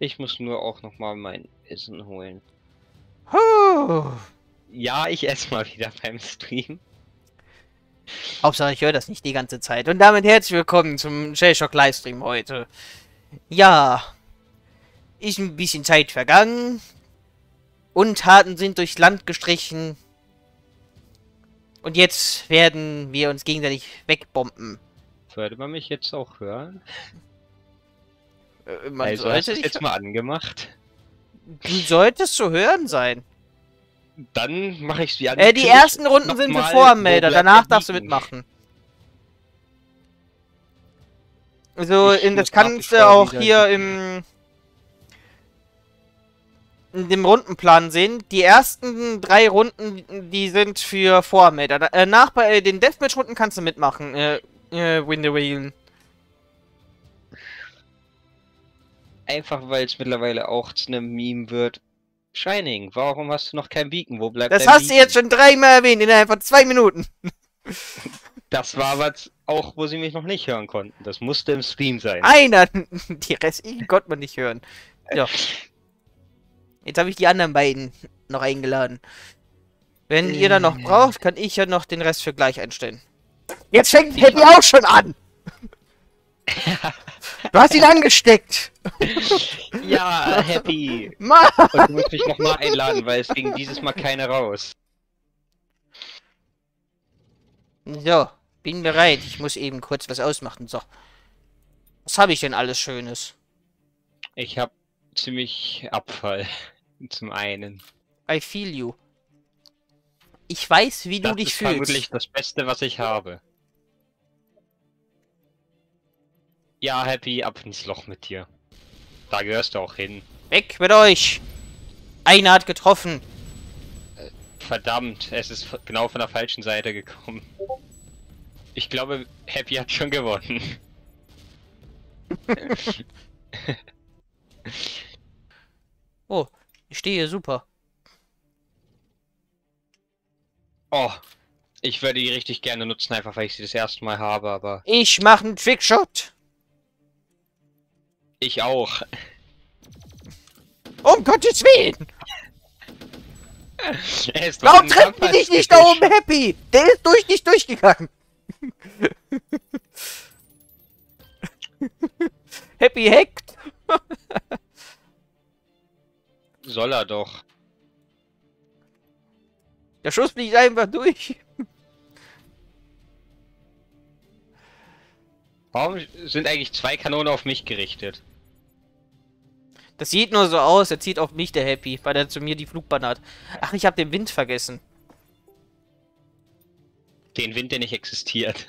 Ich muss nur auch noch mal mein Essen holen. Huh. Ja, ich esse mal wieder beim Stream. Hauptsache, ich höre das nicht die ganze Zeit. Und damit herzlich willkommen zum Shellshock Livestream heute. Ja, ist ein bisschen Zeit vergangen. Untaten sind durchs Land gestrichen. Und jetzt werden wir uns gegenseitig wegbomben. Würde man mich jetzt auch hören? Man Also hast du es dich jetzt mal angemacht? Du solltest zu hören sein. Dann mache ich es wie Die ersten Runden sind für Voranmelder, danach darfst du mitmachen. Also, das kannst du auch hier in dem Rundenplan sehen. Die ersten 3 Runden, die sind für Voranmelder. Danach bei den Deathmatch-Runden kannst du mitmachen. Win the Wheel. Einfach weil es mittlerweile auch zu einem Meme wird. Shining, warum hast du noch kein Beacon? Wo bleibt Das dein hast du jetzt schon 3-mal erwähnt, innerhalb von 2 Minuten. Das war aber auch, wo sie mich noch nicht hören konnten. Das musste im Stream sein. Einer! Die restlichen konnte man nicht hören. Ja. Jetzt habe ich die anderen beiden noch eingeladen. Wenn ihr da noch braucht, kann ich ja noch den Rest für gleich einstellen. Jetzt fängt Happy auch schon an! Du hast ihn angesteckt! Ja, Happy! Mann! Und du musst mich nochmal einladen, weil es ging dieses Mal keiner raus. So, bin bereit. Ich muss eben kurz was ausmachen. So. Was habe ich denn alles Schönes? Ich habe ziemlich Abfall. Zum einen. I feel you. Ich weiß, wie du dich Das ist fühlst. vermutlich das Beste, was ich habe. Ja, Happy, ab ins Loch mit dir. Da gehörst du auch hin. Weg mit euch! Einer hat getroffen. Verdammt, es ist genau von der falschen Seite gekommen. Ich glaube, Happy hat schon gewonnen. Oh, ich stehe hier super. Oh, ich würde die richtig gerne nutzen, einfach weil ich sie das erste Mal habe, aber... Ich mache einen Trickshot. Ich auch. Um Gottes Willen! Warum Warum trefft ihr dich nicht da oben, Happy? Der ist durch dich durchgegangen. Happy hackt. Soll er doch. Der Schuss fliegt einfach durch. Warum sind eigentlich 2 Kanonen auf mich gerichtet? Das sieht nur so aus, er zieht auf mich, der Happy, weil er zu mir die Flugbahn hat. Ach, ich habe den Wind vergessen. Den Wind, der nicht existiert.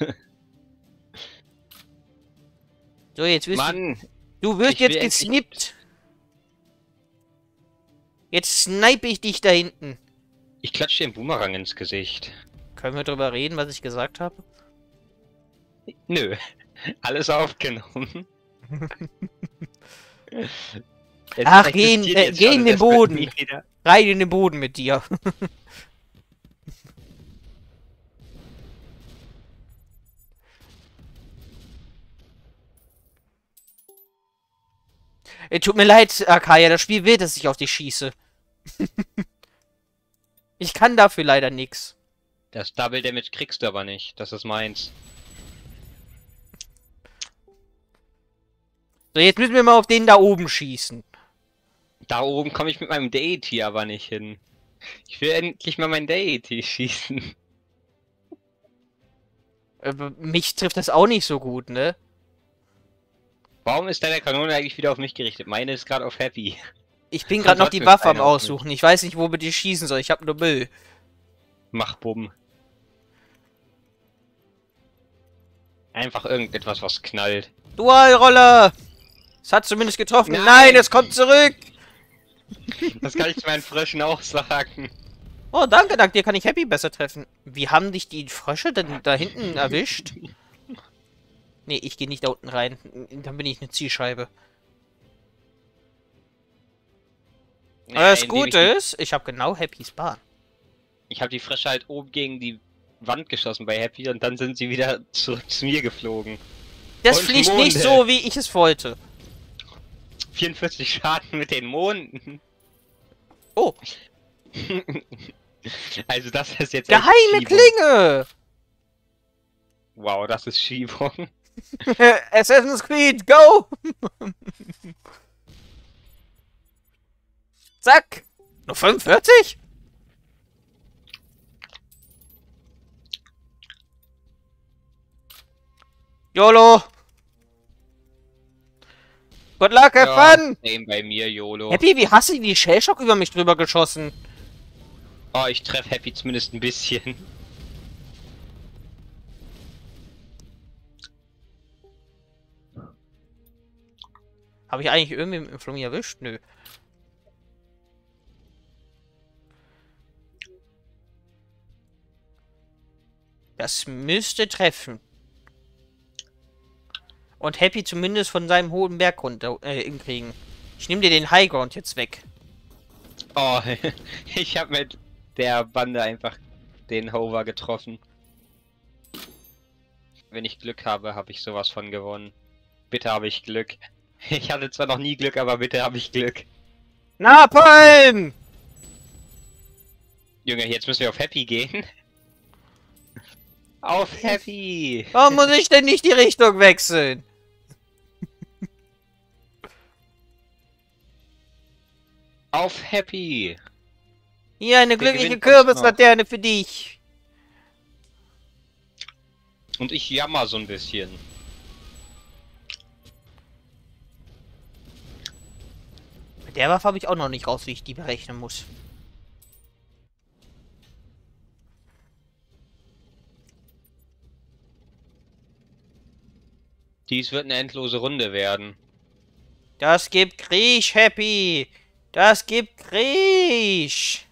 So, jetzt wirst Mann! du wirst Ich will jetzt endlich- gesnippt. Jetzt snipe ich dich da hinten. Ich klatsche dir einen Boomerang ins Gesicht. Können wir drüber reden, was ich gesagt habe? Nö. Alles aufgenommen. Es Ach, existiert jetzt geh schon in und den es wird Boden. nie wieder- Rein in den Boden mit dir. Tut mir leid, Akaya, das Spiel will, dass ich auf dich schieße. Ich kann dafür leider nichts. Das Double Damage kriegst du aber nicht. Das ist meins. So, jetzt müssen wir mal auf den da oben schießen. Da oben komme ich mit meinem Deity aber nicht hin. Ich will endlich mal mein Deity schießen. Mich trifft das auch nicht so gut, ne? Warum ist deine Kanone eigentlich wieder auf mich gerichtet? Meine ist gerade auf Happy. Ich bin gerade noch die trotzdem Waffe am keiner auf Aussuchen. Ich weiß nicht, womit ich schießen soll. Ich habe nur Müll. Mach Bumm. Einfach irgendetwas, was knallt. Dualroller! Es hat zumindest getroffen. Nein. Nein, es kommt zurück! Das kann ich zu meinen Fröschen auch sagen. Oh, danke, dank dir kann ich Happy besser treffen. Wie haben dich die Frösche denn da hinten erwischt? Nee, ich gehe nicht da unten rein. Dann bin ich eine Zielscheibe. Aber das indem Gute ist, ich habe genau Happys Bahn. Ich habe die Frösche halt oben gegen die Wand geschossen bei Happy und dann sind sie wieder zurück zu mir geflogen. Das Und fliegt Monde. nicht so, wie ich es wollte. 44 Schaden mit den Monden. Oh, Also das ist jetzt echt geheime Schiebung. Klinge! Wow, das ist Schiebung. Assassin's Creed, go! Zack! Nur 45? YOLO! Good luck, have fun! Same bei mir, YOLO. Happy, wie hast du die Shellshock über mich drüber geschossen? Oh, ich treffe Happy zumindest ein bisschen. Habe ich eigentlich irgendwie von mir erwischt? Nö. Das müsste treffen. Und Happy zumindest von seinem hohen Berg runter hinkriegen. Ich nehme dir den Highground jetzt weg. Oh, ich habe mit der Bande einfach den Hover getroffen. Wenn ich Glück habe, habe ich sowas von gewonnen. Bitte habe ich Glück. Ich hatte zwar noch nie Glück, aber bitte habe ich Glück. Napalm! Junge, jetzt müssen wir auf Happy gehen. Auf Happy! Warum muss ich denn nicht die Richtung wechseln? Auf Happy! Hier eine Der glückliche gewinnt uns Kürbislaterne für dich. Und ich jammer so ein bisschen. Mit der Waffe habe ich auch noch nicht raus, wie ich die berechnen muss. Dies wird eine endlose Runde werden. Das gibt Krieg, Happy. Das gibt Krieg.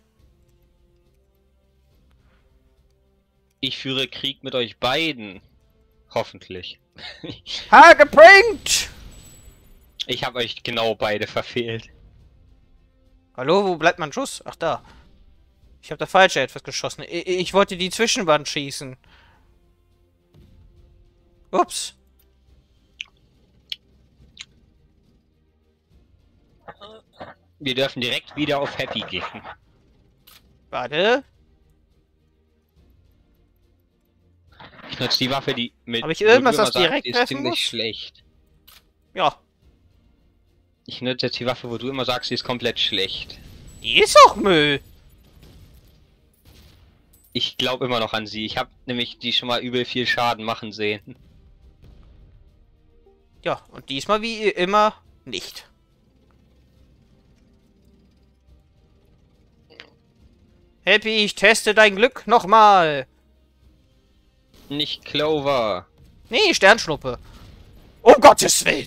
Ich führe Krieg mit euch beiden. Hoffentlich. Ha, geprankt! Ich habe euch genau beide verfehlt. Hallo, wo bleibt mein Schuss? Ach, da. Ich habe da falsch etwas geschossen. Ich wollte die Zwischenwand schießen. Ups. Wir dürfen direkt wieder auf Happy gehen. Warte. Ich nutze die Waffe, die mit... Hab ich irgendwas, wo du was immer direkt sagst, die ist treffen ziemlich muss? schlecht. Ja. Ich nutze jetzt die Waffe, wo du immer sagst, sie ist komplett schlecht. Die ist auch Müll. Ich glaube immer noch an sie. Ich habe nämlich die schon mal übel viel Schaden machen sehen. Ja, und diesmal wie immer nicht. Happy, ich teste dein Glück nochmal. Nicht Clover. Nee, Sternschnuppe. Um Gottes Willen.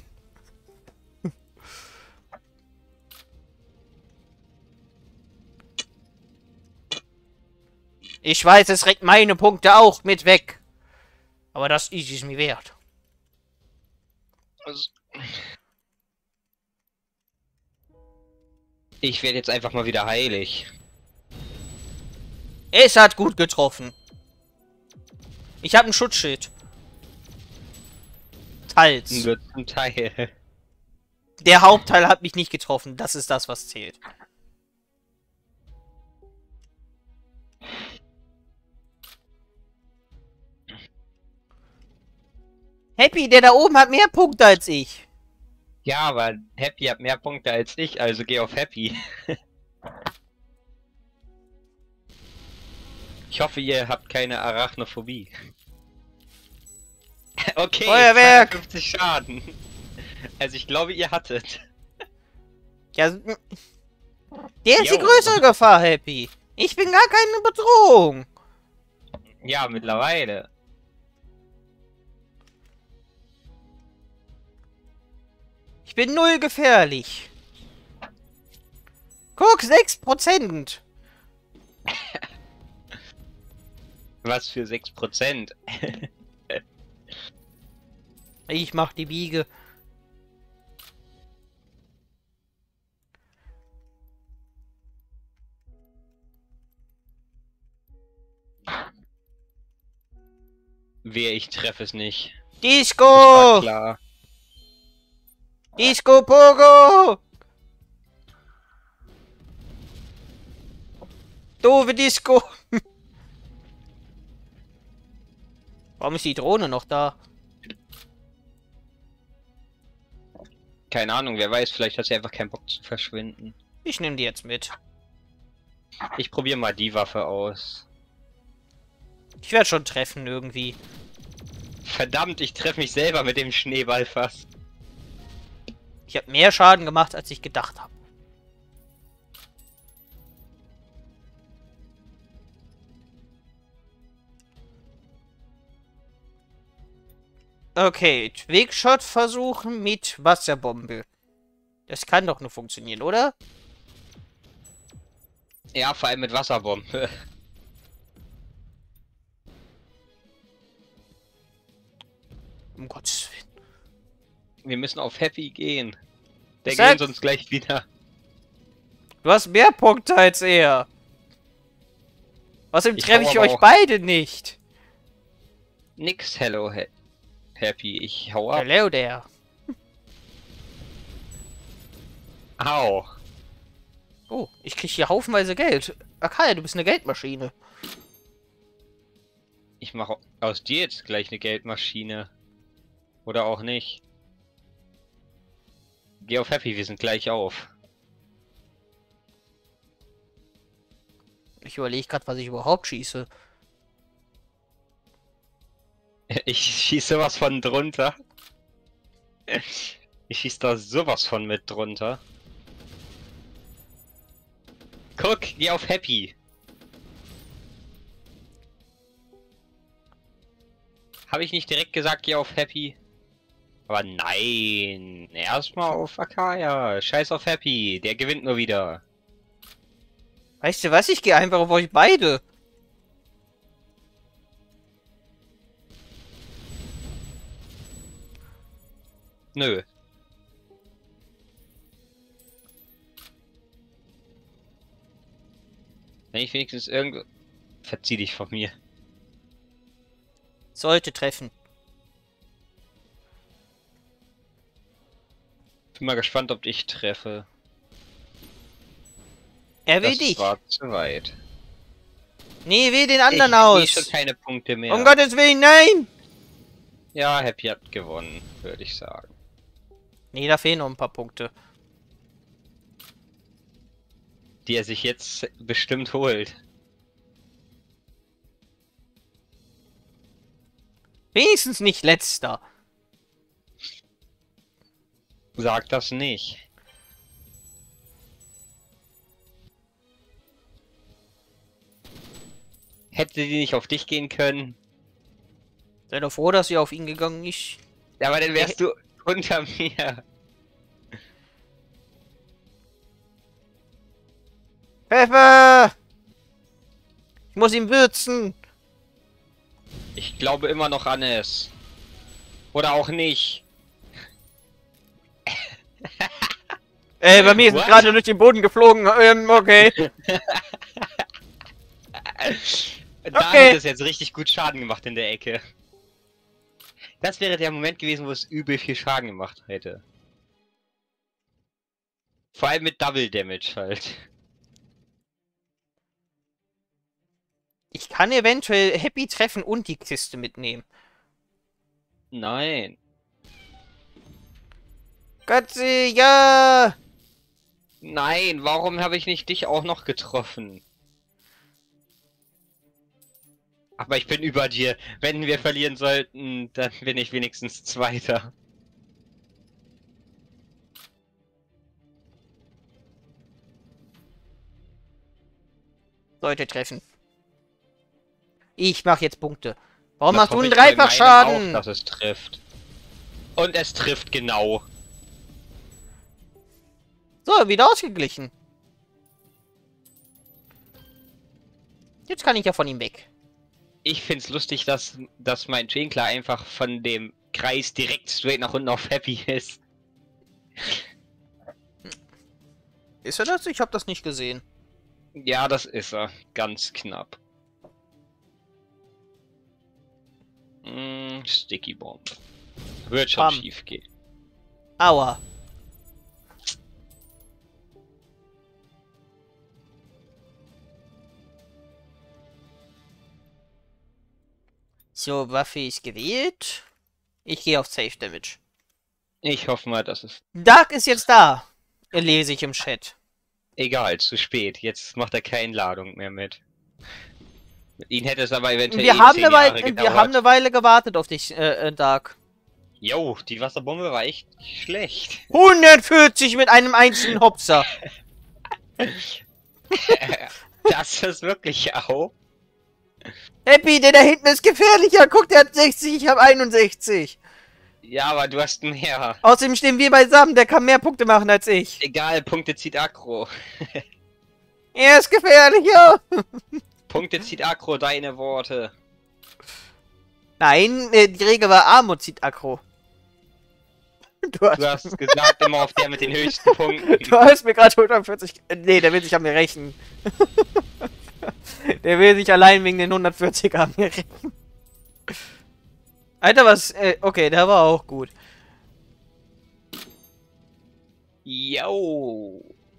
Ich weiß, es regt meine Punkte auch mit weg. Aber das ist es mir wert. Ich werde jetzt einfach mal wieder heilig. Es hat gut getroffen. Ich habe ein Schutzschild. Teils. Nur zum Teil. Der Hauptteil hat mich nicht getroffen. Das ist das, was zählt. Happy, der da oben hat mehr Punkte als ich. Ja, aber Happy hat mehr Punkte als ich, also geh auf Happy. Ich hoffe, ihr habt keine Arachnophobie. Okay, Feuerwerk! 52 Schaden. Also ich glaube, ihr hattet. Ja, der ist die Jo. größere Gefahr, Happy. Ich bin gar keine Bedrohung. Ja, mittlerweile. Ich bin null gefährlich. Guck, 6%. Was für 6%? Ich mach die Biege. Wehe, ich treffe es nicht. Das war Disco! klar. Disco Pogo! Doofe Disco! Warum ist die Drohne noch da? Keine Ahnung, wer weiß, vielleicht hat sie einfach keinen Bock zu verschwinden. Ich nehme die jetzt mit. Ich probiere mal die Waffe aus. Ich werde schon treffen irgendwie. Verdammt, ich treffe mich selber mit dem Schneeball fast. Ich habe mehr Schaden gemacht, als ich gedacht habe. Okay, Trickshot versuchen mit Wasserbombe. Das kann doch nur funktionieren, oder? Ja, vor allem mit Wasserbombe. Um Gottes Willen. Wir müssen auf Happy gehen. Der Sag- gehen sonst gleich wieder. Du hast mehr Punkte als er. Außerdem Ich treffe hau ich aber euch auch- beide nicht. Nix Hello Happy. Ich hau ab. Hello there. Au. Oh, ich krieg hier haufenweise Geld. Akaya, du bist eine Geldmaschine. Ich mache aus dir jetzt gleich eine Geldmaschine. Oder auch nicht. Geh auf Happy, wir sind gleich auf. Ich überlege gerade, was ich überhaupt schieße. Ich schieß sowas von drunter. Ich schieß da sowas von mit drunter. Guck, geh auf Happy. Habe ich nicht direkt gesagt, geh auf Happy? Aber nein, erstmal auf Akaya. Scheiß auf Happy, der gewinnt nur wieder. Weißt du was? Ich gehe einfach auf euch beide. Nö. Wenn ich wenigstens irgendwo... Verzieh dich von mir. Sollte treffen. Bin mal gespannt, ob ich treffe. Er will Das dich. war zu weit. Nee, will den anderen Ich aus. schon keine Punkte mehr. Um Gottes Willen, nein! Ja, Happy hat gewonnen, würde ich sagen. Nee, da fehlen noch ein paar Punkte. Die er sich jetzt bestimmt holt. Wenigstens nicht letzter. Sag das nicht. Hätte die nicht auf dich gehen können? Sei doch froh, dass sie auf ihn gegangen ist. Ja, aber dann wärst du unter mir. Pfeffer! Ich muss ihn würzen. Ich glaube immer noch an es. Oder auch nicht. Bei mir ist es What? gerade durch den Boden geflogen. Okay. Da Okay. hat es jetzt richtig gut Schaden gemacht in der Ecke. Das wäre der Moment gewesen, wo es übel viel Schaden gemacht hätte. Vor allem mit Double Damage halt. Ich kann eventuell Happy treffen und die Kiste mitnehmen. Nein. Götze, ja! Nein, warum habe ich nicht dich auch noch getroffen? Aber ich bin über dir. Wenn wir verlieren sollten, dann bin ich wenigstens Zweiter. Sollte treffen. Ich mache jetzt Punkte. Warum Das machst du hoffe einen ich bei meinem Dreifachschaden? auch, dass es trifft. Und es trifft genau. So, wieder ausgeglichen. Jetzt kann ich ja von ihm weg. Ich find's lustig, dass mein Twinkler einfach von dem Kreis direkt straight nach unten auf Happy ist. Ist er das? Ich habe das nicht gesehen. Ja, das ist er. Ganz knapp. Sticky Bomb. Wird schon Bam. schief gehen. Aua. So, Waffe ist gewählt. Ich gehe auf Safe Damage. Ich hoffe mal, dass es... Dark ist jetzt da. Lese ich im Chat. Egal, zu spät. Jetzt macht er keine Ladung mehr mit. Mit ihm hätte es aber eventuell Wir haben 10 Jahre gedauert. wir haben eine Weile gewartet auf dich, Dark. Jo, die Wasserbombe war echt schlecht. 140 mit einem einzelnen Hopser. Das ist wirklich auch. Happy, der da hinten ist gefährlicher. Guck, der hat 60, ich habe 61. Ja, aber du hast mehr. Außerdem stehen wir beisammen, der kann mehr Punkte machen als ich. Egal, Punkte zieht Aggro. Er ist gefährlicher. Punkte zieht Aggro, deine Worte. Nein, die Regel war Armut zieht Aggro. Du hast gesagt, immer auf der mit den höchsten Punkten. Du hast mir gerade 140... Nee, der will sich an mir rächen. Der will sich allein wegen den 140 an mir rächen. Alter, was... okay, der war auch gut. Yo.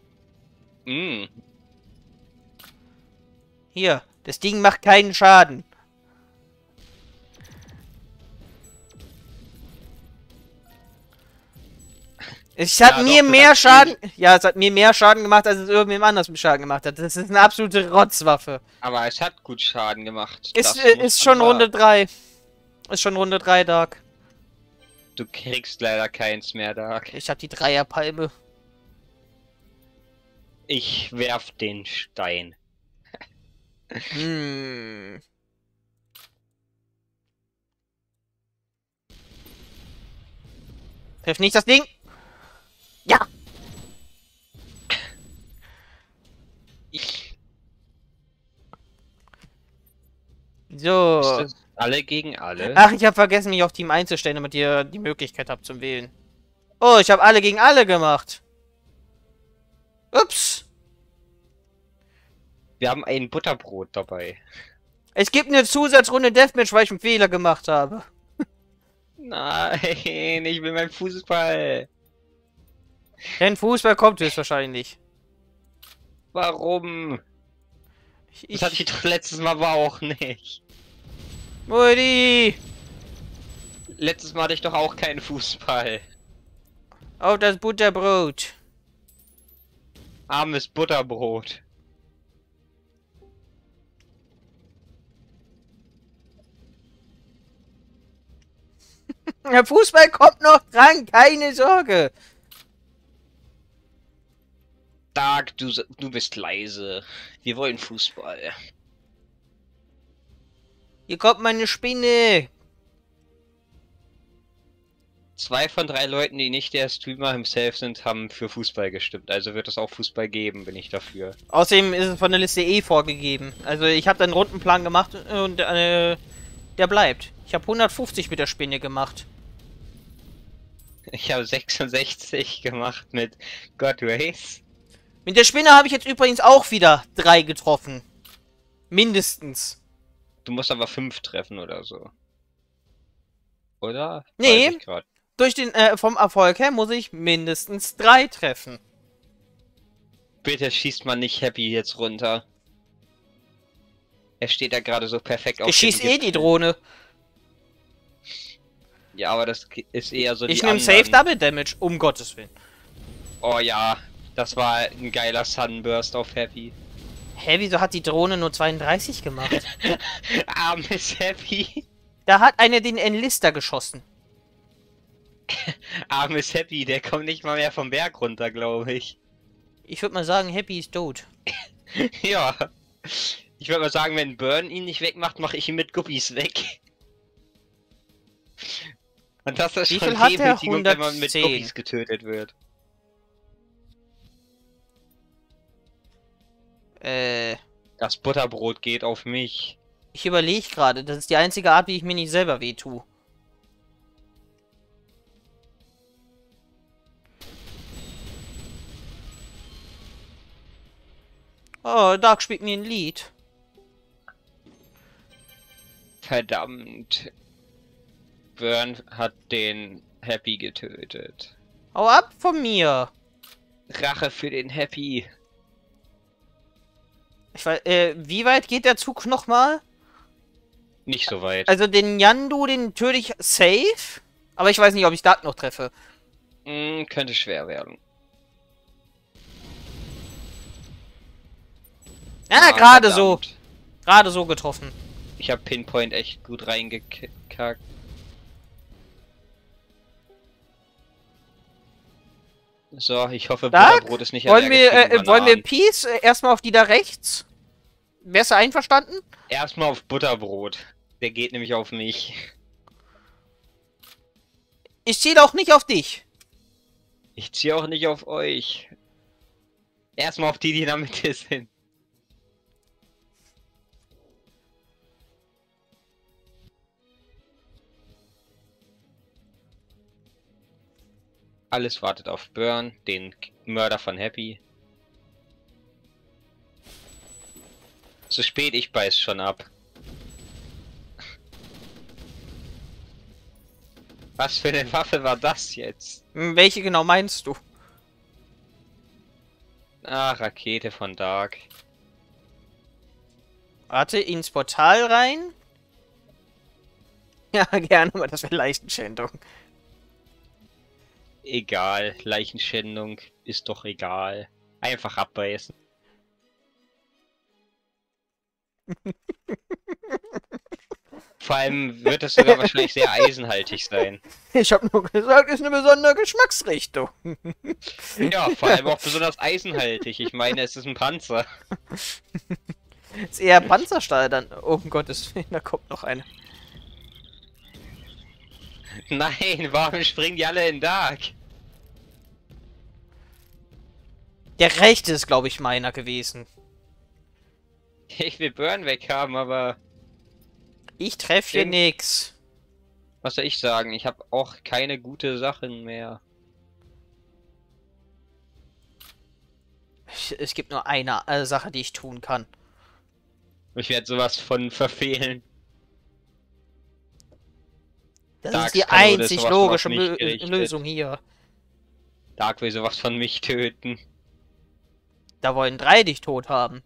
Hier, das Ding macht keinen Schaden. Es hat mir mehr Schaden... Ja, es hat mir mehr Schaden gemacht, als es irgendwem anders Schaden gemacht hat. Das ist eine absolute Rotzwaffe. Aber es hat gut Schaden gemacht. Ist schon Runde 3. Ist schon Runde 3, Dark. Du kriegst leider keins mehr, Dark. Ich hab die Dreierpalme. Ich werf den Stein. Treff nicht das Ding! Ja! So. Ist das alle gegen alle? Ach, ich habe vergessen, mich auf Team einzustellen, damit ihr die Möglichkeit habt zum Wählen. Oh, ich habe alle gegen alle gemacht. Ups. Wir haben ein Butterbrot dabei. Es gibt eine Zusatzrunde Deathmatch, weil ich einen Fehler gemacht habe. Nein, ich will meinen Fußball. Denn Fußball kommt höchstwahrscheinlich. Warum? Das hatte ich doch letztes Mal aber auch nicht. Mutti! Letztes Mal hatte ich doch auch keinen Fußball. Auf das Butterbrot. Armes Butterbrot. Der Fußball kommt noch dran, keine Sorge. Dark, du bist leise. Wir wollen Fußball. Hier kommt meine Spinne. 2 von 3 Leuten, die nicht der Streamer himself sind, haben für Fußball gestimmt. Also wird es auch Fußball geben, bin ich dafür. Außerdem ist es von der Liste eh vorgegeben. Also ich habe dann einen Rundenplan gemacht und der bleibt. Ich habe 150 mit der Spinne gemacht. Ich habe 66 gemacht mit God Race. Mit der Spinne habe ich jetzt übrigens auch wieder 3 getroffen. Mindestens. Du musst aber 5 treffen oder so. Oder? Nee. Weiß ich grad. Durch den, vom Erfolg her muss ich mindestens 3 treffen. Bitte schießt man nicht Happy jetzt runter. Er steht da gerade so perfekt auf. Ich schieß eh die Drohne. Ja, aber das ist eher so die Ich nehme anderen. Safe Double Damage, um Gottes Willen. Oh ja, das war ein geiler Sunburst auf Happy. Hä, wieso hat die Drohne nur 32 gemacht? Armes Happy. Da hat eine den Enlister geschossen. Armes Happy, der kommt nicht mal mehr vom Berg runter, glaube ich. Ich würde mal sagen, Happy ist tot. Ja. Ich würde mal sagen, wenn Burn ihn nicht wegmacht, mache ich ihn mit Guppies weg. Und das ist Wie schon viel hat der? Demütigung, wenn man mit 110. Guppies getötet wird. Das Butterbrot geht auf mich. Ich überlege gerade, das ist die einzige Art, wie ich mir nicht selber wehtue. Oh, Dark spielt mir ein Lied. Verdammt. Burn hat den Happy getötet. Hau ab von mir. Rache für den Happy. Ich weiß, wie weit geht der Zug nochmal? Nicht so weit. Also den Yandu, den töte ich safe. Aber ich weiß nicht, ob ich Dark noch treffe. Könnte schwer werden. Ja, gerade so. Gerade so getroffen. Ich habe Pinpoint echt gut reingekackt. So, ich hoffe, Butterbrot ist nicht wollen wir, allergisch gegen wollen wir Bananen. Peace erstmal auf die da rechts? Wärst du einverstanden? Erstmal auf Butterbrot. Der geht nämlich auf mich. Ich ziele auch nicht auf dich. Ich ziehe auch nicht auf euch. Erstmal auf die, die in der Mitte sind. Alles wartet auf Burn, den Mörder von Happy. Zu spät, ich beiß schon ab. Was für eine Waffe war das jetzt? Welche genau meinst du? Ah, Rakete von Dark. Warte, ins Portal rein. Ja, gerne, aber das wäre Leichenschändung. Egal, Leichenschändung ist doch egal. Einfach abbeißen. Vor allem wird es sogar wahrscheinlich sehr eisenhaltig sein. Ich habe nur gesagt, ist eine besondere Geschmacksrichtung. Ja, vor allem auch besonders eisenhaltig. Ich meine, es ist ein Panzer. Ist eher Panzerstahl dann. Oh, um Gottes Willen, da kommt noch eine. Nein, warum springen die alle in Dark? Der rechte ist, glaube ich, meiner gewesen. Ich will Burn weghaben, aber... Ich treffe hier nix. Was soll ich sagen? Ich habe auch keine gute Sachen mehr. Es gibt nur eine Sache, die ich tun kann. Ich werde sowas von verfehlen. Das Darks ist die Kanone einzig sowas von auf logische mich gerichtet. Lösung hier. Dark will sowas von mich töten. Da wollen 3 dich tot haben.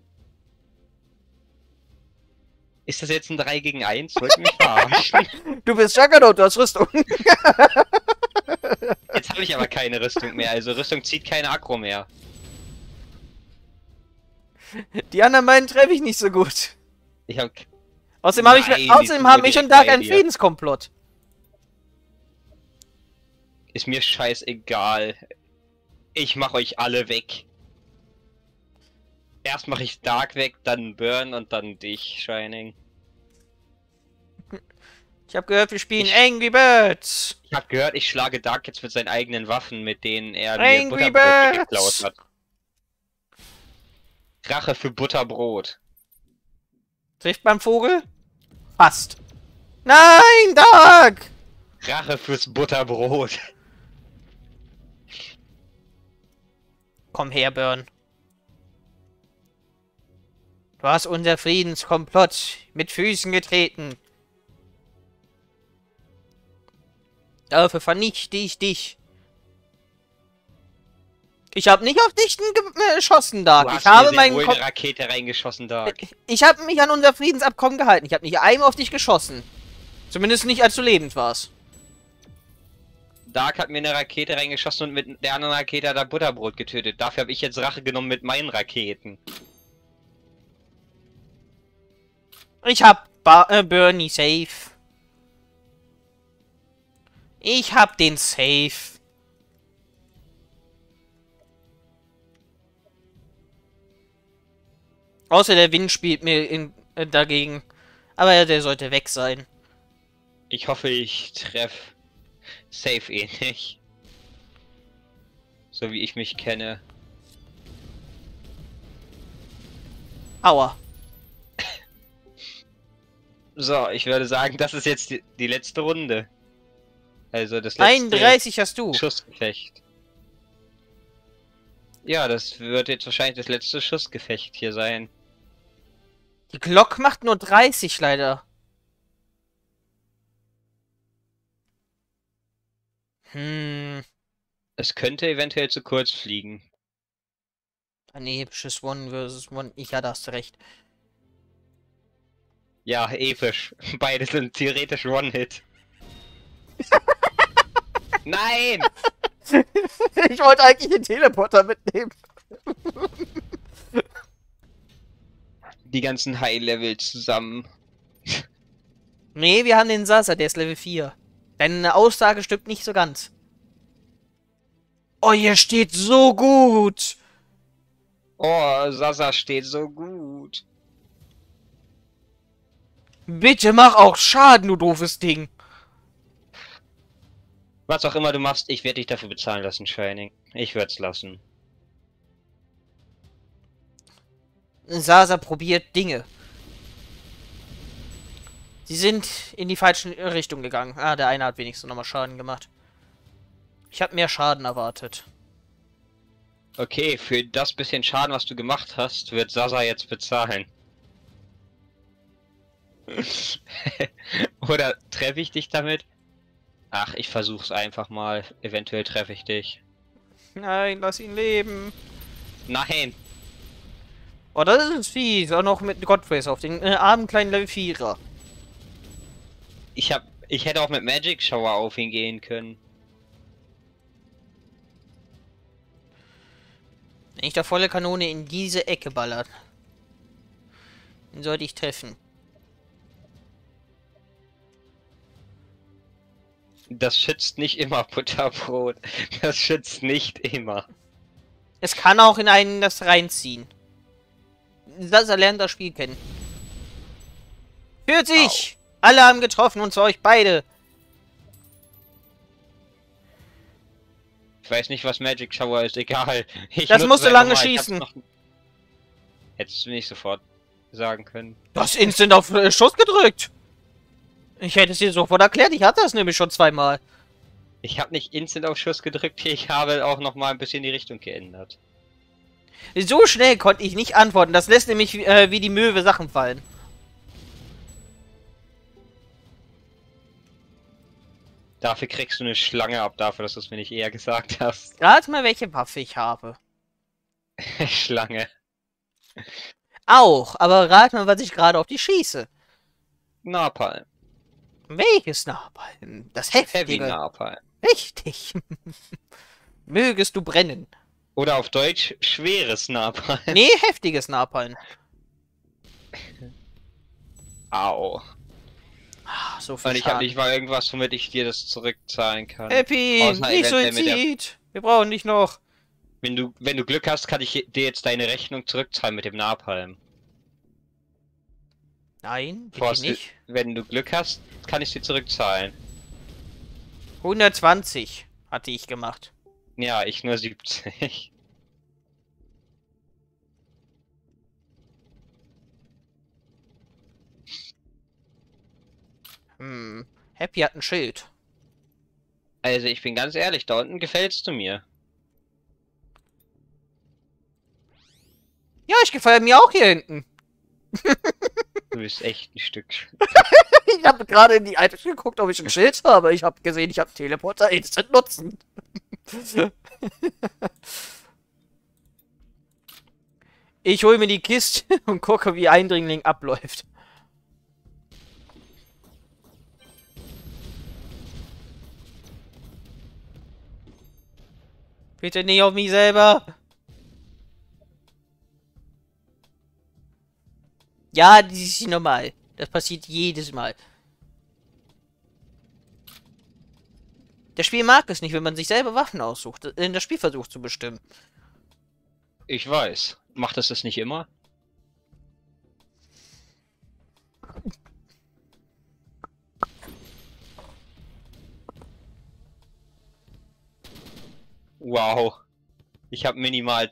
Ist das jetzt ein 3 gegen 1? Wollt ihr mich verarschen? Du bist Juggernaut, du hast Rüstung. Jetzt habe ich aber keine Rüstung mehr. Also Rüstung zieht keine Aggro mehr. Die anderen beiden treffe ich nicht so gut. Ich hab... Außerdem, Nein, außerdem die haben sind ich und direkt Dark bei einen dir. Friedenskomplott. Ist mir scheißegal. Ich mach euch alle weg. Erst mache ich Dark weg, dann Burn und dann dich, Shining. Ich habe gehört, wir spielen Angry Birds. Ich habe gehört, ich schlage Dark jetzt mit seinen eigenen Waffen, mit denen er mir Angry Butterbrot geklaut Birds. hat. Rache für Butterbrot. Trifft beim Vogel? Fast. Nein, Dark! Rache fürs Butterbrot. Komm her, Burn. Du hast unser Friedenskomplott mit Füßen getreten. Dafür vernichte ich dich. Ich habe nicht auf dich geschossen, Dark. Du Ich hast habe mir sehr meinen wohl Kopf. eine Rakete reingeschossen, Dark. Ich habe mich an unser Friedensabkommen gehalten. Ich habe nicht einmal auf dich geschossen. Zumindest nicht, als du lebend warst. Dark hat mir eine Rakete reingeschossen und mit der anderen Rakete hat er Butterbrot getötet. Dafür habe ich jetzt Rache genommen mit meinen Raketen. Ich hab Bernie safe. Ich hab den safe. Außer der Wind spielt mir dagegen. Aber der sollte weg sein. Ich hoffe, ich treffe safe eh nicht. So wie ich mich kenne. Aua. So, ich würde sagen, das ist jetzt die letzte Runde. Also das letzte 31 hast du. Schussgefecht. Ja, das wird jetzt wahrscheinlich das letzte Schussgefecht hier sein. Die Glock macht nur 30 leider. Es könnte eventuell zu kurz fliegen. Ein episches One versus One. Ja, da hast du recht. Ja, episch. Beide sind theoretisch One-Hit. Nein! Ich wollte eigentlich den Teleporter mitnehmen. Die ganzen High-Level zusammen. Nee, wir haben den Sasa, der ist Level 4. Deine Aussage stimmt nicht so ganz. Oh, ihr steht so gut. Oh, Sasa steht so gut. Bitte mach auch Schaden, du doofes Ding. Was auch immer du machst, ich werde dich dafür bezahlen lassen, Shining. Ich werde es lassen. Sasa probiert Dinge. Sie sind in die falsche Richtung gegangen. Ah, der eine hat wenigstens nochmal Schaden gemacht. Ich habe mehr Schaden erwartet. Okay, für das bisschen Schaden, was du gemacht hast, wird Sasa jetzt bezahlen. Oder treffe ich dich damit? Ach, ich versuch's einfach mal. Eventuell treffe ich dich. Nein, lass ihn leben. Nein! Oh, das ist fies. Auch noch mit Godface auf den armen kleinen Level 4er. Ich hätte auch mit Magic Shower auf ihn gehen können. Wenn ich da volle Kanone in diese Ecke ballert, den sollte ich treffen. Das schützt nicht immer, Butterbrot. Das schützt nicht immer. Es kann auch in einen das reinziehen. Sasa lernt das Spiel kennen. 40! Au. Alle haben getroffen und zwar euch beide. Ich weiß nicht, was Magic Shower ist, egal. Das musst du lange schießen. Hättest du nicht sofort sagen können. Du hast instant auf Schuss gedrückt. Ich hätte es dir sofort erklärt, ich hatte das nämlich schon zweimal. Ich habe nicht instant auf Schuss gedrückt, ich habe auch noch mal ein bisschen die Richtung geändert. So schnell konnte ich nicht antworten, das lässt nämlich wie die Möwe Sachen fallen. Dafür kriegst du eine Schlange ab, dafür, dass du es mir nicht eher gesagt hast. Rat mal, welche Waffe ich habe. Schlange. Auch, aber rat mal, was ich gerade auf die schieße. Napalm. Welches Napalm? Das heftige. Heavy Napalm. Richtig. Mögest du brennen. Oder auf Deutsch, schweres Napalm. Nee, heftiges Napalm. Au. Ah, so viel Und ich habe nicht mal irgendwas, womit ich dir das zurückzahlen kann. Happy, nicht Suizid. Wir brauchen dich noch. Wenn du Glück hast, kann ich dir jetzt deine Rechnung zurückzahlen mit dem Napalm. Nein, bitte nicht. Wenn du Glück hast, kann ich sie zurückzahlen. 120 hatte ich gemacht. Ja, ich nur 70. Happy hat ein Schild. Also ich bin ganz ehrlich, da unten gefällst du mir. Ja, ich gefällt mir auch hier hinten. Du bist echt ein Stück. Ich habe gerade in die Items geguckt, ob ich ein Schild habe. Ich habe gesehen, ich habe Teleporter instant nutzen. Ich hole mir die Kiste und gucke, wie Eindringling abläuft. Bitte nicht auf mich selber. Ja, das ist normal. Das passiert jedes Mal. Das Spiel mag es nicht, wenn man sich selber Waffen aussucht, in das Spiel versucht zu bestimmen. Ich weiß. Macht es das nicht immer? Wow. Ich habe minimal...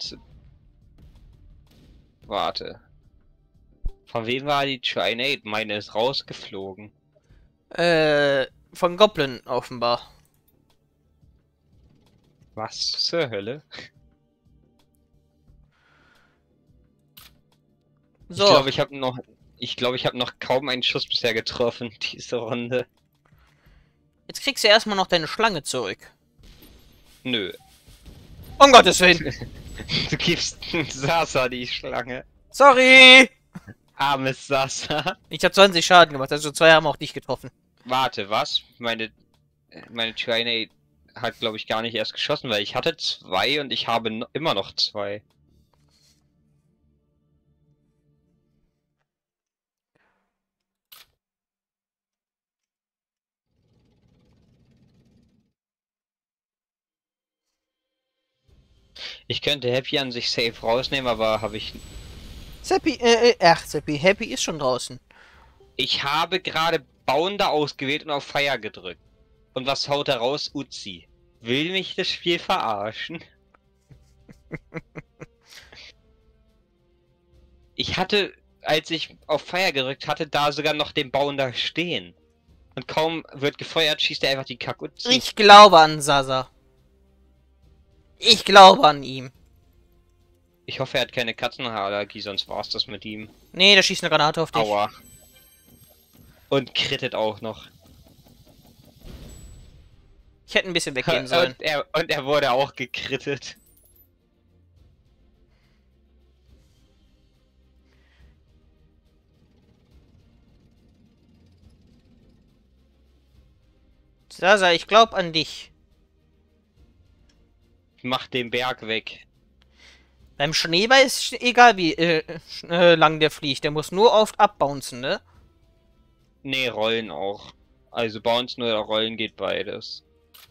Warte. Von wem war die Trinate? Meine ist rausgeflogen. Von Goblin offenbar. Was zur Hölle? So. Ich glaube, ich habe noch kaum einen Schuss bisher getroffen, diese Runde. Jetzt kriegst du erstmal noch deine Schlange zurück. Nö. Um Gottes Willen. Du gibst Sasa die Schlange. Sorry. Armes Sasa. Ich habe 20 Schaden gemacht, also 2 haben auch dich getroffen. Warte, was? Meine Tyranny hat, glaube ich, gar nicht erst geschossen, weil ich hatte 2 und ich habe immer noch 2. Ich könnte Happy an sich safe rausnehmen, aber habe ich... Seppi, Seppi, Happy ist schon draußen. Ich habe gerade Bounder ausgewählt und auf Fire gedrückt. Und was haut er raus? Uzi. Will mich das Spiel verarschen? Ich hatte, als ich auf Fire gedrückt hatte, da sogar noch den Bounder stehen. Und kaum wird gefeuert, schießt er einfach die Kack-Uzi. Ich glaube an Sasa. Ich glaube an ihm. Ich hoffe, er hat keine Katzenhaarallergie, sonst war's das mit ihm. Nee, der schießt eine Granate auf dich. Aua. Und krittet auch noch. Ich hätte ein bisschen weggehen sollen. Und er wurde auch gekrittet. Sasa, ich glaube an dich. Mach den Berg weg. Beim Schneeball ist egal, wie lang der fliegt. Der muss nur oft abbouncen, ne? Nee, Rollen auch. Also Bouncen oder Rollen geht beides.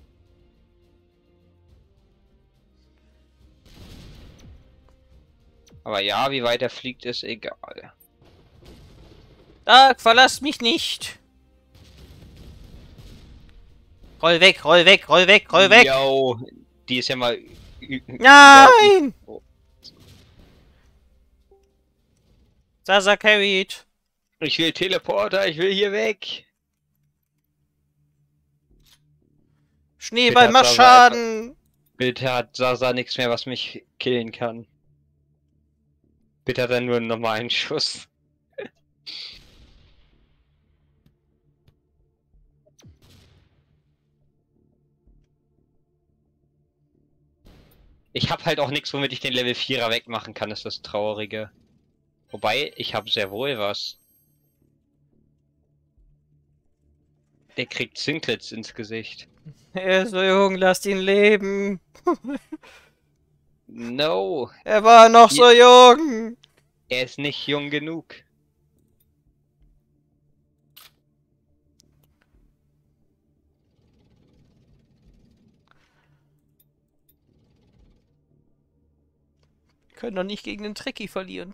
Aber ja, wie weit er fliegt, ist egal. Dark, verlass mich nicht. Roll weg, roll weg, roll weg, roll weg. Yo, die ist ja mal... Nein! Sasa carried. Ich will Teleporter, ich will hier weg. Schneeball, Bitte mach hat Sasa Schaden. Bitte hat Sasa nichts mehr, was mich killen kann. Bitte hat er nur einen normalen Schuss. Ich habe halt auch nichts, womit ich den Level 4er wegmachen kann, ist das Traurige. Wobei, ich habe sehr wohl was. Der kriegt Zinklets ins Gesicht. Er ist so jung, lasst ihn leben. No, Er war noch so jung. er ist nicht jung genug. Können doch nicht gegen den Trekkie verlieren.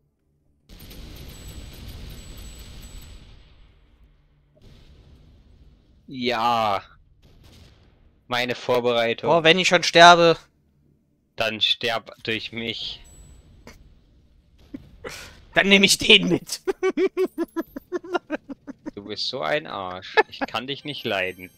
Ja. Meine Vorbereitung. Oh, wenn ich schon sterbe. Dann sterb durch mich. Dann nehme ich den mit. Du bist so ein Arsch. Ich kann dich nicht leiden.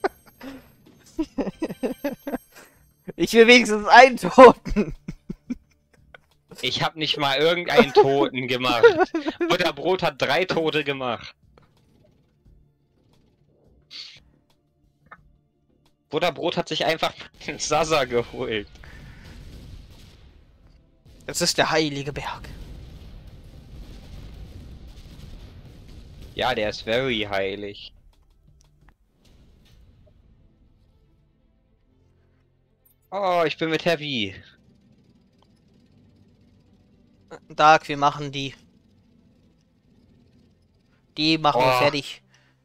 Ich will wenigstens einen Toten. Ich habe nicht mal irgendeinen Toten gemacht. Butterbrot hat 3 Tote gemacht. Butterbrot hat sich einfach den Sasa geholt. Das ist der heilige Berg. Ja, der ist very heilig. Oh, ich bin mit Happy. Dark, wir machen die. Die machen wir fertig.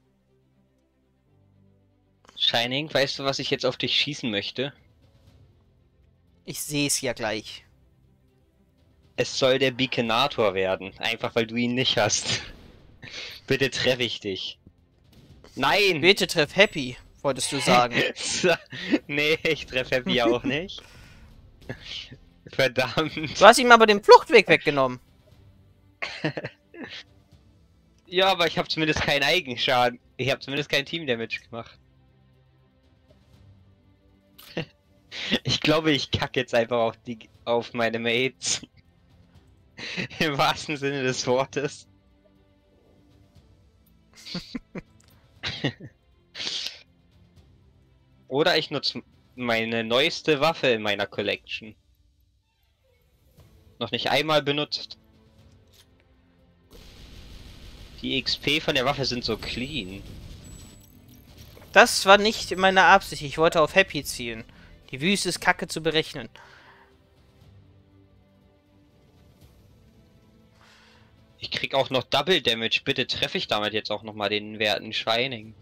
Shining, weißt du, was ich jetzt auf dich schießen möchte? Ich sehe es ja gleich. Es soll der Beaconator werden. Einfach weil du ihn nicht hast. Bitte treffe ich dich. Nein! Bitte treff Happy, wolltest du sagen. Nee, ich treffe Happy auch nicht. Verdammt. Du hast ihm aber den Fluchtweg weggenommen. Ja, aber ich habe zumindest keinen Eigenschaden. Ich habe zumindest kein Team-Damage gemacht. Ich glaube, ich kacke jetzt einfach auf meine Mates. Im wahrsten Sinne des Wortes. Oder ich nutze meine neueste Waffe in meiner Collection. Noch nicht einmal benutzt. Die XP von der Waffe sind so clean. Das war nicht meine Absicht. Ich wollte auf Happy zielen. Die Wüste ist kacke zu berechnen. Ich krieg auch noch Double Damage. Bitte treffe ich damit jetzt auch nochmal den werten Shining.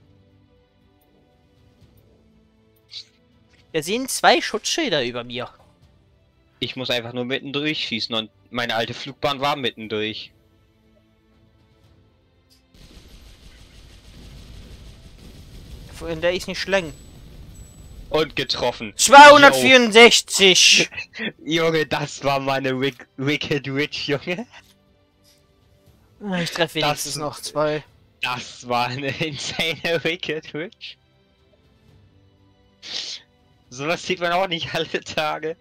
Wir sehen 2 Schutzschilder über mir. Ich muss einfach nur mitten durchschießen und meine alte Flugbahn war mittendurch. In der ist nicht schlang. Und getroffen. 264! Junge, das war meine Wicked Witch, Junge. Ich treffe wenigstens noch 2. Das war eine insane Wicked Witch. Sowas sieht man auch nicht alle Tage.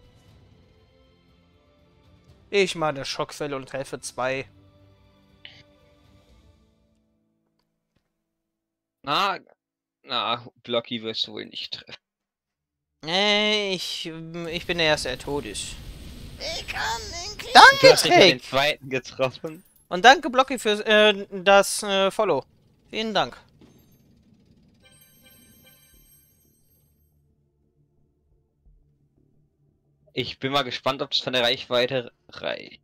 Ich mache eine Schockwelle und treffe 2. Na, Blocky wirst du wohl nicht treffen. Ich bin der Erste, der tot ist. Du Danke, hast nicht mal den Trick! zweiten getroffen. Und danke, Blocky, für das Follow. Vielen Dank. Ich bin mal gespannt, ob es von der Reichweite reicht.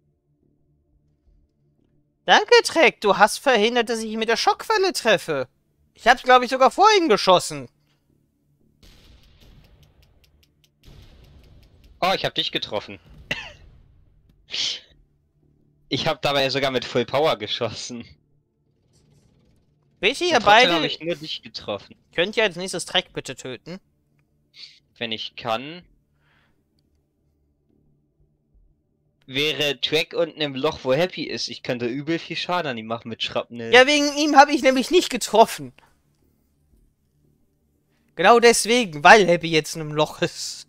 Danke, Trek. Du hast verhindert, dass ich ihn mit der Schockwelle treffe. Ich hab's, glaube ich, sogar vor ihm geschossen. Oh, ich hab dich getroffen. Ich hab dabei sogar mit Full Power geschossen. Welche ihr Und trotzdem beide habe ich nur dich getroffen. könnt ihr als nächstes Trek bitte töten? Wenn ich kann. Wäre Track unten im Loch, wo Happy ist. Ich könnte übel viel Schaden an ihm machen mit Schrapnel. Ja, wegen ihm habe ich nämlich nicht getroffen. Genau deswegen, weil Happy jetzt in einem Loch ist.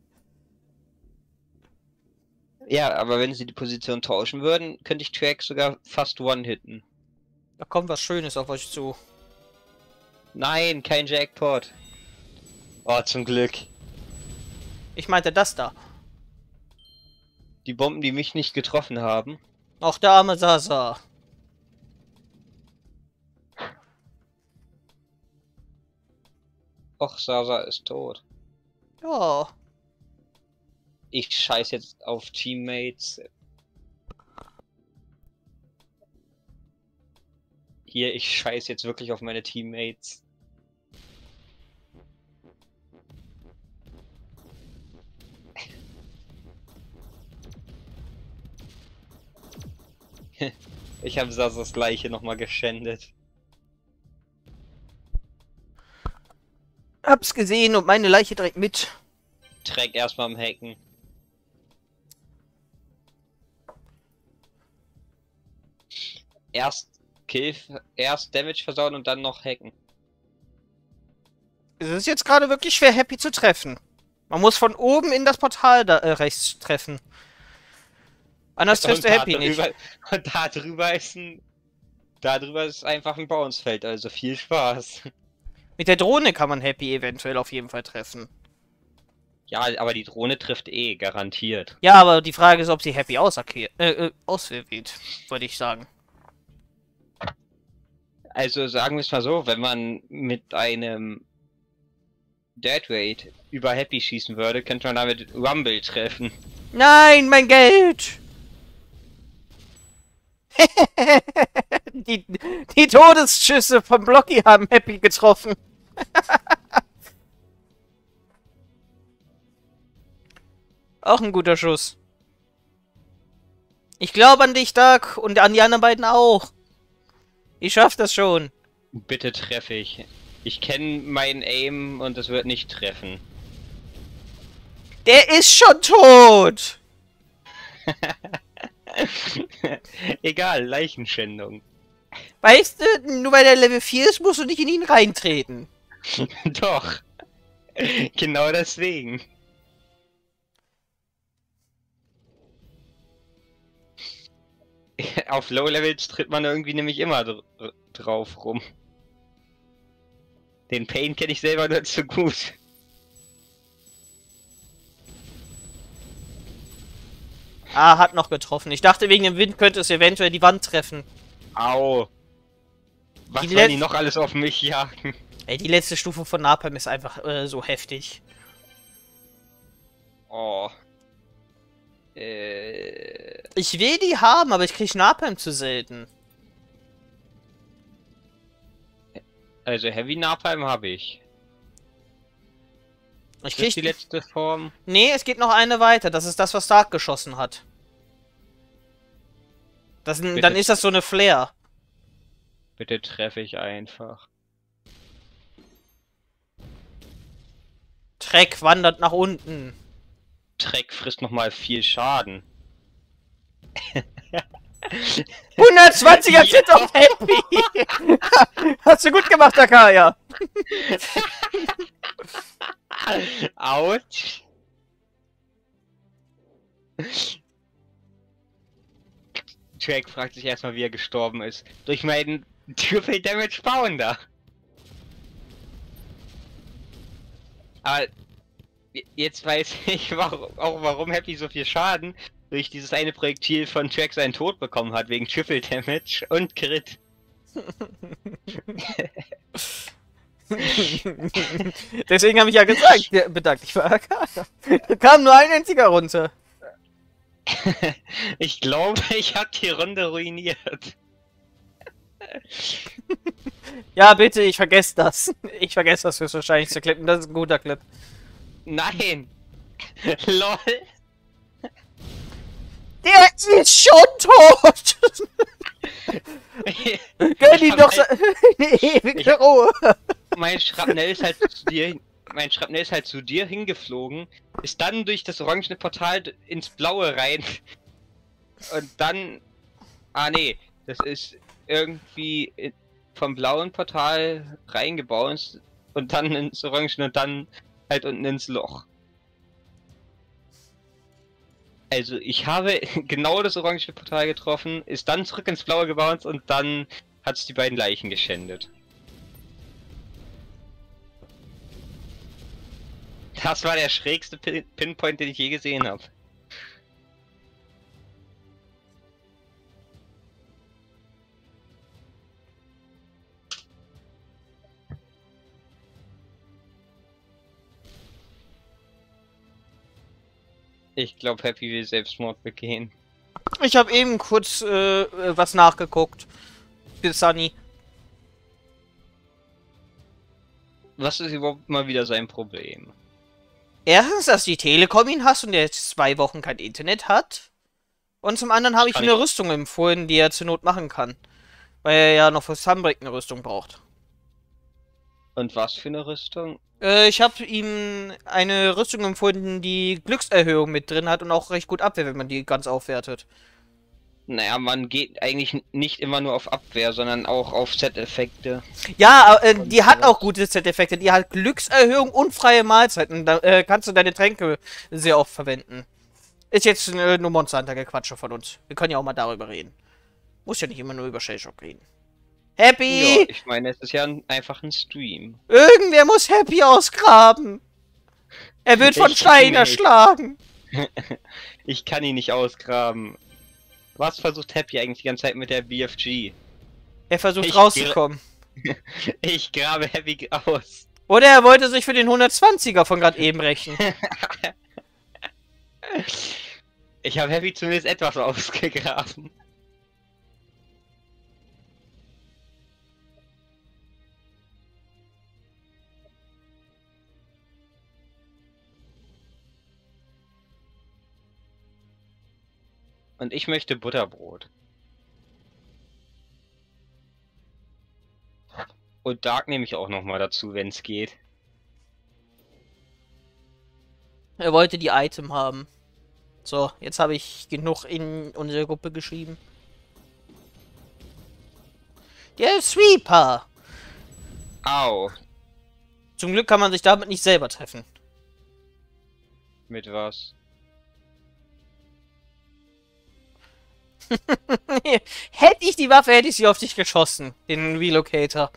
Ja, aber wenn sie die Position tauschen würden, könnte ich Track sogar fast one-hitten. Da kommt was Schönes auf euch zu. Nein, kein Jackpot. Oh, zum Glück. Ich meinte das da. Die Bomben, die mich nicht getroffen haben. Auch der arme Sasa. Och, Sasa ist tot. Ja. Ich scheiß jetzt auf Teammates. Hier, ich scheiß jetzt wirklich auf meine Teammates. Ich habe Sasas Leiche nochmal geschändet. Hab's gesehen und meine Leiche direkt mit. Träg erstmal am Hacken. Erst Damage versauen und dann noch hacken. Es ist jetzt gerade wirklich schwer, Happy zu treffen. Man muss von oben in das Portal da, rechts treffen. Anders triffst du Happy nicht. Und darüber ist einfach ein Bounce-Feld, also viel Spaß. Mit der Drohne kann man Happy eventuell auf jeden Fall treffen. Ja, aber die Drohne trifft eh, garantiert. Ja, aber die Frage ist, ob sie Happy auswählt, würde ich sagen. Also sagen wir es mal so, wenn man mit einem Dead Weight über Happy schießen würde, könnte man damit Rumble treffen. Nein, mein Geld! die Todesschüsse von Blocky haben Happy getroffen. Auch ein guter Schuss. Ich glaube an dich, Doug, und an die anderen beiden auch. Ich schaff das schon. Bitte treffe ich. Ich kenne meinen Aim und es wird nicht treffen. Der ist schon tot! Egal, Leichenschändung. Weißt du, nur weil der Level 4 ist, musst du nicht in ihn reintreten. Doch. Genau deswegen. Auf Low Levels tritt man irgendwie nämlich immer drauf rum. Den Pain kenne ich selber nur zu gut. Ah, hat noch getroffen. Ich dachte, wegen dem Wind könnte es eventuell die Wand treffen. Au. Was sollen die noch alles auf mich jagen? Ey, die letzte Stufe von Napalm ist einfach so heftig. Oh. Ich will die haben, aber ich krieg Napalm zu selten. Also Heavy Napalm habe ich. Ich Das ist die krieg... letzte Form. Nee, es geht noch eine weiter. Das ist das, was Dark geschossen hat. Dann ist das so eine Flare. Bitte treffe ich einfach. Dreck wandert nach unten. Dreck frisst nochmal viel Schaden. 120er Fit auf Happy! Hast du gut gemacht, Akaya! Autsch! Drake fragt sich erstmal, wie er gestorben ist. Durch meinen Triple Damage Bounder. Aber jetzt weiß ich warum Happy so viel Schaden durch dieses eine Projektil von Drake seinen Tod bekommen hat, wegen Triple Damage und Crit. Deswegen habe ich ja gesagt, bedankt dich für Akaya. Da kam nur ein einziger runter. Ich glaube, ich habe die Runde ruiniert. Ja, bitte, ich vergesse das. Ich vergesse das höchstwahrscheinlich zu klippen. Das ist ein guter Clip. Nein! LOL! Der ist schon tot! Gönn ihm doch eine ewige Ruhe! Mein Schrapnell ist halt zu dir hingeflogen, ist dann durch das orangene Portal ins Blaue rein. Und dann... Ah nee, das ist irgendwie vom blauen Portal reingebaut und dann ins Orangene und dann halt unten ins Loch. Also ich habe genau das orange Portal getroffen, ist dann zurück ins Blaue gebounced und dann hat es die beiden Leichen geschändet. Das war der schrägste Pinpoint, den ich je gesehen habe. Ich glaube, Happy will Selbstmord begehen. Ich habe eben kurz was nachgeguckt. Für Sunny. Was ist überhaupt mal wieder sein Problem? Erstens, dass die Telekom ihn hasst und er jetzt 2 Wochen kein Internet hat. Und zum anderen habe ich ihm eine Rüstung empfohlen, die er zur Not machen kann. Weil er ja noch für Sunbreak eine Rüstung braucht. Und was für eine Rüstung? Ich habe ihm eine Rüstung empfohlen, die Glückserhöhung mit drin hat und auch recht gut Abwehr, wenn man die ganz aufwertet. Naja, man geht eigentlich nicht immer nur auf Abwehr, sondern auch auf Set-Effekte. Ja, die hat auch gute Set-Effekte. Die hat Glückserhöhung und freie Mahlzeiten. Da kannst du deine Tränke sehr oft verwenden. Ist jetzt nur Monster Hunter Gequatsche von uns. Wir können ja auch mal darüber reden. Muss ja nicht immer nur über Shellshock reden. Happy! Ja, ich meine, es ist ja einfach ein Stream. Irgendwer muss Happy ausgraben. Er wird von Steinen erschlagen. Ich kann ihn nicht ausgraben. Was versucht Happy eigentlich die ganze Zeit mit der BFG? Er versucht rauszukommen. Ich grabe Happy aus. Oder er wollte sich für den 120er von gerade eben rächen. Ich habe Happy zumindest etwas ausgegraben. Und ich möchte Butterbrot. Und Dark nehme ich auch noch mal dazu, wenn es geht. Er wollte die Item haben. So, jetzt habe ich genug in unsere Gruppe geschrieben. Der Sweeper! Au. Zum Glück kann man sich damit nicht selber treffen. Mit was? Hätte ich die Waffe, hätte ich sie auf dich geschossen. Den Relocator.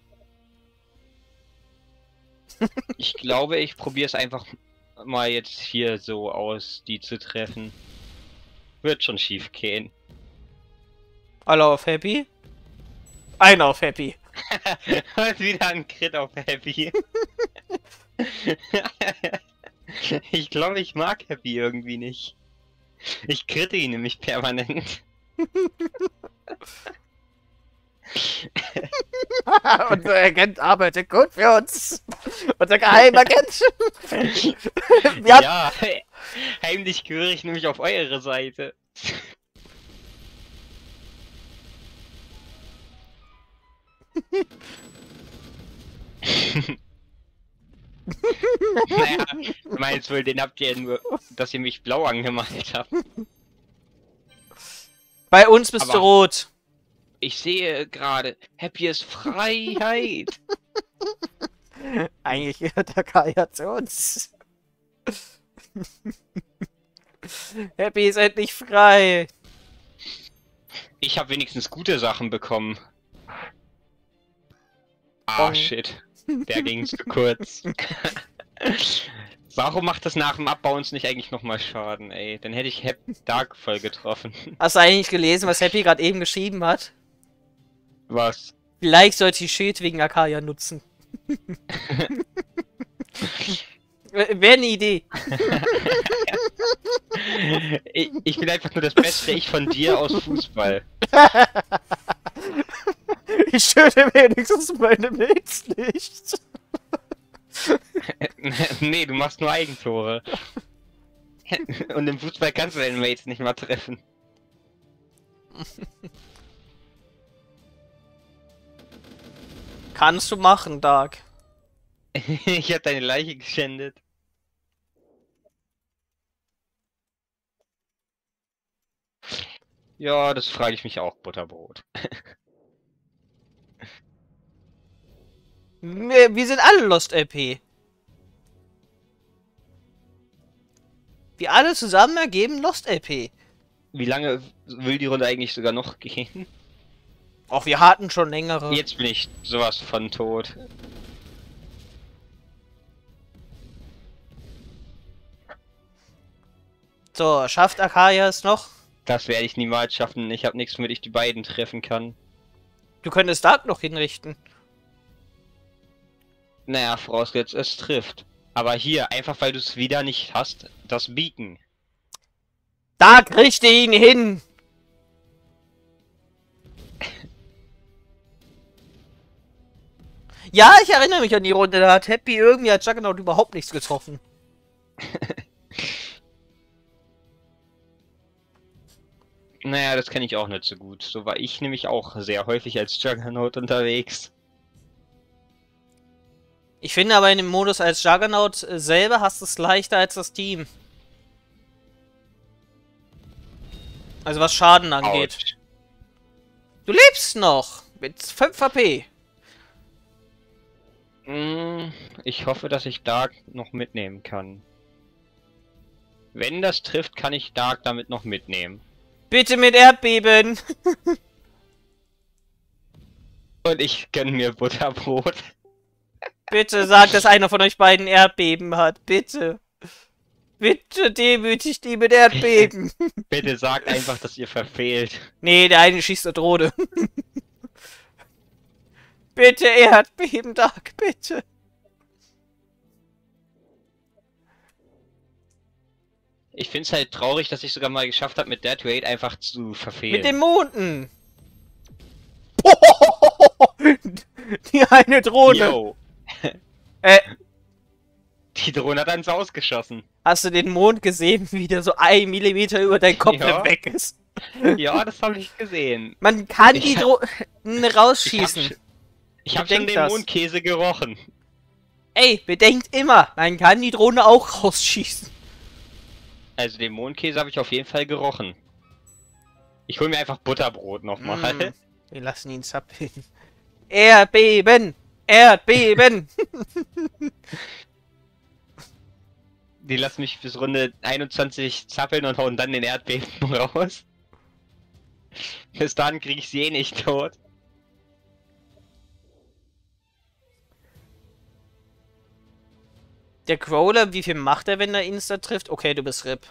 Ich glaube, ich probiere es einfach mal jetzt hier so aus, die zu treffen. Wird schon schief gehen. Alle auf Happy? Einer auf Happy. Und wieder ein Crit auf Happy. Ich glaube, ich mag Happy irgendwie nicht. Ich kritte ihn nämlich permanent. Unser Agent arbeitet gut für uns. Unser Geheimagent. Ja, heimlich gehöre ich nämlich auf eure Seite. Naja, du meinst wohl, den habt ihr nur, dass ihr mich blau angemalt habt. Bei uns bist du Aber- rot. Ich sehe gerade, Happy ist Freiheit. Eigentlich gehört der Kaya zu uns. Happy ist endlich frei. Ich habe wenigstens gute Sachen bekommen. Bong. Ah, shit. Der ging zu kurz. Warum macht das nach dem Abbau uns nicht eigentlich nochmal Schaden, ey? Dann hätte ich Happy Dark voll getroffen. Hast du eigentlich gelesen, was Happy gerade eben geschrieben hat? Was? Vielleicht sollte ich Schild wegen Akaya nutzen. Wäre eine Idee. Ich bin einfach nur das beste Ich von dir aus Fußball. Ich schütte wenigstens meine Mates nicht. Nee, du machst nur Eigentore. Und im Fußball kannst du deine Mates nicht mal treffen. Kannst du machen, Dark. Ich hab deine Leiche geschändet. Ja, das frage ich mich auch, Butterbrot. Wir sind alle Lost LP. Wir alle zusammen ergeben Lost LP. Wie lange will die Runde eigentlich sogar noch gehen? Auch wir hatten schon längere. Jetzt bin ich sowas von tot. So, schafft Akaya es noch? Das werde ich niemals schaffen. Ich habe nichts, womit ich die beiden treffen kann. Du könntest Dark noch hinrichten. Naja, vorausgesetzt es trifft. Aber hier, einfach weil du es wieder nicht hast, das Beacon. Dark, richte ihn hin! Ja, ich erinnere mich an die Runde, da hat Happy irgendwie als Juggernaut überhaupt nichts getroffen. Naja, das kenne ich auch nicht so gut. So war ich nämlich auch sehr häufig als Juggernaut unterwegs. Ich finde aber in dem Modus als Juggernaut selber hast du es leichter als das Team. Also was Schaden angeht. Autsch. Du lebst noch! Mit 5 HP. Ich hoffe, dass ich Dark noch mitnehmen kann. Wenn das trifft, kann ich Dark damit noch mitnehmen. Bitte mit Erdbeben! Und ich gönn mir Butterbrot. Bitte sag, dass einer von euch beiden Erdbeben hat. Bitte. Bitte demütigt die mit Erdbeben. Bitte sagt einfach, dass ihr verfehlt. Nee, der eine schießt eine Drohne. Bitte Erdbeben, Dark, bitte. Ich find's halt traurig, dass ich sogar mal geschafft habe, mit Dead to 8 einfach zu verfehlen. Mit dem Monden. Die eine Drohne. Yo. Äh, Die Drohne hat ans Haus geschossen. hast du den Mond gesehen, wie der so 1 Millimeter über dein Kopf Ja. weg ist? Ja, das habe ich gesehen. Man kann Ich die hab- Drohne rausschießen. Ich hab schon Bedenkt den das. Mondkäse gerochen. Ey, bedenkt immer, man kann die Drohne auch rausschießen. Also den Mondkäse habe ich auf jeden Fall gerochen. Ich hol mir einfach Butterbrot nochmal. Mm, wir lassen ihn zappeln. Erdbeben! Erdbeben! Die lassen mich bis Runde 21 zappeln und hauen dann den Erdbeben raus. Bis dann krieg ich sie eh nicht tot. Der Crawler, wie viel macht er, wenn er Insta trifft? Okay, du bist RIP.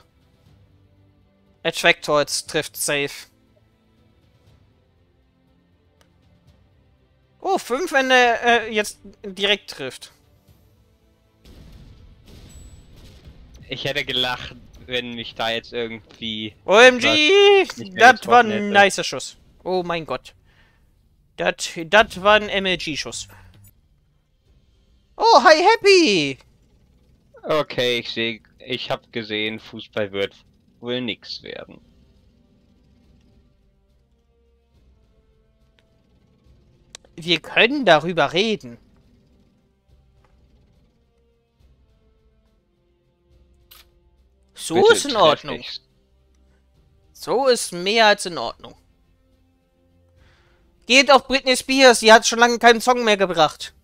Attractoids trifft safe. Oh, 5, wenn er jetzt direkt trifft. Ich hätte gelacht, wenn mich da jetzt irgendwie... OMG! nicht mehr Das war getroffen ein hätte. nicer Schuss. Oh mein Gott. Das war ein MLG-Schuss. Oh, hi Happy! Okay, ich habe gesehen, Fußball wird wohl nix werden. Wir können darüber reden. So Bitte ist in treff Ordnung. ich's. So ist mehr als in Ordnung. Geht auf Britney Spears, sie hat schon lange keinen Song mehr gebracht.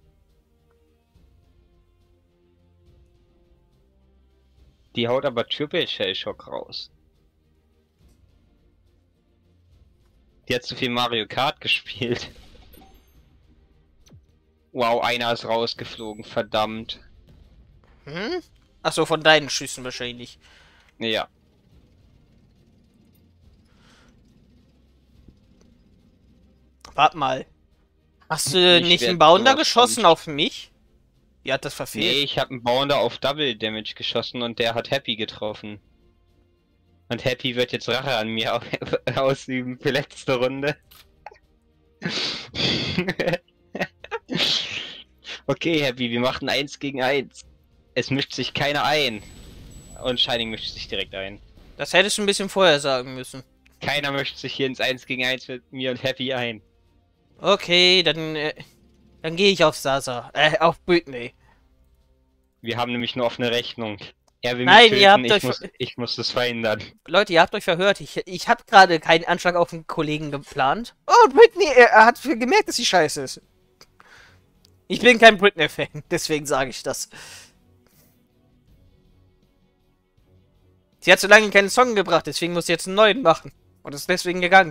Die haut aber Triple Shell Shock raus. Die hat zu viel Mario Kart gespielt. Wow, einer ist rausgeflogen, verdammt. Hm? Achso, von deinen Schüssen wahrscheinlich. Ja. Warte mal. Hast du Ich nicht werd einen Bounder sowas geschossen von- auf mich? Wie hat das verfehlt? Nee, ich habe einen Bounder auf Double Damage geschossen und der hat Happy getroffen. Und Happy wird jetzt Rache an mir ausüben für letzte Runde. Okay, Happy, wir machen 1 gegen 1. Es mischt sich keiner ein. Und Shining mischt sich direkt ein. Das hättest du ein bisschen vorher sagen müssen. Keiner mischt sich hier ins 1 gegen 1 mit mir und Happy ein. Okay, dann gehe ich auf Sasa. Auf Britney. Wir haben nämlich eine offene Rechnung. Er will Nein, mich ihr töten, habt euch ich muss das verhindern. Leute, ihr habt euch verhört. Ich habe gerade keinen Anschlag auf einen Kollegen geplant. Oh, Britney, er hat gemerkt, dass sie scheiße ist. Ich bin kein Britney-Fan, deswegen sage ich das. Sie hat so lange keinen Song gebracht, deswegen muss sie jetzt einen neuen machen. Und ist deswegen gegangen.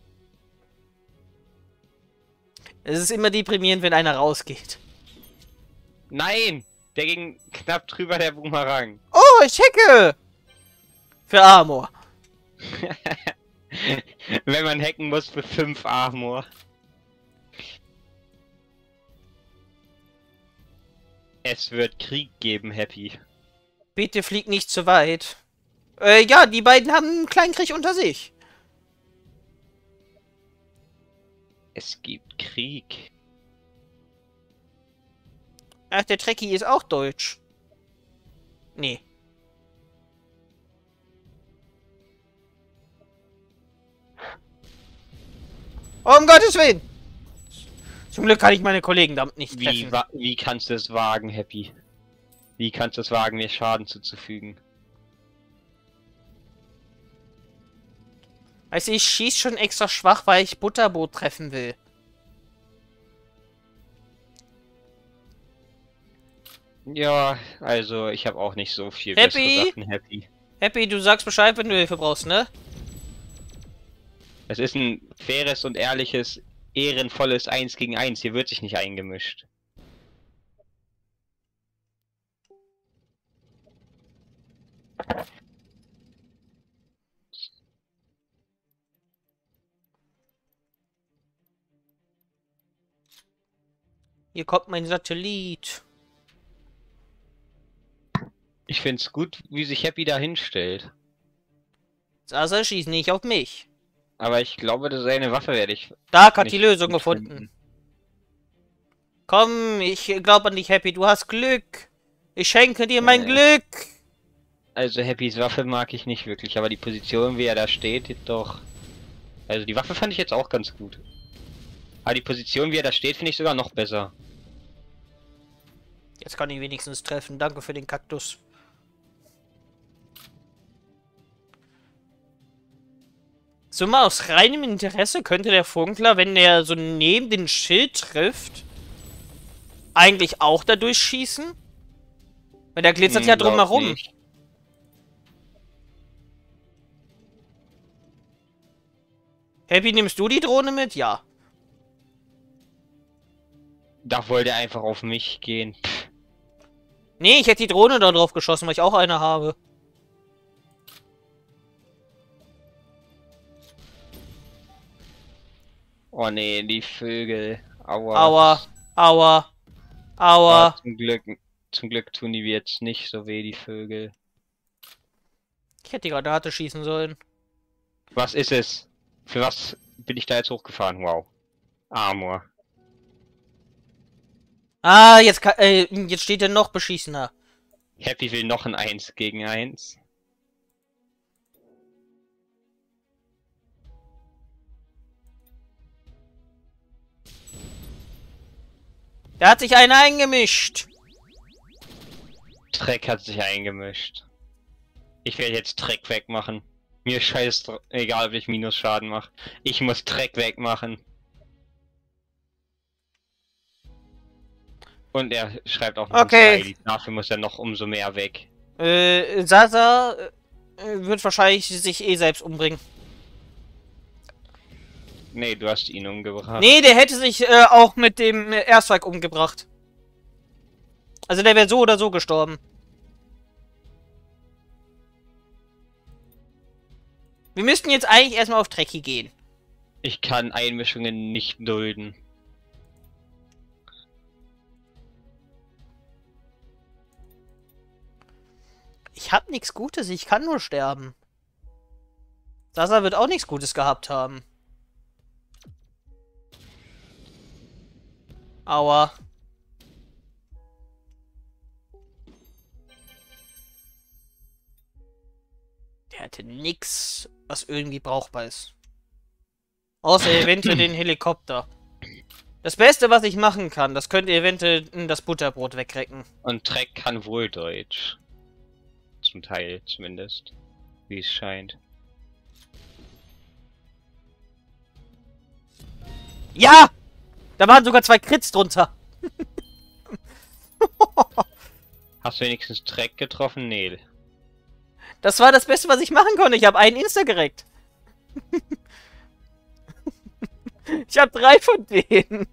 Es ist immer deprimierend, wenn einer rausgeht. Nein! Der ging knapp drüber, der Boomerang. Oh, ich hacke! Für Armor. Wenn man hacken muss für 5 Armor. Es wird Krieg geben, Happy. Bitte flieg nicht zu weit. Ja, die beiden haben einen kleinen Krieg unter sich. Es gibt Krieg. Ach, der Trekkie ist auch deutsch. Nee. Um Gottes Willen! Zum Glück kann ich meine Kollegen damit nicht treffen. Wie kannst du es wagen, Happy? Wie kannst du es wagen, mir Schaden zuzufügen? Also ich schieß schon extra schwach, weil ich Butterbrot treffen will. Ja, also ich habe auch nicht so viel Happy? bessere Sachen, Happy. Happy, du sagst Bescheid, wenn du Hilfe brauchst, ne? Es ist ein faires und ehrliches, ehrenvolles 1 gegen 1. Hier wird sich nicht eingemischt. Hier kommt mein Satellit. Ich find's gut, wie sich Happy da hinstellt. Sasa schießt nicht auf mich. Aber ich glaube, dass seine Waffe werde ich Dark hat die nicht Lösung gut gefunden. finden. Komm, ich glaube an dich, Happy. Du hast Glück. Ich schenke dir mein Glück. Also Happys Waffe mag ich nicht wirklich, aber die Position, wie er da steht, doch. Also die Waffe fand ich jetzt auch ganz gut. Aber die Position, wie er da steht, finde ich sogar noch besser. Jetzt kann ich wenigstens treffen. Danke für den Kaktus. So mal aus reinem Interesse könnte der Funkler, wenn er so neben den Schild trifft, eigentlich auch da durchschießen? Weil der glitzert ja Glaub drumherum. nicht. Happy, nimmst du die Drohne mit? Ja. Da wollte er einfach auf mich gehen. Pff. Nee, ich hätte die Drohne da drauf geschossen, weil ich auch eine habe. Oh nee, die Vögel. Aua. Aua. Aua. Aua. Ah, zum Glück tun die jetzt nicht so weh, die Vögel. Ich hätte die Granate schießen sollen. Was ist es? Für was bin ich da jetzt hochgefahren? Wow. Armor. Ah, jetzt steht er noch beschießener. Happy will noch ein 1 gegen 1. Da hat sich einer eingemischt. Dreck hat sich eingemischt. Ich werde jetzt Dreck wegmachen. Mir scheiß egal, ob ich Minusschaden mache. Ich muss Dreck wegmachen. Und er schreibt auch noch Okay. ein Smiley. Dafür muss er noch umso mehr weg. Sasa wird wahrscheinlich sich eh selbst umbringen. Nee, du hast ihn umgebracht. Nee, der hätte sich auch mit dem Airstrike umgebracht. Also der wäre so oder so gestorben. Wir müssten jetzt eigentlich erstmal auf Trekkie gehen. Ich kann Einmischungen nicht dulden. Ich hab nichts Gutes, ich kann nur sterben. Sasa wird auch nichts Gutes gehabt haben. Aua. Der hatte nix, was irgendwie brauchbar ist. Außer eventuell den Helikopter. Das Beste, was ich machen kann, das könnte eventuell das Butterbrot wegrecken. Und Dreck kann wohl Deutsch. Zum Teil zumindest. Wie es scheint. Ja! Da waren sogar 2 Crits drunter. Hast du wenigstens Dreck getroffen? Nee. Das war das Beste, was ich machen konnte. Ich habe einen Insta gereckt. Ich habe 3 von denen.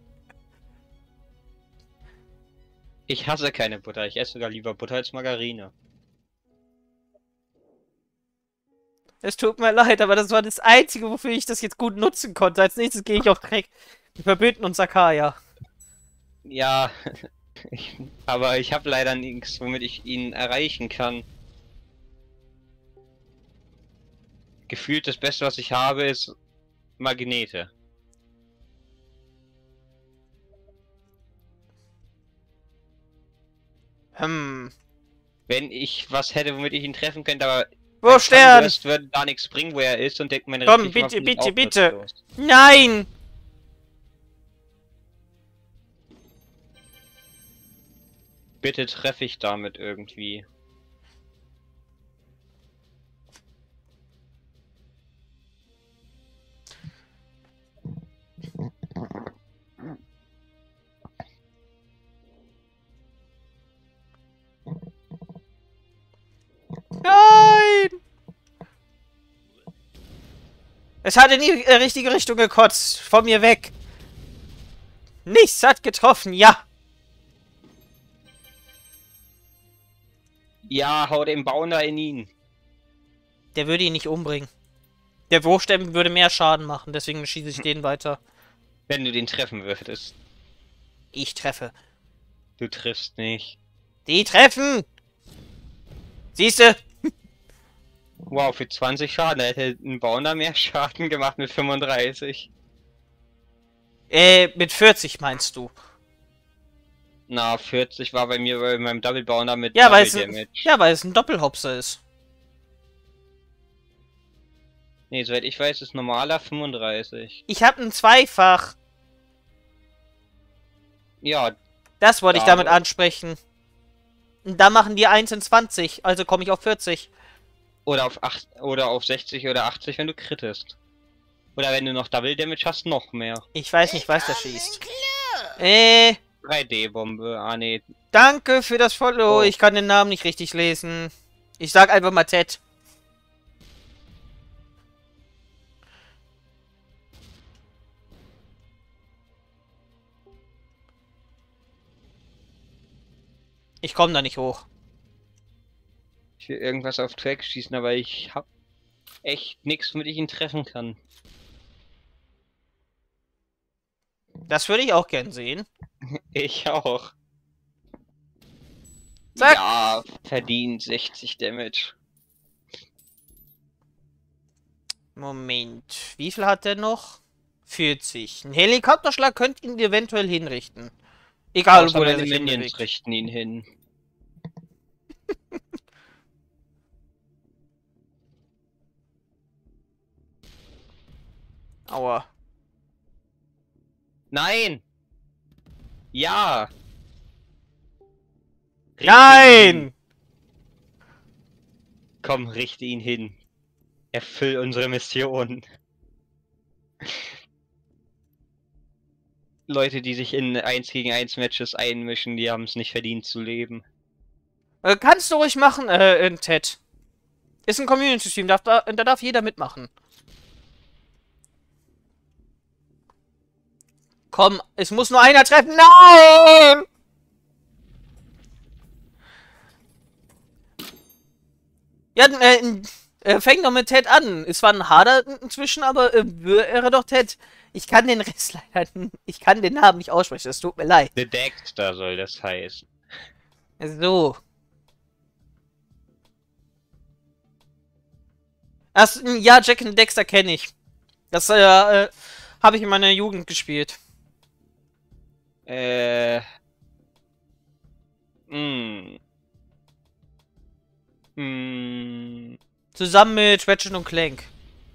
Ich hasse keine Butter. Ich esse sogar lieber Butter als Margarine. Es tut mir leid, aber das war das Einzige, wofür ich das jetzt gut nutzen konnte. Als nächstes gehe ich auf Dreck. Wir verbünden uns Sakaya. Ja, aber ich habe leider nichts, womit ich ihn erreichen kann. Gefühlt das Beste, was ich habe, ist Magnete. Wenn ich was hätte, womit ich ihn treffen könnte, aber Wo Stern? Das würde da nichts bringen, wo er ist und denkt meine Komm, bitte, Waffen bitte, auch bitte. nutzlos. Nein! Bitte treffe ich damit irgendwie. Nein! Es hat in die richtige Richtung gekotzt. Von mir weg. Nichts hat getroffen, ja. Ja, hau den Bauer in ihn. Der würde ihn nicht umbringen. Der Wurfstämmen würde mehr Schaden machen, deswegen schieße ich den weiter. Wenn du den treffen würdest. Ich treffe. Du triffst nicht. Die treffen! Siehste? Wow, für 20 Schaden. Da hätte ein Bauer mehr Schaden gemacht mit 35. Mit 40 meinst du? Na, 40 war bei mir bei meinem Double Bounder mit Ja, weil Double es Damage. ja, weil es ein Doppelhopser ist. Nee, soweit ich weiß, ist normaler 35. Ich habe ein Zweifach. Ja, Das wollte ich Ja, damit aber- ansprechen. Und da machen die 1 in 20, also komme ich auf 40. oder auf 8 oder auf 60 oder 80, wenn du krittest. Oder wenn du noch Double Damage hast, noch mehr. Ich weiß nicht, was der schießt. 3D-Bombe, ah nee. Danke für das Follow. Oh. Ich kann den Namen nicht richtig lesen. Ich sag einfach mal Ted. Ich komme da nicht hoch. Ich will irgendwas auf Track schießen, aber ich hab echt nichts, womit ich ihn treffen kann. Das würde ich auch gern sehen. Ich auch. Zack. Ja, verdient 60 Damage. Moment. Wie viel hat der noch? 40. Ein Helikopterschlag könnte ihn eventuell hinrichten. Egal, Außer wo der meine sich Minions hinbewegt. richten ihn hin. Aua. Nein! Ja! Richte ihn Nein! hin. Komm, richte ihn hin. Erfüll unsere Mission. Leute, die sich in 1 gegen 1 Matches einmischen, die haben es nicht verdient zu leben. Kannst du ruhig machen, Ted. Ist ein Community-Stream, da darf jeder mitmachen. Komm, es muss nur einer treffen. Nein! Ja, fäng doch mit Ted an. Es war ein harder inzwischen, aber wäre doch Ted. Ich kann den Rest leider... Ich kann den Namen nicht aussprechen, das tut mir leid. The Dexter soll das heißen. So. Ja, Jack and Dexter kenne ich. Das habe ich in meiner Jugend gespielt. Zusammen mit Ratchet und Clank.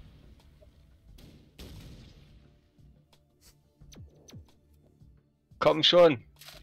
Komm schon.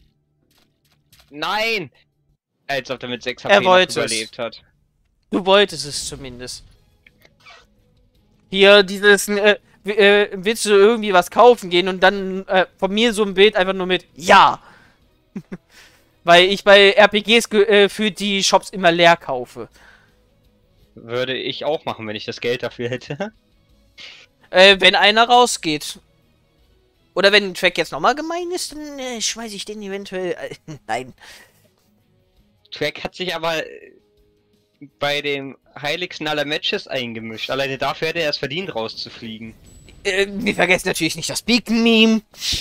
Nein! Als ob er mit 6 Er HP noch wollte überlebt hat. Du wolltest es zumindest. Hier, dieses, willst du irgendwie was kaufen gehen und dann von mir so ein Bild einfach nur mit Ja! Weil ich bei RPGs für die Shops immer leer kaufe. Würde ich auch machen, wenn ich das Geld dafür hätte. Wenn einer rausgeht. Oder wenn ein Track jetzt nochmal gemein ist, dann schmeiße ich den eventuell... nein. Track hat sich aber bei dem heiligsten aller Matches eingemischt. Alleine dafür hätte er es verdient, rauszufliegen. Wir vergessen natürlich nicht das Beacon-Meme.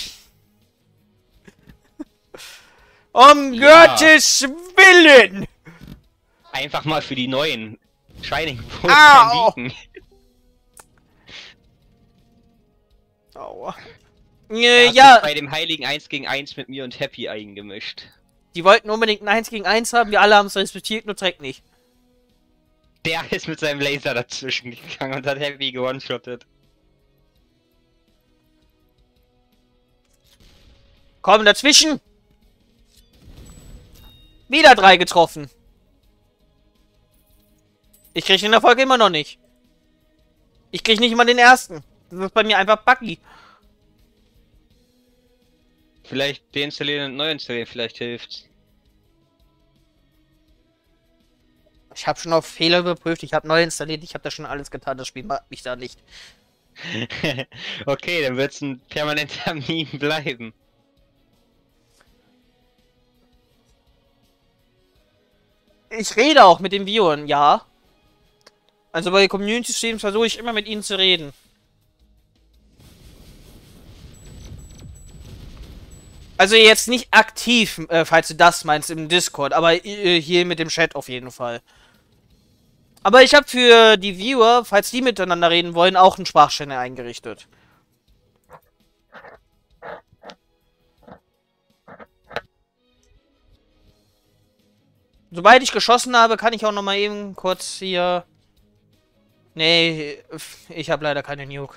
Gottes Willen! Einfach mal für die neuen Shining Force Beacon. Aua. Er hat Ja. sich bei dem heiligen 1 gegen 1 mit mir und Happy eingemischt. Die wollten unbedingt ein 1 gegen 1 haben, wir alle haben es respektiert, nur Track nicht. Der ist mit seinem Laser dazwischen gegangen und hat Happy gewone-shottet. Komm, dazwischen! Wieder 3 getroffen. Ich krieg den Erfolg immer noch nicht. Ich krieg nicht mal den ersten. Das ist bei mir einfach buggy. Vielleicht deinstallieren und neu installieren, vielleicht hilft's. Ich habe schon auf Fehler überprüft, ich habe neu installiert, ich habe da schon alles getan, das Spiel mag mich da nicht. Okay, dann wird's ein permanenter Meme bleiben. Ich rede auch mit den Viewern, ja. Also bei Community-Streams versuche ich immer mit ihnen zu reden. Also jetzt nicht aktiv, falls du das meinst, im Discord, aber hier mit dem Chat auf jeden Fall. Aber ich habe für die Viewer, falls die miteinander reden wollen, auch einen Sprachchannel eingerichtet. Sobald ich geschossen habe, kann ich auch noch mal eben kurz hier... Nee, ich habe leider keine Nuke.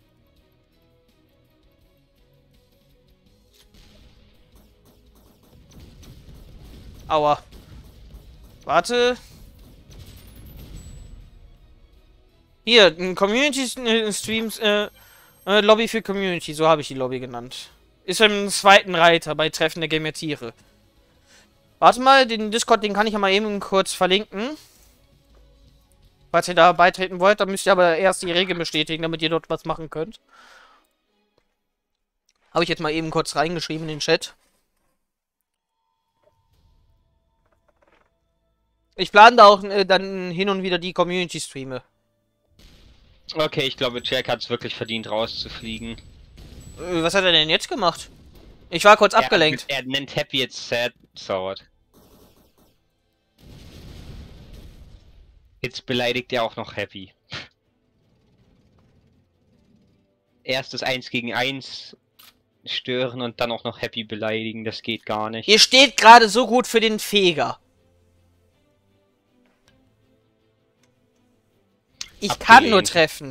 Aua. Warte. Hier, ein Community-Streams, Lobby für Community, so habe ich die Lobby genannt. Ist im zweiten Reiter bei Treffen der Game Tiere. Warte mal, den Discord, den kann ich ja mal eben kurz verlinken. Falls ihr da beitreten wollt, dann müsst ihr aber erst die Regeln bestätigen, damit ihr dort was machen könnt. Habe ich jetzt mal eben kurz reingeschrieben in den Chat. Ich plane da auch dann hin und wieder die Community-Streame. Okay, ich glaube, Jack hat es wirklich verdient, rauszufliegen. Was hat er denn jetzt gemacht? Ich war kurz abgelenkt. Er nennt Happy jetzt Sad Sword. Jetzt beleidigt er auch noch Happy. Erst das 1 gegen 1 stören und dann auch noch Happy beleidigen, das geht gar nicht. Ihr steht gerade so gut für den Feger. Ich kann nur treffen.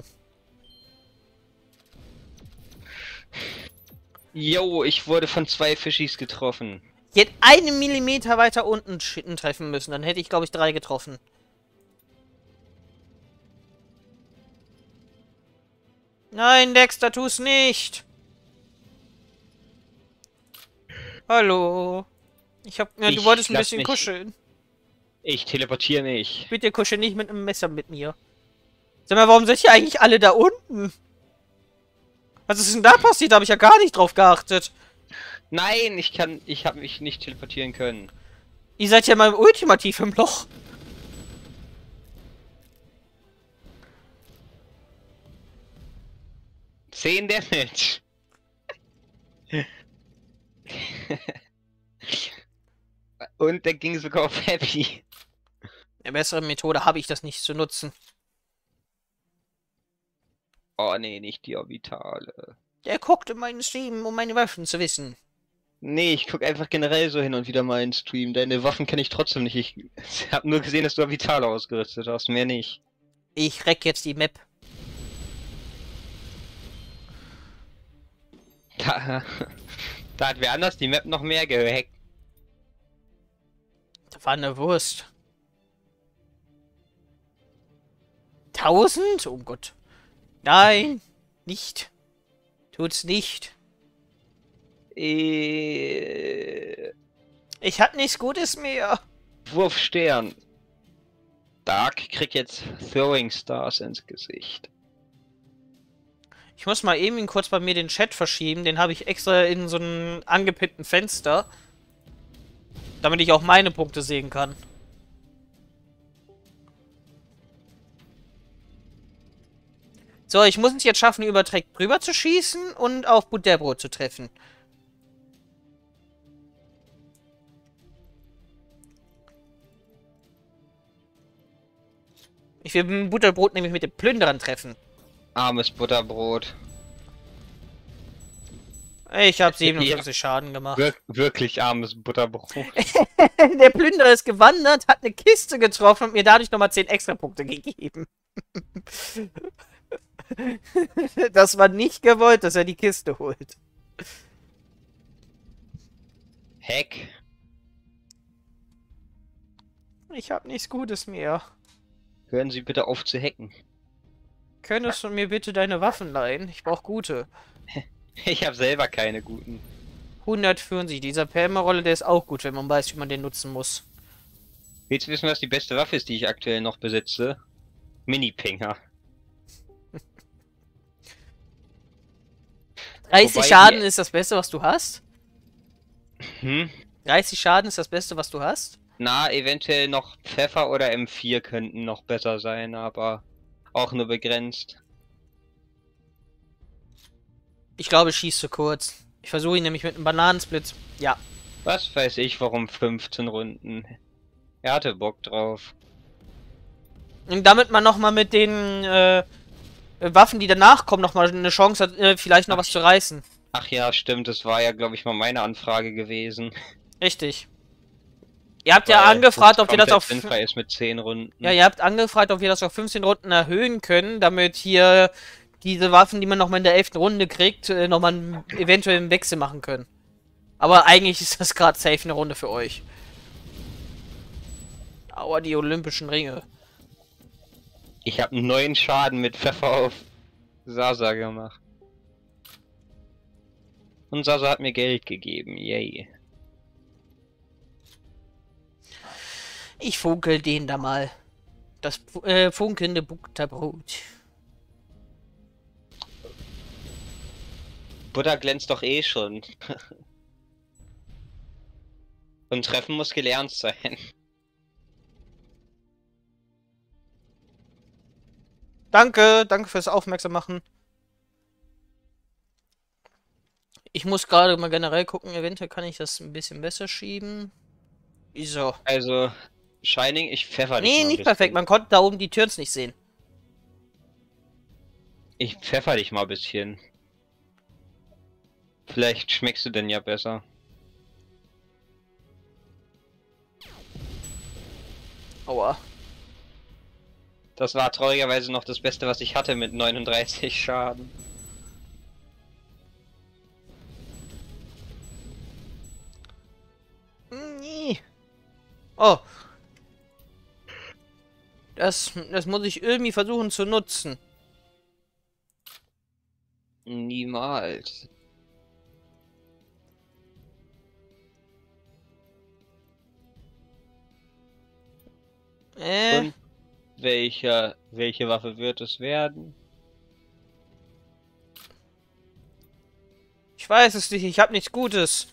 Jo, ich wurde von 2 Fischis getroffen. Ich hätte einen Millimeter weiter unten treffen müssen, dann hätte ich, glaube ich, 3 getroffen. Nein, Dexter, tu's nicht. Hallo. Du wolltest ein bisschen kuscheln. Ich teleportiere mich. Bitte kuschel nicht mit einem Messer mit mir. Sag mal, warum sind hier eigentlich alle da unten? Was ist denn da passiert? Da habe ich ja gar nicht drauf geachtet. Nein, ich habe mich nicht teleportieren können. Ihr seid ja mal ultimativ im Loch. Zehn Damage. Und der ging sogar auf Happy. Eine bessere Methode habe ich, das nicht zu nutzen. Oh nee, nicht die Orbitale. Der guckt in meinen Stream, um meine Waffen zu wissen. Nee, ich guck einfach generell so hin und wieder mal in Stream. Deine Waffen kenne ich trotzdem nicht. Ich habe nur gesehen, dass du Orbitale ausgerüstet hast, mehr nicht. Ich reck jetzt die Map. Da hat wer anders die Map noch mehr gehackt. Da war eine Wurst. 1000? Oh Gott. Nein, nicht. Tut's nicht. Ich hab nichts Gutes mehr. Wurfstern. Dark kriegt jetzt Throwing Stars ins Gesicht. Ich muss mal eben kurz bei mir den Chat verschieben. Den habe ich extra in so einem angepinnten Fenster. Damit ich auch meine Punkte sehen kann. So, ich muss es jetzt schaffen, über Dreck drüber zu schießen und auf Butterbrot zu treffen. Ich will Butterbrot nämlich mit den Plünderern treffen. Armes Butterbrot. Ich habe 57 Schaden gemacht. Wirklich armes Butterbrot. Der Plünderer ist gewandert, hat eine Kiste getroffen und mir dadurch nochmal 10 extra Punkte gegeben. Das war nicht gewollt, dass er die Kiste holt. Hack. Ich habe nichts Gutes mehr. Hören Sie bitte auf zu hacken. Könntest du mir bitte deine Waffen leihen? Ich brauche gute. Ich habe selber keine guten. 140. Dieser Permarolle, der ist auch gut, wenn man weiß, wie man den nutzen muss. Willst du wissen, was die beste Waffe ist, die ich aktuell noch besitze? Mini-Pinger. 30 Schaden ist das Beste, was du hast? Hm? 30 Schaden ist das Beste, was du hast? Na, eventuell noch Pfeffer oder M4 könnten noch besser sein, aber auch nur begrenzt. Ich glaube, ich schieße zu kurz. Ich versuche ihn nämlich mit einem Bananensplitz. Ja. Was weiß ich, warum 15 Runden. Er hatte Bock drauf. Und damit man nochmal mit den Waffen, die danach kommen, nochmal eine Chance hat, vielleicht noch was zu reißen. Ach ja, stimmt, das war ja, glaube ich, mal meine Anfrage gewesen. Richtig. Ihr habt ja angefragt, ob wir das auf... sinnfrei ist mit 10 Runden. Ja, ihr habt angefragt, ob wir das auf 15 Runden erhöhen können, damit hier diese Waffen, die man nochmal in der 11. Runde kriegt, nochmal eventuell einen Wechsel machen können. Aber eigentlich ist das gerade safe eine Runde für euch. Aua, die olympischen Ringe. Ich habe 9 Schaden mit Pfeffer auf Sasa gemacht. Und Sasa hat mir Geld gegeben, yay. Ich funkel den da mal. Das funkelnde Butterbrot. Butter glänzt doch eh schon. Und Treffen muss gelernt sein. Danke, danke fürs Aufmerksam machen. Ich muss gerade mal generell gucken, eventuell kann ich das ein bisschen besser schieben. Wieso? Also, Shining, ich pfeffer dich Nee, mal ein nicht perfekt. bisschen. Man konnte da oben die Türens nicht sehen. Ich pfeffer dich mal ein bisschen. Vielleicht schmeckst du denn ja besser. Aua. Das war traurigerweise noch das Beste, was ich hatte mit 39 Schaden. Nee. Oh. Das muss ich irgendwie versuchen zu nutzen. Niemals. Und welche Waffe wird es werden? Ich weiß es nicht, ich habe nichts Gutes.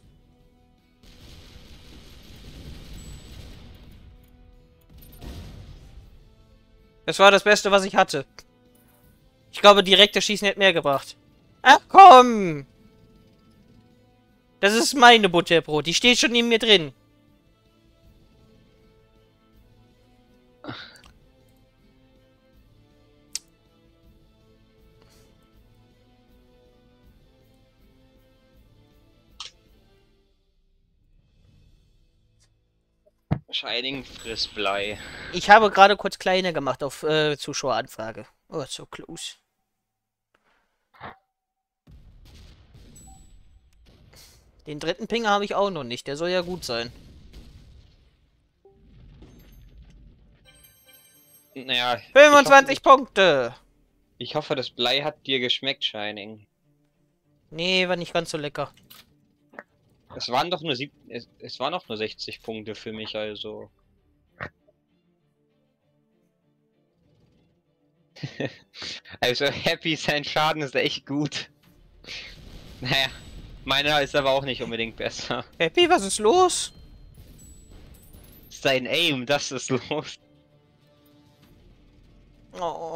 Das war das Beste, was ich hatte. Ich glaube, direkter Schießen hätte mehr gebracht. Ach komm! Das ist meine Butterbrot, die steht schon in mir drin. Shining frisst Blei. Ich habe gerade kurz kleiner gemacht auf Zuschaueranfrage. Oh, so close. Den dritten Pinger habe ich auch noch nicht. Der soll ja gut sein. Naja, 25 Punkte! ich hoffe, das Blei hat dir geschmeckt, Shining. Nee, war nicht ganz so lecker. Es waren doch nur es waren doch nur 60 Punkte für mich, also. Also Happy, sein Schaden ist echt gut. Naja, meiner ist aber auch nicht unbedingt besser. Happy, was ist los? Sein Aim, das ist los. Oh.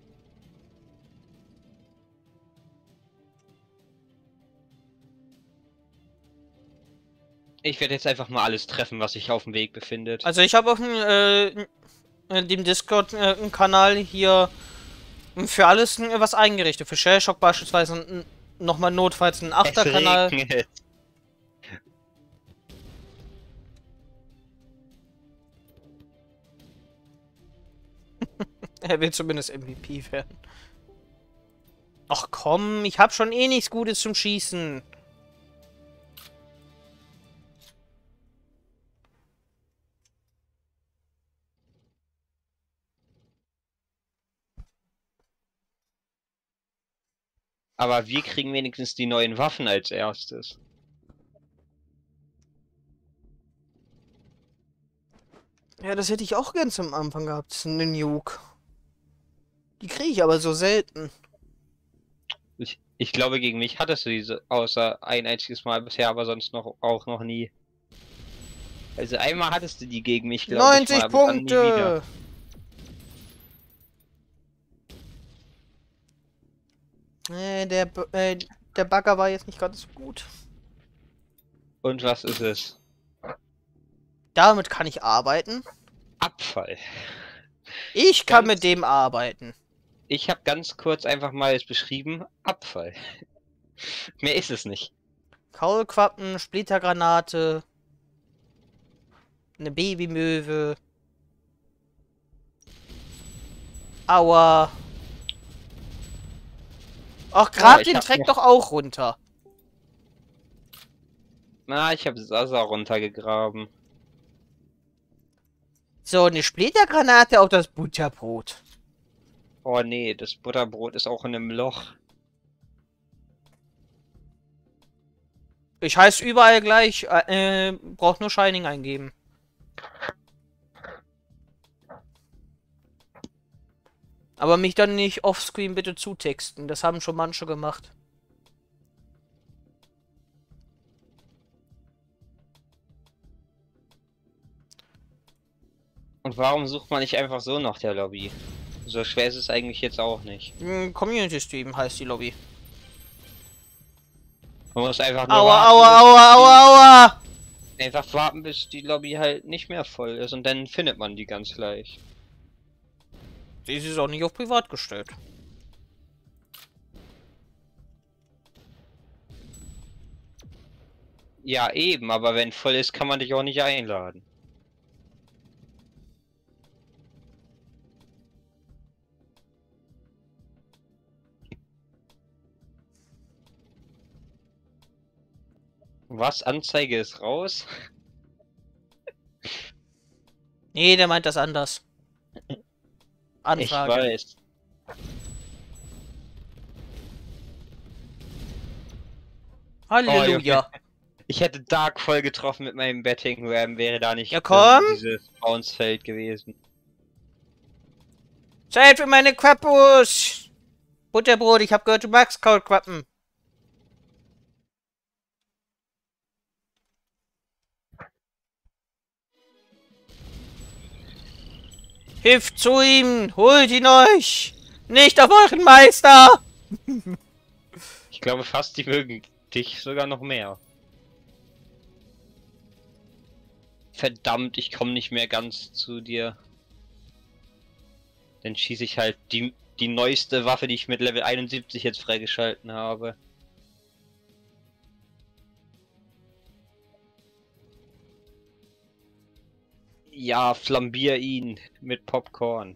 Ich werde jetzt einfach mal alles treffen, was sich auf dem Weg befindet. Also ich habe auf dem Discord-Kanal hier für alles was eingerichtet. Für Shellshock beispielsweise nochmal notfalls ein 8er-Kanal. Er will zumindest MVP werden. Ach komm, ich habe schon eh nichts Gutes zum Schießen. Aber wir kriegen wenigstens die neuen Waffen als erstes. Ja, das hätte ich auch gern zum Anfang gehabt. Eine Nuke. Die kriege ich aber so selten. Ich glaube, gegen mich hattest du diese außer ein einziges Mal bisher, aber sonst auch noch nie. Also einmal hattest du die gegen mich, glaube ich. 90 Punkte! Der Bagger war jetzt nicht ganz so gut. Und was ist es? Damit kann ich arbeiten. Abfall. Ich kann mit dem arbeiten. Ich habe ganz kurz einfach mal es beschrieben. Abfall. Mehr ist es nicht. Kaulquappen, Splittergranate. Eine Babymöwe. Aua. Ach, grad den Dreck doch auch runter. Na, ich habe Sasa runtergegraben. So, eine Splittergranate auf das Butterbrot. Oh nee, das Butterbrot ist auch in einem Loch. Ich heiße überall gleich, braucht nur Shining eingeben. Aber mich dann nicht offscreen bitte zutexten, das haben schon manche gemacht. Und warum sucht man nicht einfach so nach der Lobby? So schwer ist es eigentlich jetzt auch nicht. Community Stream heißt die Lobby. Man muss einfach nur Aua, warten, aua, aua, aua, aua! einfach warten, bis die Lobby halt nicht mehr voll ist und dann findet man die ganz leicht. Die ist auch nicht auf privat gestellt. Ja, eben, aber wenn voll ist, kann man dich auch nicht einladen. Was? Anzeige ist raus? Nee, der meint das anders. Anfrage. Ich weiß. Halleluja. Ich hätte Dark voll getroffen mit meinem Betting Ram, wäre da nicht Ja, komm. dieses Bounce-Feld gewesen. Zeit für meine Quappus! Butterbrot, ich hab gehört, du magst Kaulquappen. Hilft zu ihm! Holt ihn euch! Nicht auf euren Meister! Ich glaube fast, die mögen dich sogar noch mehr. Verdammt, ich komme nicht mehr ganz zu dir. Dann schieße ich halt die neueste Waffe, die ich mit Level 71 jetzt freigeschalten habe. Ja, flambier ihn mit Popcorn.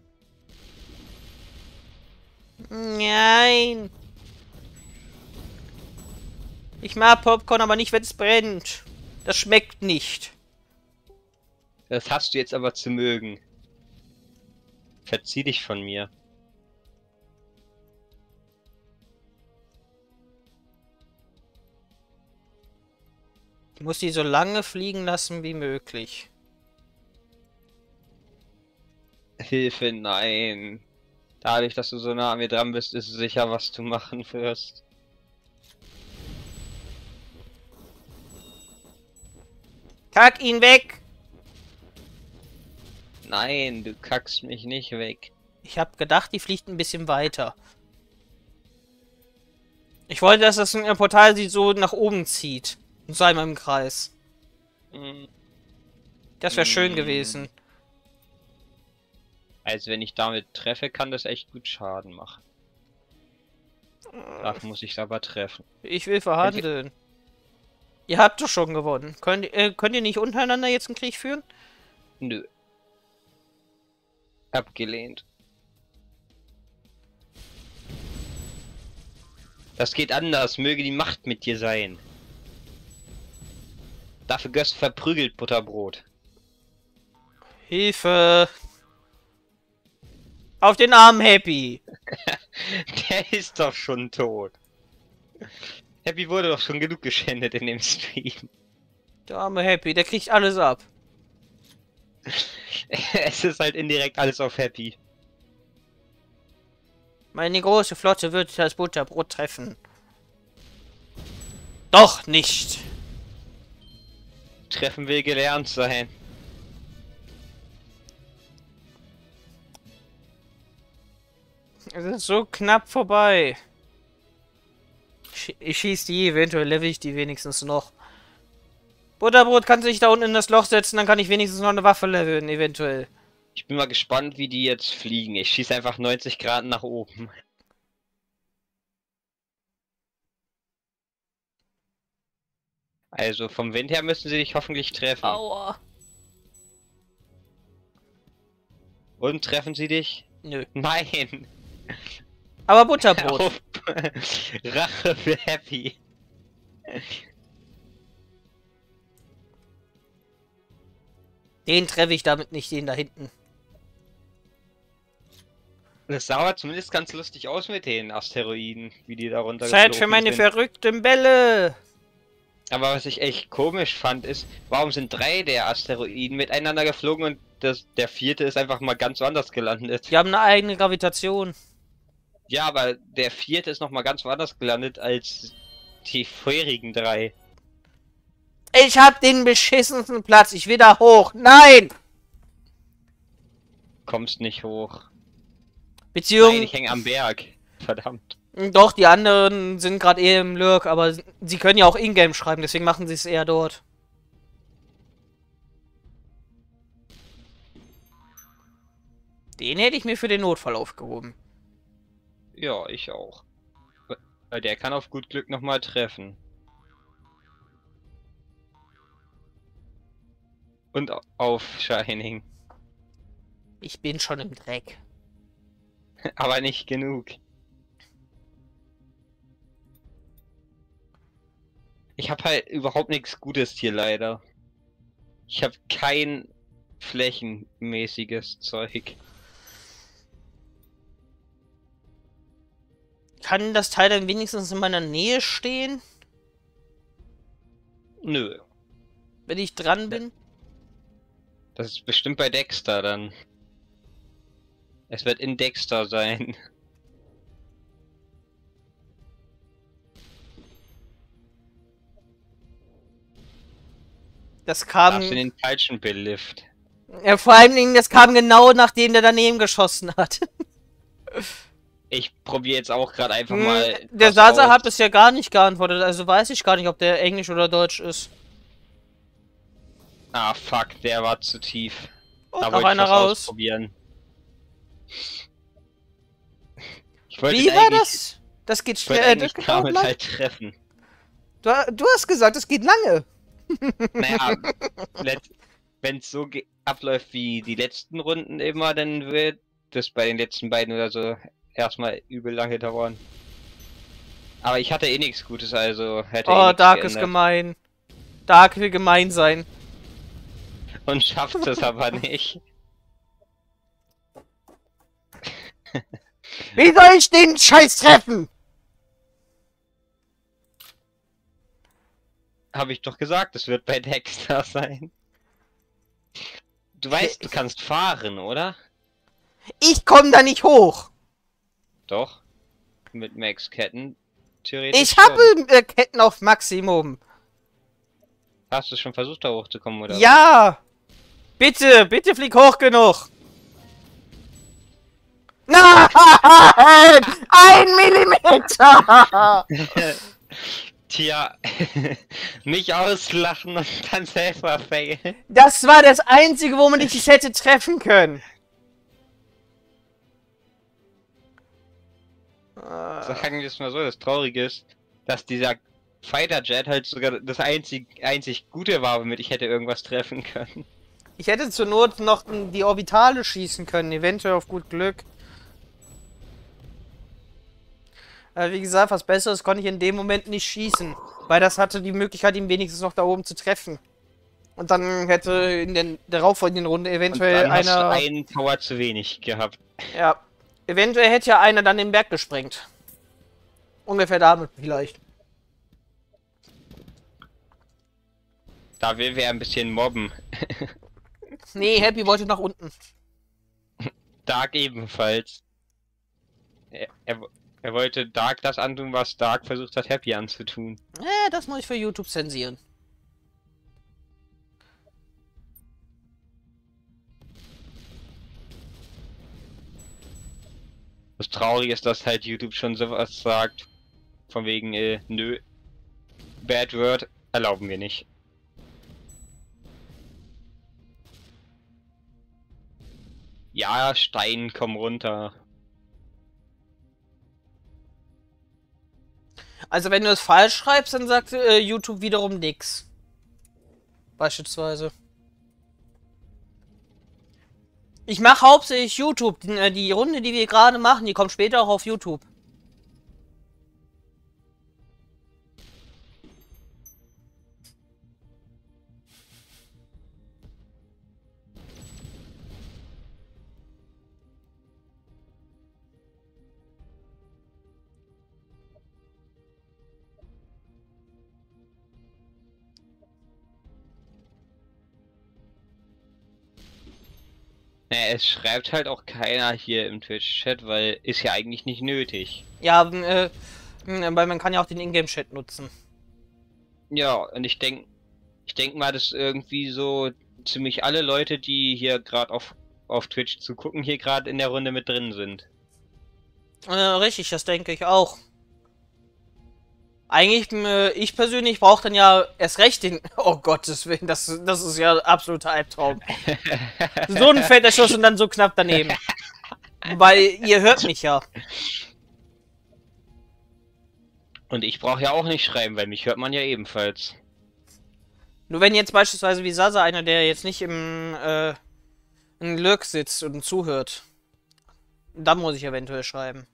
Nein! Ich mag Popcorn, aber nicht, wenn es brennt. Das schmeckt nicht. Das hast du jetzt aber zu mögen. Verzieh dich von mir. Ich muss die so lange fliegen lassen wie möglich. Hilfe, nein. Dadurch, dass du so nah an mir dran bist, ist sicher, was du machen wirst. Kack ihn weg! Nein, du kackst mich nicht weg. Ich hab gedacht, die fliegt ein bisschen weiter. Ich wollte, dass das ein Portal sie so nach oben zieht. Und so einmal im Kreis. Hm. Das wäre schön gewesen. Also wenn ich damit treffe, kann das echt gut Schaden machen. Dafür muss ich aber treffen. Ich will verhandeln. Ihr habt doch schon gewonnen. Könnt ihr nicht untereinander jetzt einen Krieg führen? Nö. Abgelehnt. Das geht anders. Möge die Macht mit dir sein. Dafür Göst verprügelt Butterbrot. Hilfe! Auf den armen Happy! Der ist doch schon tot. Happy wurde doch schon genug geschändet in dem Stream. Der arme Happy, der kriegt alles ab. Es ist halt indirekt alles auf Happy. Meine große Flotte wird das Butterbrot treffen. Doch nicht! Treffen will gelernt sein. Es ist so knapp vorbei. Ich schieße die, eventuell level ich die wenigstens noch. Butterbrot kann sich da unten in das Loch setzen, dann kann ich wenigstens noch eine Waffe leveln, eventuell. Ich bin mal gespannt, wie die jetzt fliegen. Ich schieße einfach 90 Grad nach oben. Also vom Wind her müssen sie dich hoffentlich treffen. Aua. Und treffen sie dich? Nö. Nein. Aber Butterbrot. Auf Rache für Happy. Den treffe ich damit nicht, den da hinten. Das sah aber zumindest ganz lustig aus mit den Asteroiden, wie die da runter Zeit für meine verrückten Bälle. Aber was ich echt komisch fand, ist, warum sind 3 der Asteroiden miteinander geflogen und der 4. ist einfach mal ganz woanders gelandet? Die haben eine eigene Gravitation. Ja, aber der 4. ist noch mal ganz woanders gelandet als die vorherigen 3. Ich hab den beschissensten Platz. Ich will da hoch. Nein! Kommst nicht hoch. Nein, Beziehungsweise ich hänge am Berg. Verdammt. Doch, die anderen sind gerade eher im Lurk, aber sie können ja auch Ingame schreiben, deswegen machen sie es eher dort. Den hätte ich mir für den Notfall aufgehoben. Ja, ich auch. Weil der kann auf gut Glück nochmal treffen. Und auf Shining. Ich bin schon im Dreck. Aber nicht genug. Ich habe halt überhaupt nichts Gutes hier leider. Ich habe kein flächenmäßiges Zeug. Kann das Teil dann wenigstens in meiner Nähe stehen, Nö. wenn ich dran bin? Das ist bestimmt bei Dexter dann. Es wird in Dexter sein. Das kam. Darfst in den falschen Bildlift. Ja, vor allen Dingen, das kam genau nachdem der daneben geschossen hat. Ich probiere jetzt auch gerade einfach mal. Der Sasa hat bisher gar nicht geantwortet, also weiß ich gar nicht, ob der Englisch oder Deutsch ist. Ah, fuck, der war zu tief. Oh, Da noch wollte ich einer was raus. ausprobieren. Ich wollte Wie ihn war eigentlich- das? Das geht Ich wollte schnell. eigentlich damit halt treffen. Du hast gesagt, es geht lange. Naja, wenn es so abläuft wie die letzten Runden immer, dann wird das bei den letzten beiden oder so erstmal übel lange dauern. Aber ich hatte eh nichts Gutes, also hätte eh Oh, nichts Dark ist geändert. gemein. Dark will gemein sein. Und schafft es aber nicht. Wie soll ich den Scheiß treffen? Habe ich doch gesagt, es wird bei Dexter sein. Du weißt, du kannst fahren, oder? Ich komme da nicht hoch. Doch. Mit Max Ketten. Theoretisch. Ich habe Ketten auf Maximum. Hast du schon versucht, da hochzukommen, oder? Ja. Bitte, bitte flieg hoch genug. Nein! 1 Millimeter! Tja, mich auslachen und dann selber failen. Das war das Einzige, womit ich es hätte treffen können. Sagen wir es mal so, das Traurige ist, dass dieser Fighter Jet halt sogar das einzig Gute war, womit ich hätte irgendwas treffen können. Ich hätte zur Not noch die Orbitale schießen können, eventuell auf gut Glück. Wie gesagt, was Besseres konnte ich in dem Moment nicht schießen. Weil das hatte die Möglichkeit, ihn wenigstens noch da oben zu treffen. Und dann hätte in der darauffolgenden Runde eventuell Und dann hast du einer... einen Tower zu wenig gehabt. Ja. Eventuell hätte ja einer dann den Berg gesprengt. Ungefähr damit vielleicht. Da will wer ein bisschen mobben. Nee, Happy wollte nach unten. Dark ebenfalls. Er wollte Dark das antun, was Dark versucht hat, Happy anzutun. Das muss ich für YouTube zensieren. Das Traurige ist, dass halt YouTube schon sowas sagt. Von wegen, nö. Bad Word erlauben wir nicht. Ja, Stein, komm runter. Also wenn du es falsch schreibst, dann sagt YouTube wiederum nix. Beispielsweise. Ich mache hauptsächlich YouTube. Die Runde, die wir gerade machen, die kommt später auch auf YouTube. Naja, es schreibt halt auch keiner hier im Twitch-Chat, weil ist ja eigentlich nicht nötig. Ja, weil man kann ja auch den Ingame-Chat nutzen. Ja, und ich denk mal, dass irgendwie so ziemlich alle Leute, die hier gerade auf Twitch zu gucken, hier gerade in der Runde mit drin sind. Richtig, das denke ich auch. Eigentlich, ich persönlich brauche dann ja erst recht den... Oh Gottes Willen, das ist ja absoluter Albtraum. So ein fetter Schuss und dann so knapp daneben. Weil ihr hört mich ja. Und ich brauche ja auch nicht schreiben, weil mich hört man ja ebenfalls. Nur wenn jetzt beispielsweise wie Sasa, einer, der jetzt nicht im Lurk sitzt und zuhört. Dann muss ich eventuell schreiben.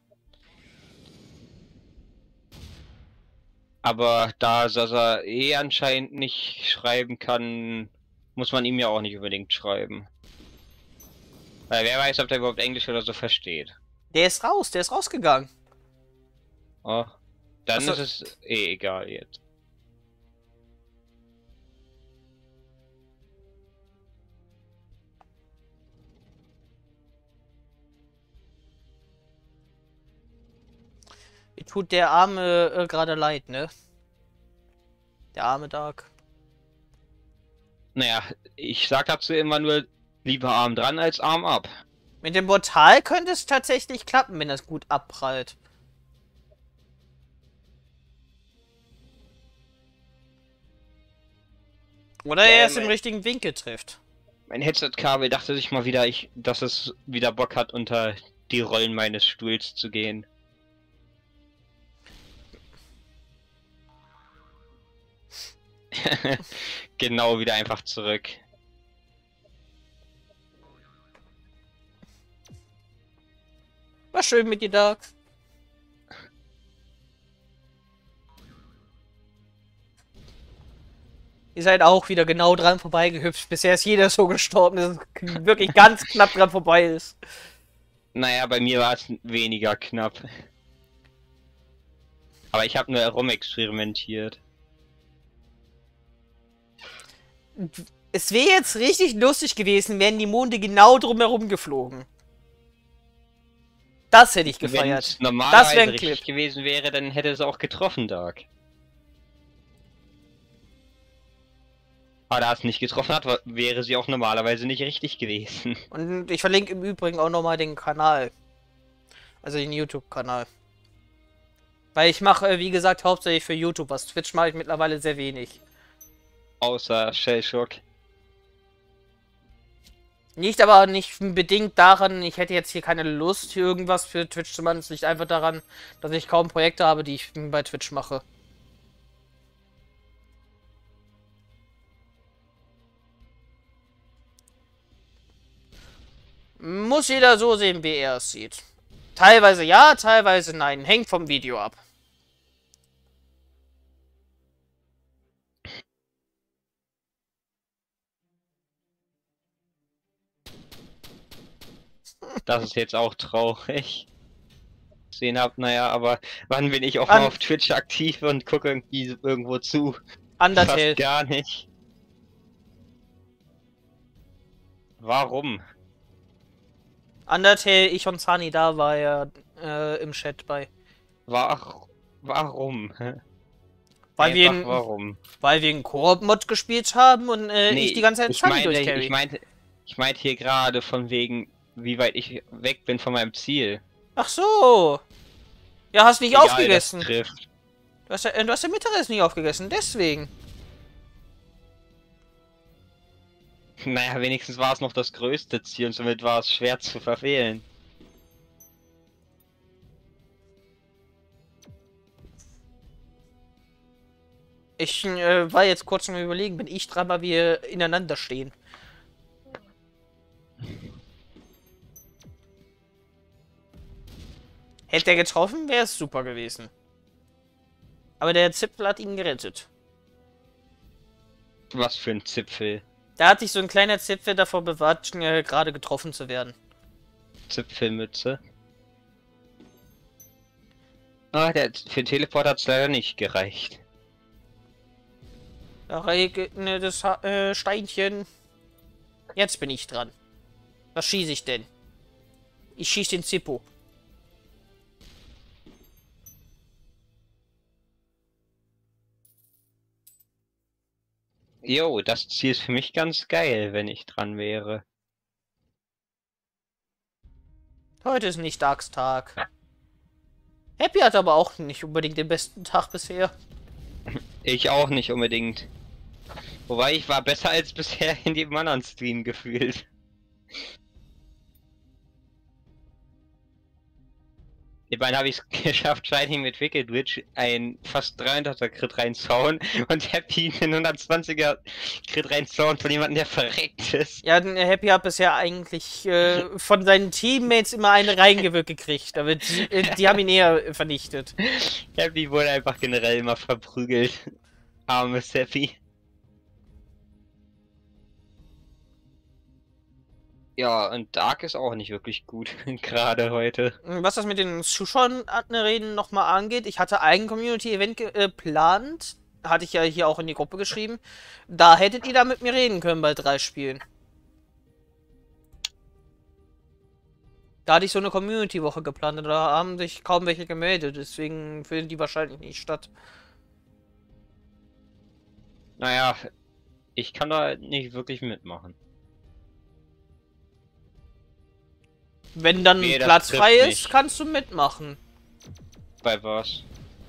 Aber da Sasa eh anscheinend nicht schreiben kann, muss man ihm ja auch nicht unbedingt schreiben. Weil wer weiß, ob der überhaupt Englisch oder so versteht. Der ist raus, der ist rausgegangen. Oh, dann Achso. ist es eh egal jetzt. Mir tut der Arme gerade leid, ne? Der arme Dark. Naja, ich sag dazu immer nur, lieber Arm dran als Arm ab. Mit dem Portal könnte es tatsächlich klappen, wenn das gut abprallt. Oder er es im richtigen Winkel trifft. Mein Headset-Kabel dachte sich mal wieder, dass es wieder Bock hat, unter die Rollen meines Stuhls zu gehen. Genau, wieder einfach zurück. War schön mit dir, Dark. Ihr seid auch wieder genau dran vorbeigehüpft. Bisher ist jeder so gestorben, dass es wirklich ganz knapp dran vorbei ist. Naja, bei mir war es weniger knapp. Aber ich habe nur rumexperimentiert. Es wäre jetzt richtig lustig gewesen, wären die Monde genau drumherum geflogen. Das hätte ich gefeiert. Wenn es Das wäre normalerweise ein richtig Clip gewesen wäre, dann hätte es auch getroffen, Dark. Aber da es nicht getroffen hat, wäre sie auch normalerweise nicht richtig gewesen. Und ich verlinke im Übrigen auch nochmal den Kanal. Also den YouTube-Kanal. Weil ich mache, wie gesagt, hauptsächlich für YouTube was. Twitch mache ich mittlerweile sehr wenig. Außer Shellshock. Liegt aber nicht bedingt daran, ich hätte jetzt hier keine Lust, hier irgendwas für Twitch zu machen. Es liegt einfach daran, dass ich kaum Projekte habe, die ich bei Twitch mache. Muss jeder so sehen, wie er es sieht. Teilweise ja, teilweise nein. Hängt vom Video ab. Das ist jetzt auch traurig. Gesehen hab, naja, aber wann bin ich auch mal auf Twitch aktiv und gucke irgendwie irgendwo zu? Undertale. Fast gar nicht. Warum? Undertale, ich und Sunny, da war er im Chat bei. Warum? Weil wir, warum? Weil wir einen Koop-Mod gespielt haben und nee, ich die ganze Zeit Sunny durchcarry. Ich meinte hier gerade von wegen, wie weit ich weg bin von meinem Ziel. Ach so. Ja, hast nicht Egal, aufgegessen. Du hast ja Mittagessen nicht aufgegessen, deswegen. Naja, wenigstens war es noch das größte Ziel und somit war es schwer zu verfehlen. Ich war jetzt kurz am Überlegen, bin ich dran, weil wir ineinander stehen. Hätte er getroffen, wäre es super gewesen. Aber der Zipfel hat ihn gerettet. Was für ein Zipfel? Da hat sich so ein kleiner Zipfel davor bewahrt, gerade getroffen zu werden. Zipfelmütze. Ah, für den Teleport hat es leider nicht gereicht. Da regnet das Steinchen. Jetzt bin ich dran. Was schieße ich denn? Ich schieße den Zippo. Jo, das Ziel ist für mich ganz geil, wenn ich dran wäre. Heute ist nicht Darks Tag. Happy hat aber auch nicht unbedingt den besten Tag bisher. Ich auch nicht unbedingt. Wobei ich war besser als bisher in jedem anderen Stream gefühlt. Immerhin habe ich es geschafft, Shining mit Wicked Witch ein fast 300er Crit reinzauen und Happy einen 120er Crit reinzauen von jemandem, der verreckt ist. Ja, Happy hat bisher eigentlich von seinen Teammates immer eine reingewirkt gekriegt, aber die haben ihn eher vernichtet. Happy wurde einfach generell immer verprügelt. Armes Happy. Ja, und Dark ist auch nicht wirklich gut, gerade heute. Was das mit den Zuschauern-Reden nochmal angeht, ich hatte ein Community-Event geplant, hatte ich ja hier auch in die Gruppe geschrieben. Da hättet ihr da mit mir reden können bei 3 Spielen. Da hatte ich so eine Community-Woche geplant, da haben sich kaum welche gemeldet, deswegen finden die wahrscheinlich nicht statt. Naja, ich kann da nicht wirklich mitmachen. Wenn dann Nee, Platz frei ist, nicht. kannst du mitmachen. Bei was?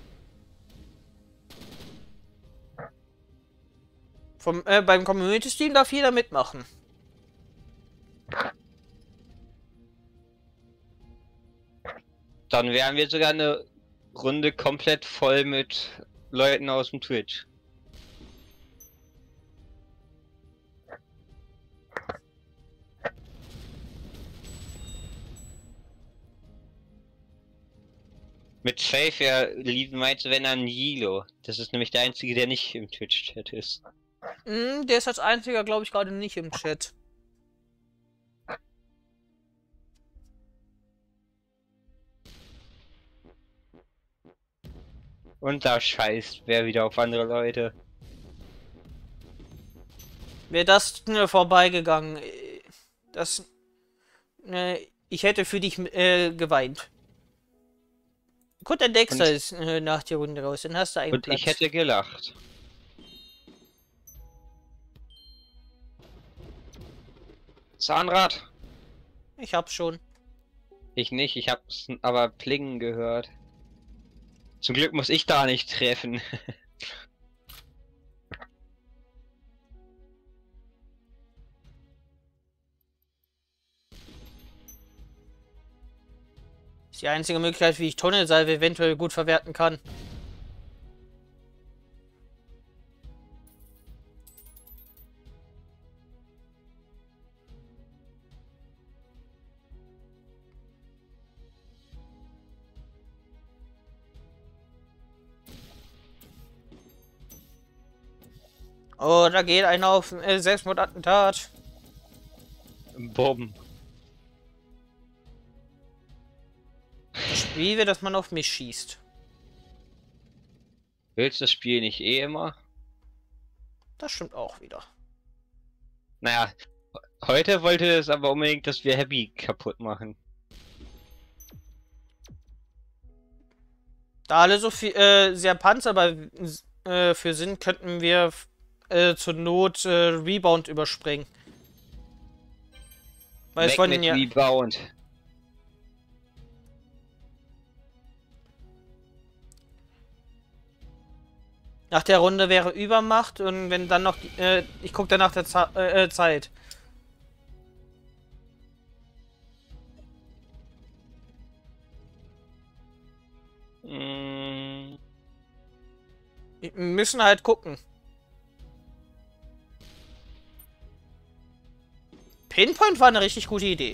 Beim Community-Stream darf jeder mitmachen. Dann wären wir sogar eine Runde komplett voll mit Leuten aus dem Twitch. Mit Safe, ja, meinte, wenn dann Yilo. Das ist nämlich der einzige, der nicht im Twitch-Chat ist. Der ist als einziger, glaube ich, gerade nicht im Chat. Und da scheißt wer wieder auf andere Leute. Wäre das vorbeigegangen, ich hätte für dich geweint. Gut, der Dexter ist nach der Runde raus, dann hast du einen Und Platz. ich hätte gelacht. Zahnrad? Ich hab's schon. Ich nicht, ich hab's aber plingen gehört. Zum Glück muss ich da nicht treffen. Ist die einzige Möglichkeit, wie ich Tunnelsalve eventuell gut verwerten kann. Oh, da geht einer auf Selbstmordattentat. Bumm. Das Spiel will, dass man auf mich schießt. Willst du das Spiel nicht eh immer? Das stimmt auch wieder. Naja, heute wollte es aber unbedingt, dass wir Happy kaputt machen. Da alle so viel sehr Panzer für sind, könnten wir zur Not Rebound überspringen. Weil Weg es von mit ja Rebound. nach der Runde wäre Übermacht und wenn dann noch ich gucke dann nach der Zeit. Wir müssen halt gucken. Pinpoint war eine richtig gute Idee.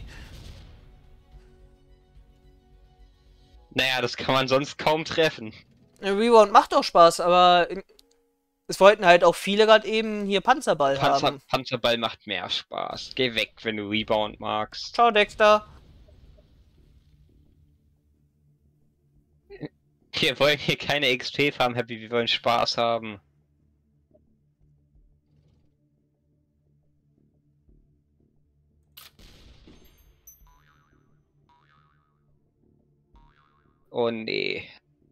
Naja, das kann man sonst kaum treffen. Rebound macht auch Spaß, aber es wollten halt auch viele gerade eben hier Panzerball haben. Panzerball macht mehr Spaß. Geh weg, wenn du Rebound magst. Ciao, Dexter. Wir wollen hier keine XP farmen, Happy, wir wollen Spaß haben. Oh nee.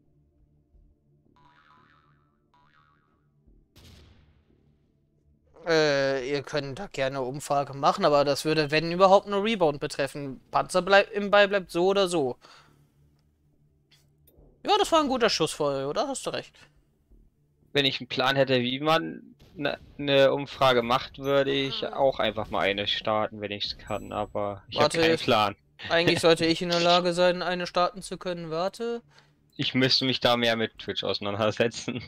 Ihr könnt da gerne Umfrage machen, aber das würde, wenn überhaupt, nur Rebound betreffen. Panzer im Ball bleibt so oder so. Ja, das war ein guter Schuss vorher, oder? Hast du recht. Wenn ich einen Plan hätte, wie man eine Umfrage macht, würde ich auch einfach mal eine starten, wenn ich es kann, aber ich habe Warte, keinen Plan. eigentlich sollte ich in der Lage sein, eine starten zu können. Warte. Ich müsste mich da mehr mit Twitch auseinandersetzen.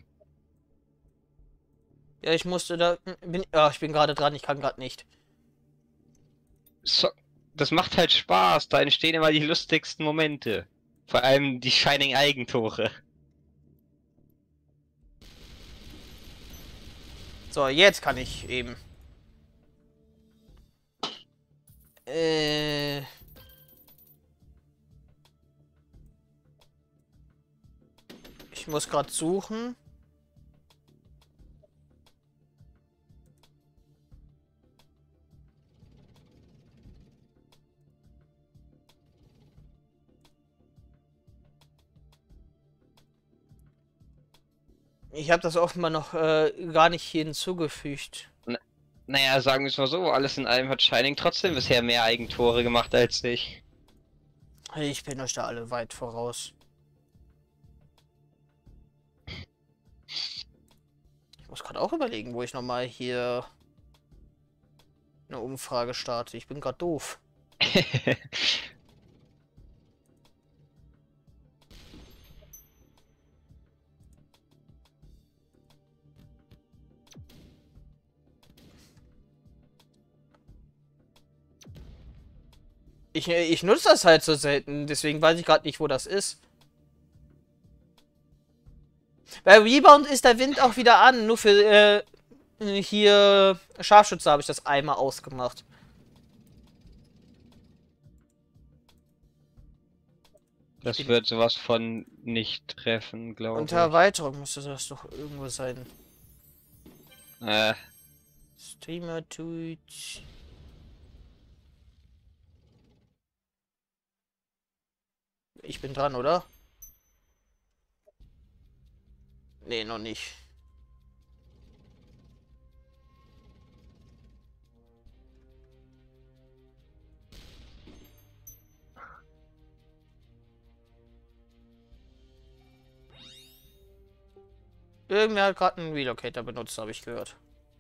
Ja, ich musste da. Ja, ich bin gerade dran, ich kann gerade nicht. So, das macht halt Spaß, da entstehen immer die lustigsten Momente. Vor allem die Shining Eigentore. So, jetzt kann ich eben. Äh. Ich muss gerade suchen. Ich habe das offenbar noch gar nicht hier hinzugefügt. Naja, sagen wir es mal so, alles in allem hat Shining trotzdem bisher mehr Eigentore gemacht als ich. Ich bin euch da alle weit voraus. Ich muss gerade auch überlegen, wo ich nochmal hier eine Umfrage starte. Ich bin gerade doof. Ich nutze das halt so selten, deswegen weiß ich gerade nicht, wo das ist. Bei Rebound ist der Wind auch wieder an. Nur für hier Scharfschütze habe ich das einmal ausgemacht. Das wird sowas von nicht treffen, glaube Unter ich. Erweiterung müsste das doch irgendwo sein. Äh, Streamer Twitch. Ich bin dran, oder? Nee, noch nicht. Irgendwer hat gerade einen Relocator benutzt, habe ich gehört.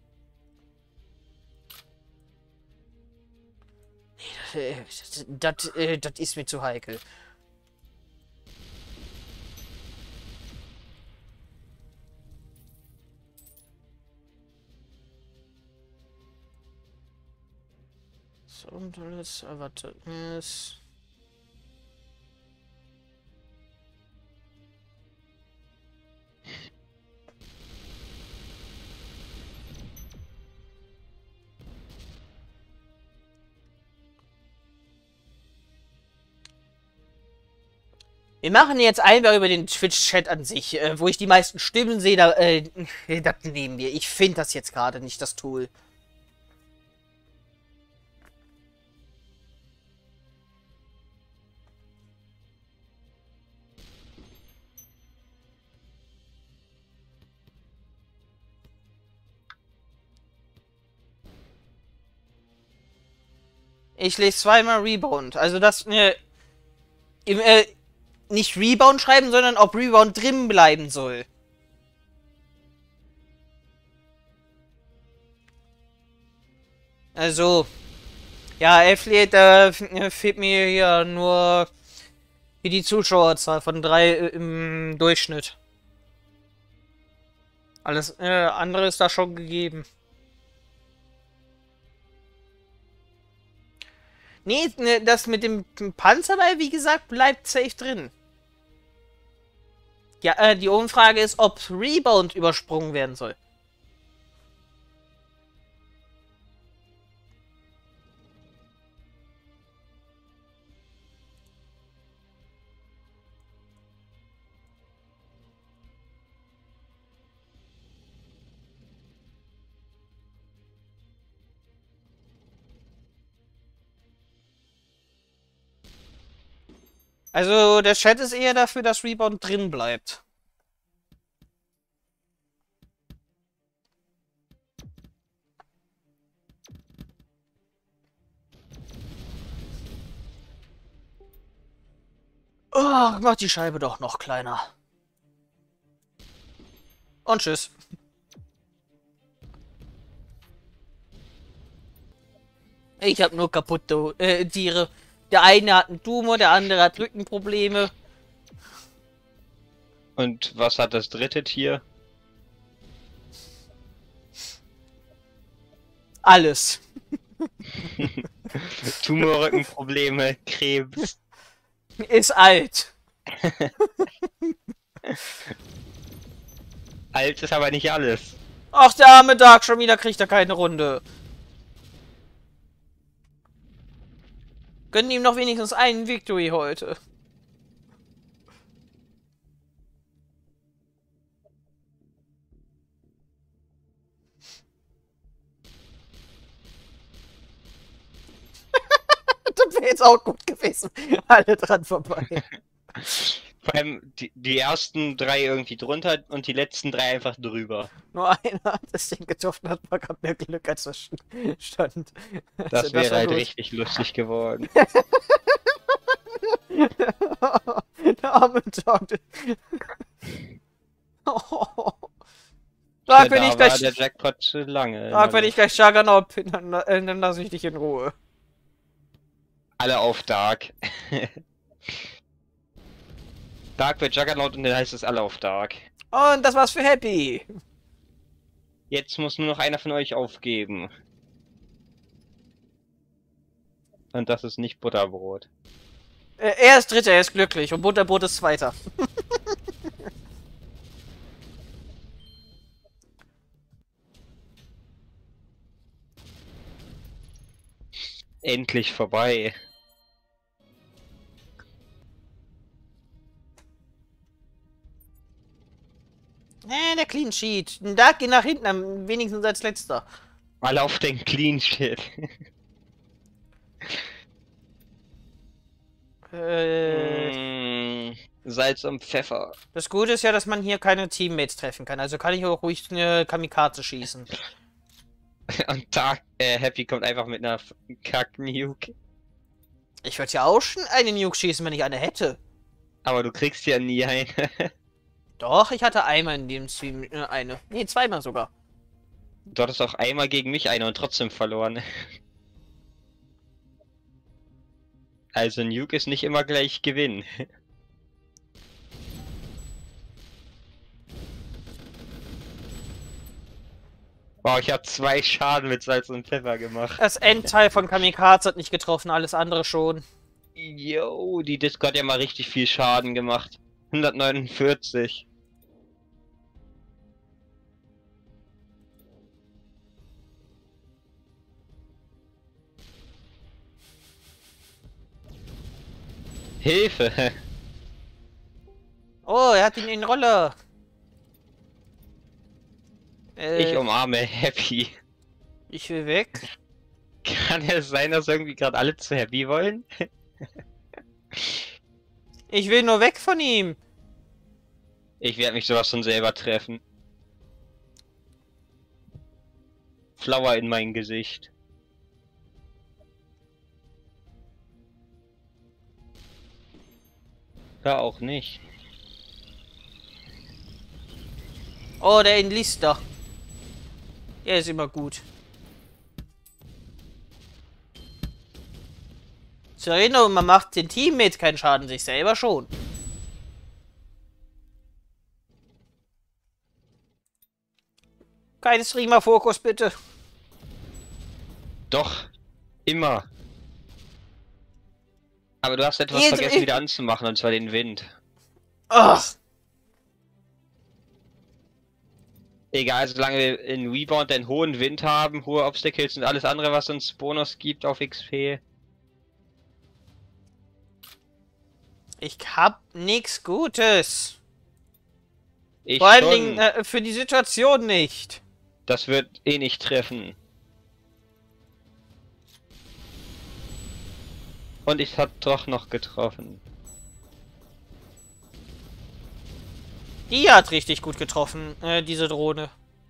Nee, das ist mir zu heikel. So, und alles Erwartnis. Wir machen jetzt einfach über den Twitch-Chat an sich, wo ich die meisten Stimmen sehe, das nehmen wir. Ich finde das jetzt gerade nicht, das Tool. Ich lese zweimal Rebound. Also das, nicht Rebound schreiben, sondern ob Rebound drin bleiben soll. Also, ja, Affiliate, da fehlt mir hier nur wie die Zuschauerzahl von 3 im Durchschnitt. Alles andere ist da schon gegeben. Nee, ne, das mit dem Panzerball, wie gesagt, bleibt safe drin. Ja, die Umfrage ist, ob Rebound übersprungen werden soll. Also, der Chat ist eher dafür, dass Rebound drin bleibt. Oh, mach die Scheibe doch noch kleiner. Und tschüss. Ich habe nur kaputte Tiere. Der eine hat einen Tumor, der andere hat Rückenprobleme. Und was hat das dritte Tier? Alles. Tumorrückenprobleme, Krebs. Ist alt. Alt ist aber nicht alles. Ach, der arme Dark, schon wieder kriegt er keine Runde. Gönnen ihm noch wenigstens einen Victory heute. Das wäre jetzt auch gut gewesen. Alle dran vorbei. Vor allem die ersten drei irgendwie drunter und die letzten drei einfach drüber. Nur einer hat das Ding getroffen, hat man gerade mehr Glück, als das stand. Das Also, wäre halt los. richtig lustig geworden. Der arme Dog. Sag, wenn ich war gleich... der Jackpot zu lange. Sag, wenn ich gleich Juggernaut bin, dann lasse ich dich in Ruhe. Alle auf Dark. Dark wird Juggernaut und dann heißt es alle auf Dark. Und das war's für Happy. Jetzt muss nur noch einer von euch aufgeben. Und das ist nicht Butterbrot. Er ist Dritter, er ist glücklich und Butterbrot ist Zweiter. Endlich vorbei. Der Clean Sheet. Da geht nach hinten, am wenigstens als letzter. Alle auf den Clean Shit. Salz und Pfeffer. Das Gute ist ja, dass man hier keine Teammates treffen kann. Also kann ich auch ruhig eine Kamikaze schießen. Und Dark, Happy kommt einfach mit einer Kack-Nuke. Ich würde ja auch schon eine Nuke schießen, wenn ich eine hätte. Aber du kriegst ja nie eine. Doch, ich hatte einmal in dem Stream eine. Nee, zweimal sogar. Du hattest auch einmal gegen mich eine und trotzdem verloren. Also Nuke ist nicht immer gleich Gewinn. Wow, ich habe 2 Schaden mit Salz und Pfeffer gemacht. Das Endteil von Kamikaze hat nicht getroffen, alles andere schon. Yo, die Disco hat ja mal richtig viel Schaden gemacht. 149. Hilfe! Oh, er hat ihn in Rolle. Ich umarme Happy. Ich will weg. Kann es sein, dass irgendwie gerade alle zu Happy wollen? Ich will nur weg von ihm. Ich werde mich sowas von selber treffen. Flower in mein Gesicht. Ja, auch nicht. Oh, der Enlister. Er ist immer gut. Zur Erinnerung, man macht den Teammates keinen Schaden, sich selber schon. Kein Streamer-Fokus, bitte. Doch, immer. Aber du hast etwas Jetzt- vergessen wieder anzumachen, und zwar den Wind. Ach. Egal, solange wir in Rebound einen hohen Wind haben, hohe Obstacles und alles andere, was uns Bonus gibt auf XP. Ich hab nichts Gutes. Ich Vor allen schon. Dingen für die Situation nicht. Das wird eh nicht treffen. Und ich hab doch noch getroffen. Die hat richtig gut getroffen, diese Drohne.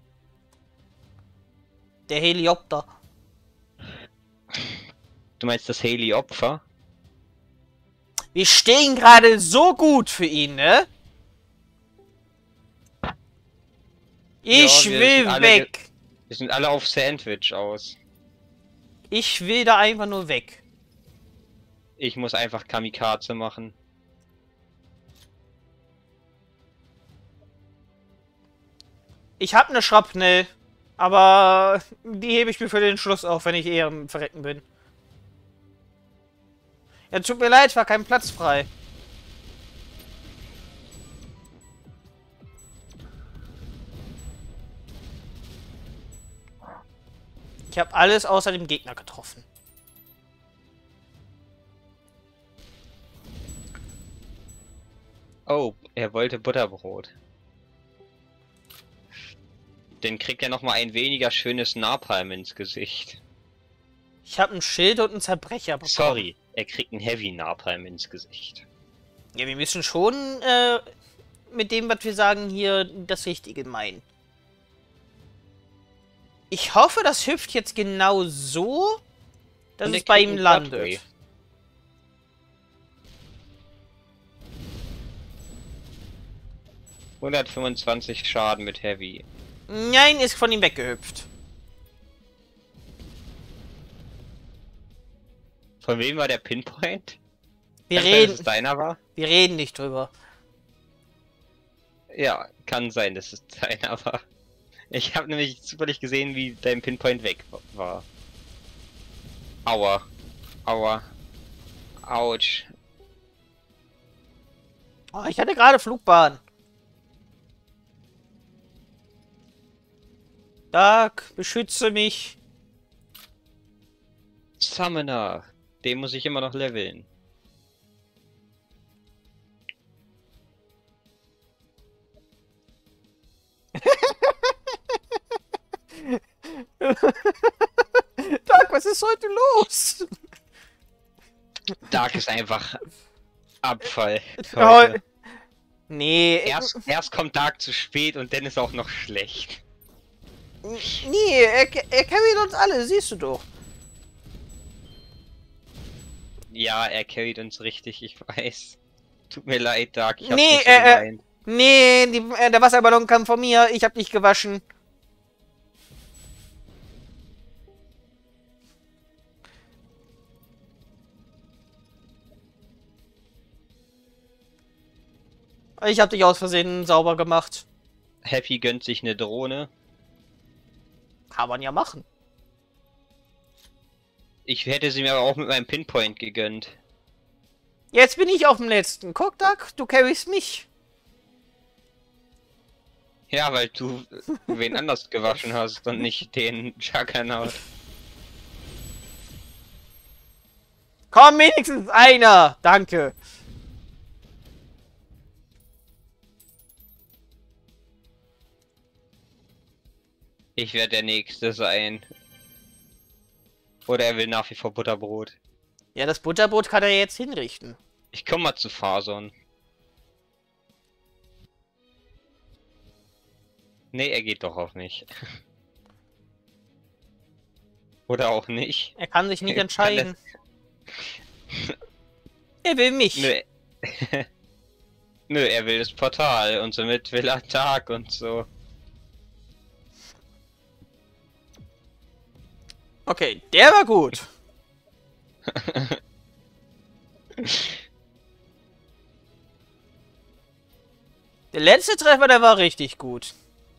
Der Heliopter. Du meinst das Heli-Opfer? Wir stehen gerade so gut für ihn, ne? Ich will weg. Wir sind alle auf Sandwich aus. Ich will da einfach nur weg. Ich muss einfach Kamikaze machen. Ich habe eine Schrapnell, aber die hebe ich mir für den Schluss auf, wenn ich eher am Verrecken bin. Ja, tut mir leid, war kein Platz frei. Ich habe alles außer dem Gegner getroffen. Oh, er wollte Butterbrot. Dann kriegt er nochmal ein weniger schönes Napalm ins Gesicht. Ich habe ein Schild und einen Zerbrecher bekommen. Sorry, er kriegt ein Heavy Napalm ins Gesicht. Ja, wir müssen schon mit dem, was wir sagen, hier das Richtige meinen. Ich hoffe, das hüpft jetzt genau so, dass es bei ihm landet. 125 Schaden mit Heavy. Nein, ist von ihm weggehüpft. Von wem war der Pinpoint? Wir Kann sein, dass es deiner war? Wir reden nicht drüber. Ja, kann sein, dass es deiner war. Ich habe nämlich zufällig gesehen, wie dein Pinpoint weg war. Aua. Aua. Autsch. Oh, ich hatte gerade Flugbahn. Dark, beschütze mich. Summoner. Den muss ich immer noch leveln. Dark, was ist heute los? Dark ist einfach Abfall. Oh, nee. Erst kommt Dark zu spät und dann ist auch noch schlecht. Nee, er carryt uns alle, siehst du doch. Ja, er carryt uns richtig, ich weiß. Tut mir leid, Dark, ich hab's Nee, nicht so gemeint. Nee, der Wasserballon kam von mir, ich hab dich gewaschen. Ich hab dich aus Versehen sauber gemacht. Happy gönnt sich eine Drohne. Kann man ja machen. Ich hätte sie mir aber auch mit meinem Pinpoint gegönnt. Jetzt bin ich auf dem letzten. Guck, Duck, du carryst mich. Ja, weil du wen anders gewaschen hast und nicht den Juggernaut. Komm, wenigstens einer. Danke. Ich werde der Nächste sein. Oder er will nach wie vor Butterbrot. Ja, das Butterbrot kann er jetzt hinrichten. Ich komme mal zu Fason. Nee, er geht doch auf mich. Oder auch nicht. Er kann sich nicht entscheiden. Er will mich. Nö. Nö, er will das Portal und somit will er Tag und so. Okay, der war gut. Der letzte Treffer, der war richtig gut.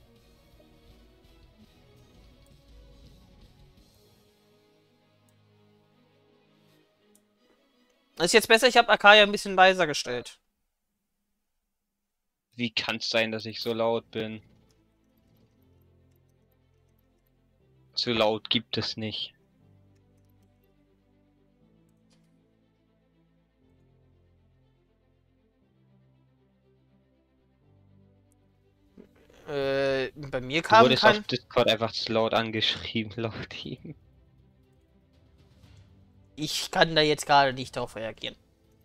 Ist jetzt besser, ich habe Akaya ein bisschen leiser gestellt. Wie kann es sein, dass ich so laut bin? Zu laut gibt es nicht. Bei mir Du kam wurdest kein... auf Discord einfach zu laut angeschrieben, laut ihm. Ich kann da jetzt gerade nicht darauf reagieren.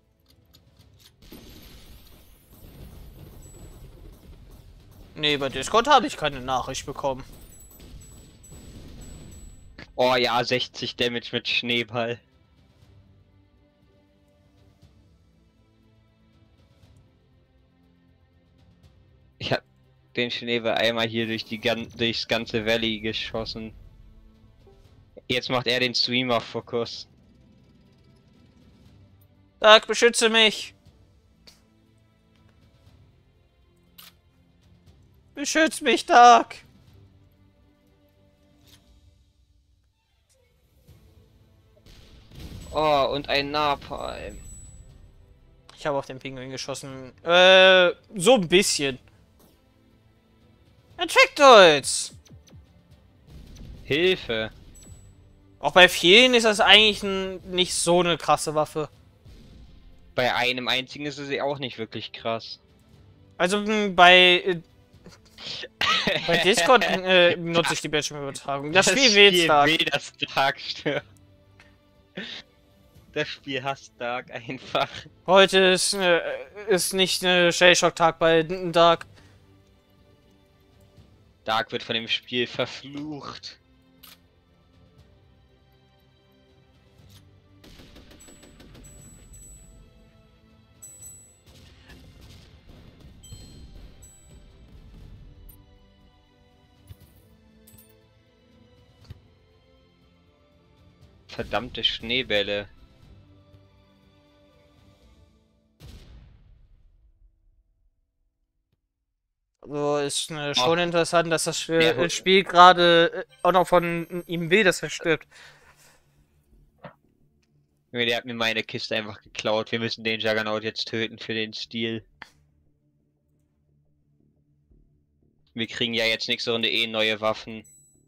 Nee, bei Discord habe ich keine Nachricht bekommen. Oh ja, 60 Damage mit Schneeball. den Schneeball einmal hier durchs ganze Valley geschossen. Jetzt macht er den Streamer-Fokus. Dark, beschütze mich! Beschütz mich, Dark! Oh, und ein Napalm. Ich habe auf den Pinguin geschossen. So ein bisschen. Infectoids! Hilfe! Auch bei vielen ist das eigentlich nicht so eine krasse Waffe. Bei einem einzigen ist es auch nicht wirklich krass. Also bei Discord nutze ich die Bildschirmübertragung. Das Spiel will Dark. Will, dass Dark stirbt. Das Spiel hasst Dark einfach. Heute ist nicht Shellshock-Tag bei Dark. Dark wird von dem Spiel verflucht. Verdammte Schneebälle. Also ist schon interessant, dass das Spiel gerade auch noch von ihm will, dass er stirbt. Der hat mir meine Kiste einfach geklaut. Wir müssen den Juggernaut jetzt töten für den Stil. Wir kriegen ja jetzt nächste Runde eh neue Waffen.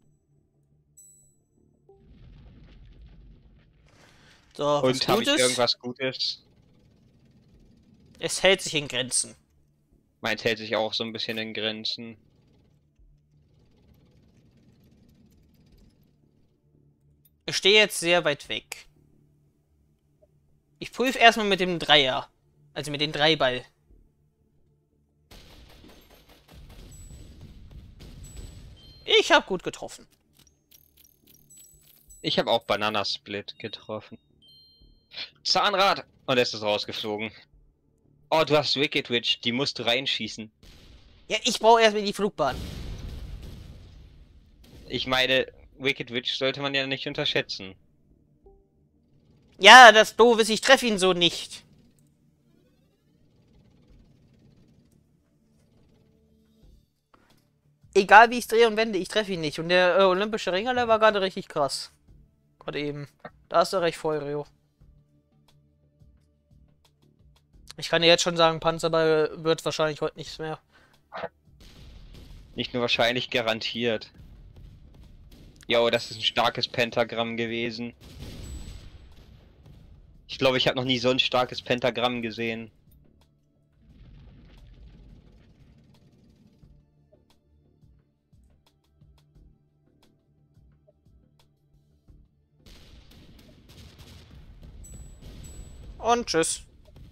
So, und habe ich irgendwas Gutes? Es hält sich in Grenzen. Meins hält sich auch so ein bisschen in Grenzen. Ich stehe jetzt sehr weit weg. Ich prüfe erstmal mit dem Dreier. Also mit dem Dreiball. Ich habe gut getroffen. Ich habe auch Bananasplit getroffen. Zahnrad! Und es ist rausgeflogen. Oh, du hast Wicked Witch, die musst du reinschießen. Ja, ich brauche erstmal die Flugbahn. Ich meine, Wicked Witch sollte man ja nicht unterschätzen. Ja, das Doof ist, ich treffe ihn so nicht. Egal wie ich drehe und wende, ich treffe ihn nicht. Und der olympische Ringer, der war gerade richtig krass. Gerade eben. Da hast du recht, Feurio. Ich kann dir jetzt schon sagen, Panzerball wird wahrscheinlich heute nichts mehr. Nicht nur wahrscheinlich, garantiert. Jo, das ist ein starkes Pentagramm gewesen. Ich glaube, ich habe noch nie so ein starkes Pentagramm gesehen. Und tschüss.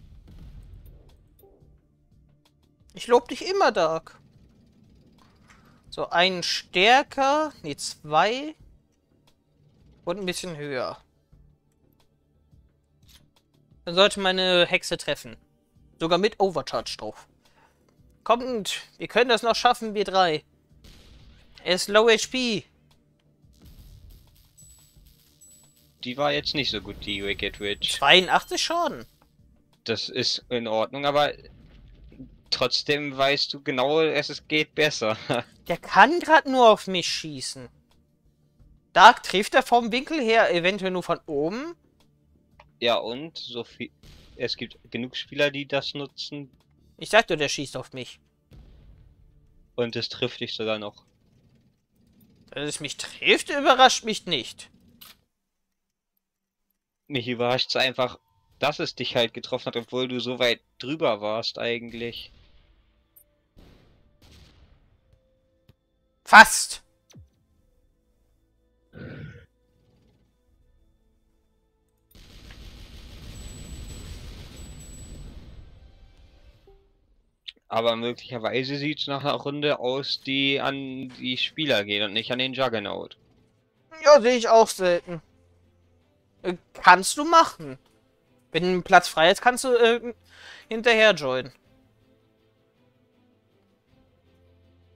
Ich lob dich immer, Dark. So, einen stärker. Ne, 2. Und ein bisschen höher. Dann sollte meine Hexe treffen. Sogar mit Overcharge drauf. Kommt, wir können das noch schaffen, wir 3. Er ist low HP. Die war jetzt nicht so gut, die Wicked Witch. 82 Schaden. Das ist in Ordnung, aber trotzdem weißt du genau, es geht besser. Der kann gerade nur auf mich schießen. Dark trifft er vom Winkel her, eventuell nur von oben. Ja, und so viel. Es gibt genug Spieler, die das nutzen. Ich sagte, der schießt auf mich. Und es trifft dich sogar noch. Dass es mich trifft, überrascht mich nicht. Mich überrascht es einfach, dass es dich halt getroffen hat, obwohl du so weit drüber warst eigentlich. Fast. Aber möglicherweise sieht es nach einer Runde aus, die an die Spieler geht und nicht an den Juggernaut. Ja, sehe ich auch selten. Kannst du machen. Wenn ein Platz frei ist, kannst du hinterher joinen.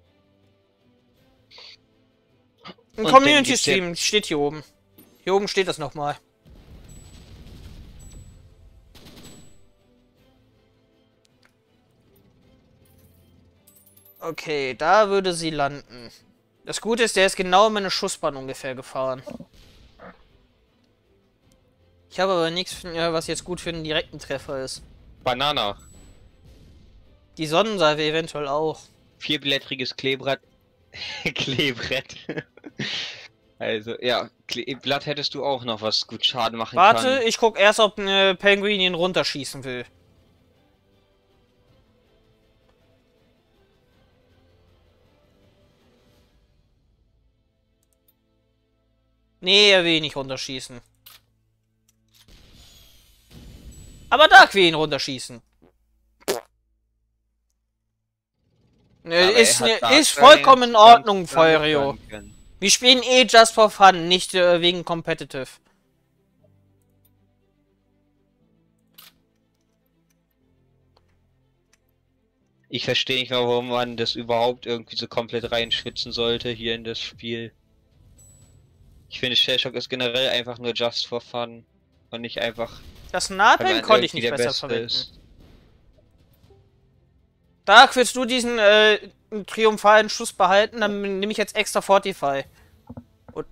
Ein Community-Stream steht hier oben. Hier oben steht das nochmal. Okay, da würde sie landen. Das Gute ist, der ist genau in meine Schussbahn ungefähr gefahren. Ich habe aber nichts, was jetzt gut für einen direkten Treffer ist. Banana. Die Sonnensalve eventuell auch. Vierblättriges Kleebrett. Kleebrett. Also, ja, Blatt hättest du auch noch, was gut Schaden machen kann. Warte, ich guck erst, ob ein Penguin ihn runterschießen will. Nee, er will ihn nicht runterschießen. Aber Dark will ihn runterschießen. Ist vollkommen in Ordnung, Feurio. Wir spielen eh just for fun, nicht wegen competitive. Ich verstehe nicht mal, warum man das überhaupt irgendwie so komplett reinschwitzen sollte hier in das Spiel. Ich finde, Shellshock ist generell einfach nur just for fun und nicht einfach. Das Nahbein konnte ich nicht besser verwenden. Dark, willst du diesen triumphalen Schuss behalten? Dann nehme ich jetzt extra Fortify. Und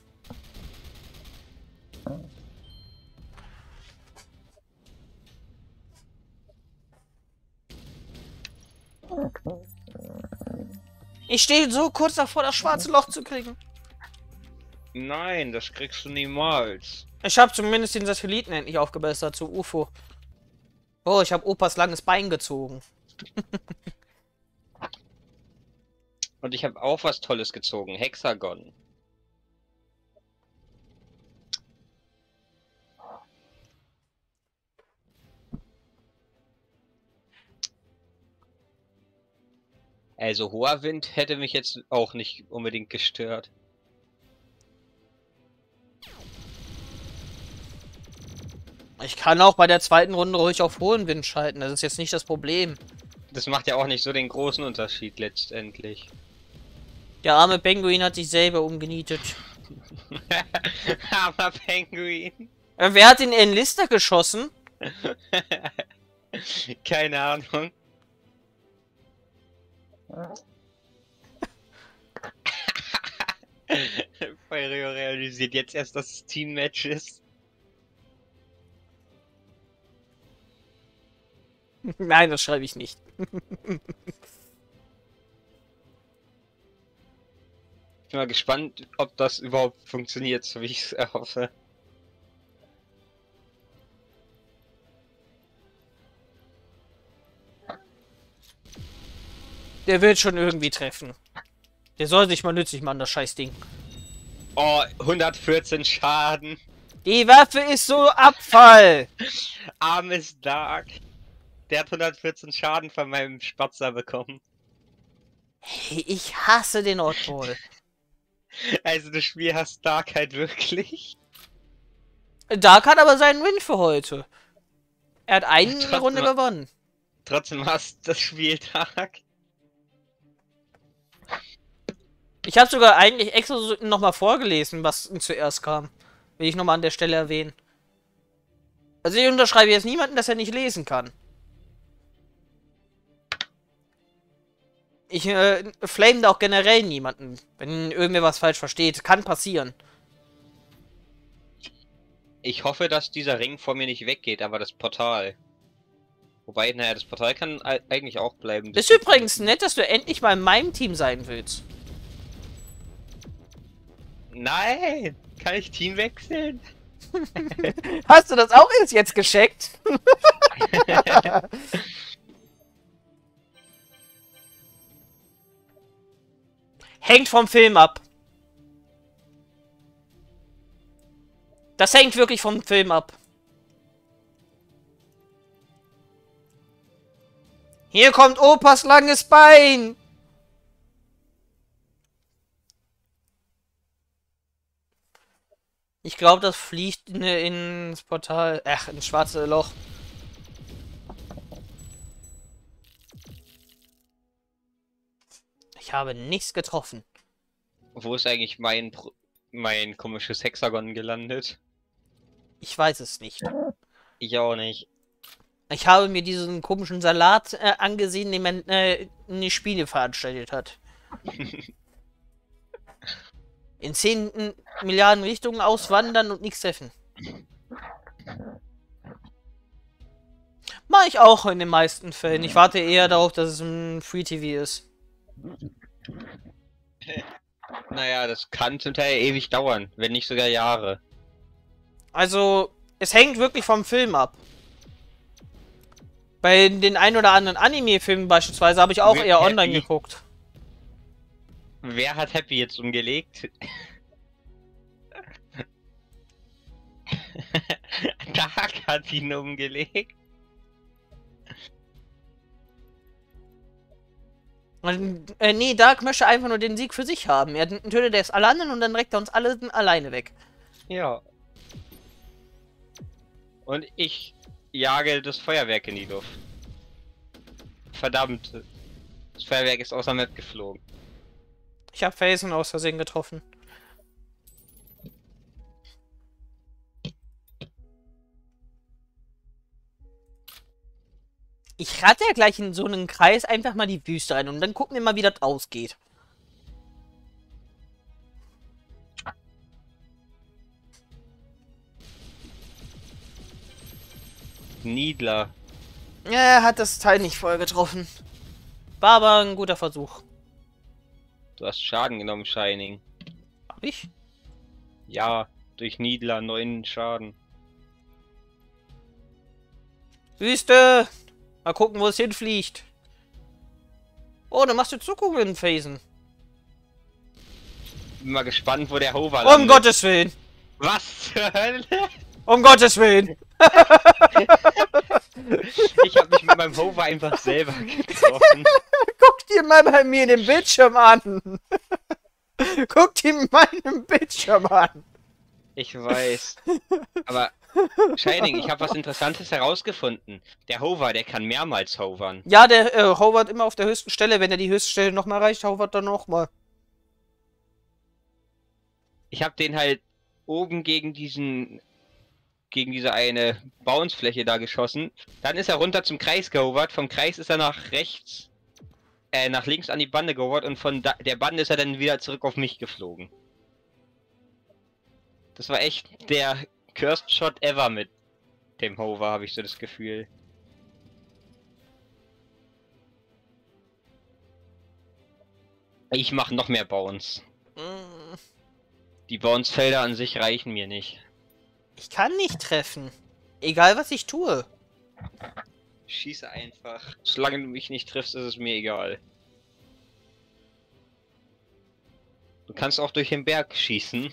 ich stehe so kurz davor, das schwarze Loch zu kriegen. Nein, das kriegst du niemals. Ich habe zumindest den Satelliten endlich aufgebessert zu UFO. Oh, ich habe Opas langes Bein gezogen. Und ich habe auch was Tolles gezogen. Hexagon. Also hoher Wind hätte mich jetzt auch nicht unbedingt gestört. Ich kann auch bei der zweiten Runde ruhig auf hohen Wind schalten. Das ist jetzt nicht das Problem. Das macht ja auch nicht so den großen Unterschied letztendlich. Der arme Penguin hat sich selber umgenietet. Armer Penguin. Wer hat ihn in Lister geschossen? Keine Ahnung. Feurio realisiert jetzt erst, dass es Team-Match ist. Nein, das schreibe ich nicht. Ich bin mal gespannt, ob das überhaupt funktioniert, so wie ich es erhoffe. Der wird schon irgendwie treffen. Der soll sich mal nützlich machen, das Scheißding. Oh, 114 Schaden. Die Waffe ist so Abfall. Armes Dark. Der hat 114 Schaden von meinem Spatzer bekommen. Hey, ich hasse den Oddball. Also das Spiel hasst Dark halt wirklich. Dark hat aber seinen Win für heute. Er hat eine Runde gewonnen. Trotzdem hasst das Spiel Dark. Ich habe sogar eigentlich extra nochmal vorgelesen, was zuerst kam. Will ich nochmal an der Stelle erwähnen. Also ich unterschreibe jetzt niemanden, dass er nicht lesen kann. Ich flame da auch generell niemanden, wenn irgendwer was falsch versteht. Kann passieren. Ich hoffe, dass dieser Ring vor mir nicht weggeht, aber das Portal. Wobei, naja, das Portal kann eigentlich auch bleiben. Ist übrigens nett, dass du endlich mal in meinem Team sein willst. Nein! Kann ich Team wechseln? Hast du das auch erst jetzt gescheckt? Hängt vom Film ab. Das hängt wirklich vom Film ab. Hier kommt Opas langes Bein. Ich glaube, das fliegt ins Portal. Ach, ins schwarze Loch. Ich habe nichts getroffen. Wo ist eigentlich mein komisches Hexagon gelandet? Ich weiß es nicht. Ich auch nicht. Ich habe mir diesen komischen Salat angesehen, den man eine Spiele veranstaltet hat. In 10 Milliarden Richtungen auswandern und nichts treffen. Mach ich auch in den meisten Fällen. Ich warte eher darauf, dass es ein Free TV ist. Naja, das kann zum Teil ewig dauern, wenn nicht sogar Jahre. Also, es hängt wirklich vom Film ab. Bei den ein oder anderen Anime-Filmen beispielsweise habe ich auch eher online geguckt. Wer hat Happy jetzt umgelegt? Dark hat ihn umgelegt. Nee, Dark möchte einfach nur den Sieg für sich haben. Er tötet erst alle anderen und dann reckt er uns alle alleine weg. Ja. Und ich jage das Feuerwerk in die Luft. Verdammt. Das Feuerwerk ist außer Map geflogen. Ich habe Felsen aus Versehen getroffen. Ich rate ja gleich in so einen Kreis einfach mal die Wüste ein und dann gucken wir mal, wie das ausgeht. Niedler. Er hat das Teil nicht voll getroffen. War aber ein guter Versuch. Du hast Schaden genommen, Shining. Hab ich? Ja, durch Niedler 9 Schaden. Wüste! Mal gucken, wo es hinfliegt. Oh, dann machst du Zukugeln, Phasen. Bin mal gespannt, wo der Hover landet. Um Gottes Willen! Was zur Hölle? Um Gottes Willen! Ich habe mich mit meinem Hover einfach selber getroffen. Guck dir mal bei mir den Bildschirm an! Guck dir meinen Bildschirm an! Ich weiß. Aber, Shining, ich habe was Interessantes herausgefunden. Der Hover, der kann mehrmals hovern. Ja, der hovert immer auf der höchsten Stelle. Wenn er die höchste Stelle nochmal erreicht, hovert er nochmal. Ich habe den halt oben gegen diese eine Bounce-Fläche da geschossen. Dann ist er runter zum Kreis gehovert. Vom Kreis ist er nach rechts, nach links an die Bande gehovert und von der Bande ist er dann wieder zurück auf mich geflogen. Das war echt der Cursed Shot ever mit dem Hover, habe ich so das Gefühl. Ich mache noch mehr Bounce. Die Bounce-Felder an sich reichen mir nicht. Ich kann nicht treffen. Egal, was ich tue. Schieße einfach. Solange du mich nicht triffst, ist es mir egal. Du kannst auch durch den Berg schießen.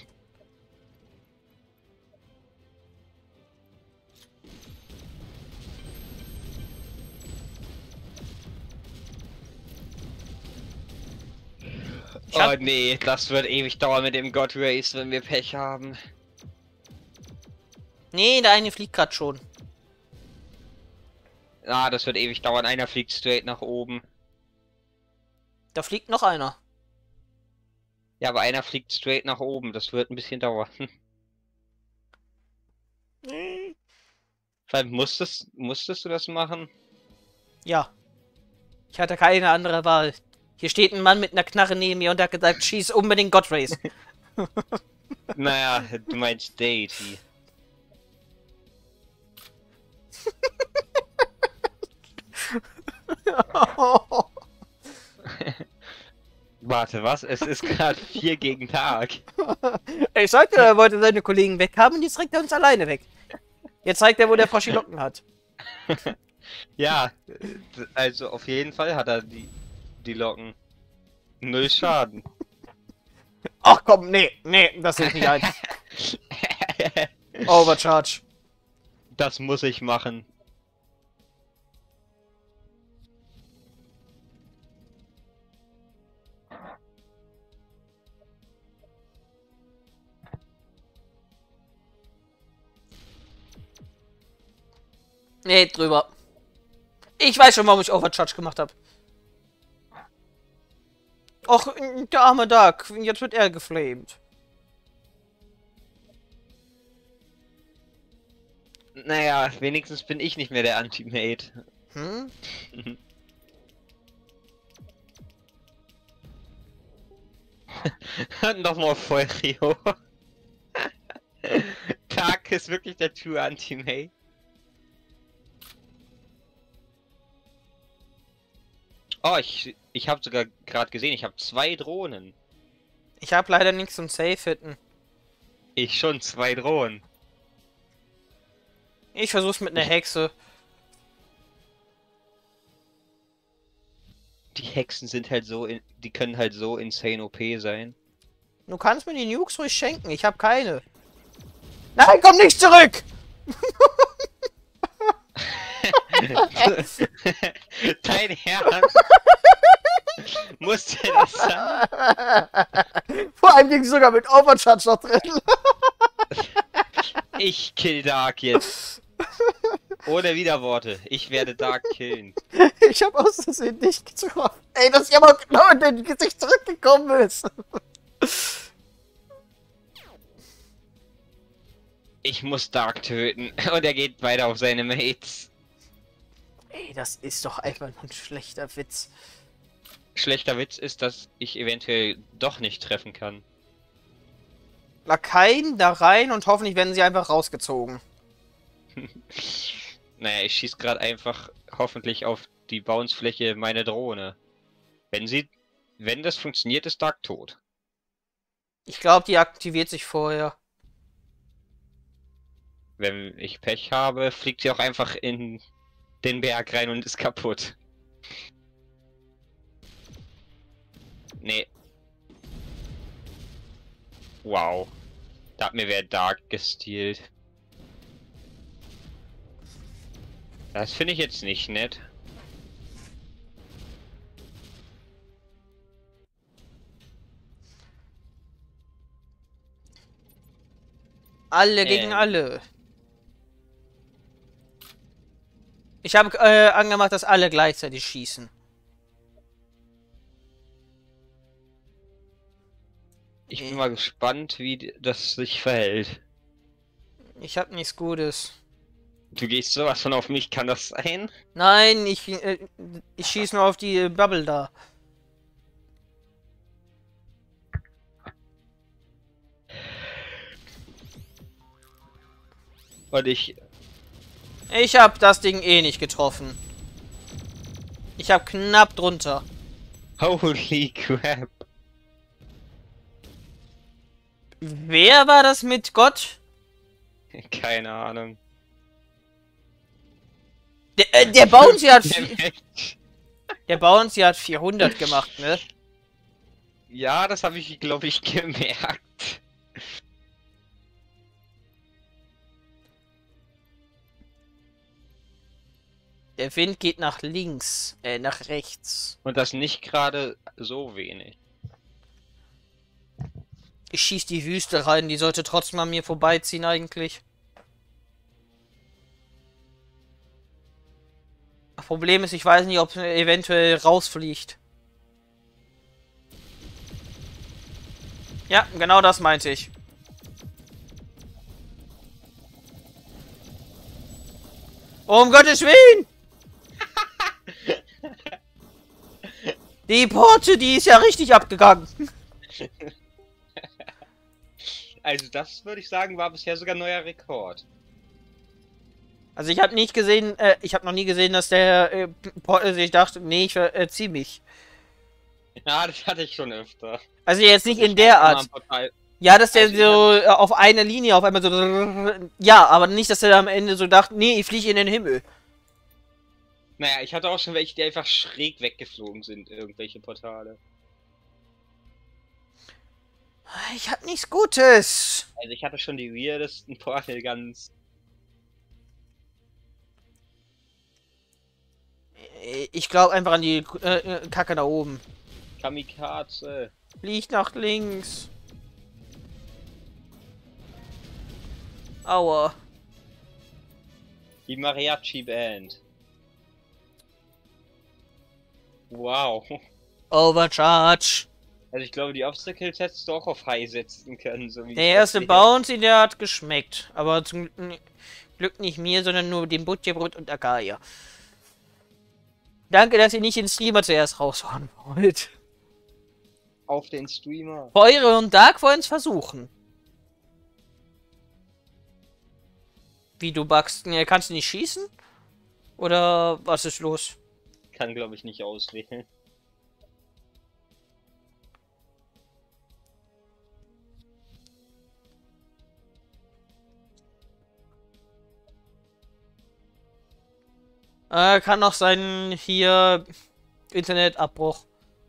Oh nee, das wird ewig dauern mit dem God Race, wenn wir Pech haben. Nee, der eine fliegt gerade schon. Ah, das wird ewig dauern. Einer fliegt straight nach oben. Da fliegt noch einer. Ja, aber einer fliegt straight nach oben. Das wird ein bisschen dauern. Vor allem musstest du das machen? Ja. Ich hatte keine andere Wahl. Hier steht ein Mann mit einer Knarre neben mir und hat gesagt, schieß unbedingt God Race. Naja, du meinst Deity. Warte, was? Es ist gerade 4 gegen Tag. Ich sagte, er wollte seine Kollegen weghaben und jetzt trägt er uns alleine weg. Jetzt zeigt er, wo der Froschi Locken hat. Ja, also auf jeden Fall hat er die Locken. 0 Schaden. Ach komm, nee, das ist nicht eins. Overcharge. Das muss ich machen. Nee, drüber. Ich weiß schon, warum ich Overcharge gemacht habe. Och, der arme Duck. Jetzt wird er geflamed. Naja, wenigstens bin ich nicht mehr der Anti-Mate. Hm? Nochmal voll Rio. Tag ist wirklich der True Anti-Mate. Oh, ich habe sogar gerade gesehen, ich habe 2 Drohnen. Ich habe leider nichts zum Safe-Hitten. Ich schon 2 Drohnen. Ich versuch's mit einer Hexe. Die Hexen sind halt so, die können halt so insane OP sein. Du kannst mir die Nukes ruhig schenken, ich habe keine. Nein, komm nicht zurück! Dein Herr musste das sein? Vor allem ging sogar mit Overcharge noch drin. Ich kill Dark jetzt. Ohne Widerworte. Ich werde Dark killen. Ich habe aus Versehen nicht getroffen. Ey, dass ich aber genau in dein Gesicht zurückgekommen ist. Ich muss Dark töten. Und er geht weiter auf seine Mates. Ey, das ist doch einfach nur ein schlechter Witz. Schlechter Witz ist, dass ich eventuell doch nicht treffen kann. Lakaien da rein und hoffentlich werden sie einfach rausgezogen. Naja, ich schieß gerade einfach hoffentlich auf die Bounce-Fläche meine Drohne. Wenn das funktioniert, ist Dark tot. Ich glaube, die aktiviert sich vorher. Wenn ich Pech habe, fliegt sie auch einfach in den Berg rein und ist kaputt. Nee. Wow. Da hat mir wer Dark gestealt. Das finde ich jetzt nicht nett. Alle gegen alle. Ich habe angemacht, dass alle gleichzeitig schießen. Ich bin mal gespannt, wie das sich verhält. Ich habe nichts Gutes. Du gehst sowas von auf mich, kann das sein? Nein, ich schieße nur auf die Bubble da. Und ich habe das Ding eh nicht getroffen. Ich habe knapp drunter. Holy crap. Wer war das mit Gott? Keine Ahnung. Der Bouncy hat... Der Bouncy hat 400 gemacht, ne? Ja, das habe ich, glaube ich, gemerkt. Der Wind geht nach links, nach rechts. Und das nicht gerade so wenig. Ich schieß die Wüste rein, die sollte trotzdem an mir vorbeiziehen eigentlich. Das Problem ist, ich weiß nicht, ob es eventuell rausfliegt. Ja, genau das meinte ich. Um Gottes Willen! Die Porte, die ist ja richtig abgegangen. Also das würde ich sagen, war bisher sogar neuer Rekord. Also ich habe nicht gesehen, ich habe noch nie gesehen, dass der Porte sich dachte, nee, ich zieh mich. Ja, das hatte ich schon öfter. Also jetzt nicht in der Art. Ja, dass der so auf einer Linie auf einmal so... Ja, aber nicht, dass er am Ende so dachte, nee, ich fliege in den Himmel. Naja, ich hatte auch schon welche, die einfach schräg weggeflogen sind, irgendwelche Portale. Ich hab nichts Gutes. Also ich hatte schon die weirdesten Portal ganz... Ich glaube einfach an die Kacke da oben. Kamikaze. Fliegt nach links. Aua. Die Mariachi Band. Wow. Overcharge. Also ich glaube, die Obstacles hättest du auch auf High setzen können, so wie Der ich das erste sehe. Bounty, der hat geschmeckt. Aber zum Glück nicht mir, sondern nur dem Butcherbrot und Akaya. Danke, dass ihr nicht den Streamer zuerst raushauen wollt. Auf den Streamer. Feuer und Dark wollen es versuchen. Wie, du backst? Nee, kannst du nicht schießen? Oder was ist los? Kann, glaube ich, nicht auswählen. Kann auch sein, hier Internetabbruch.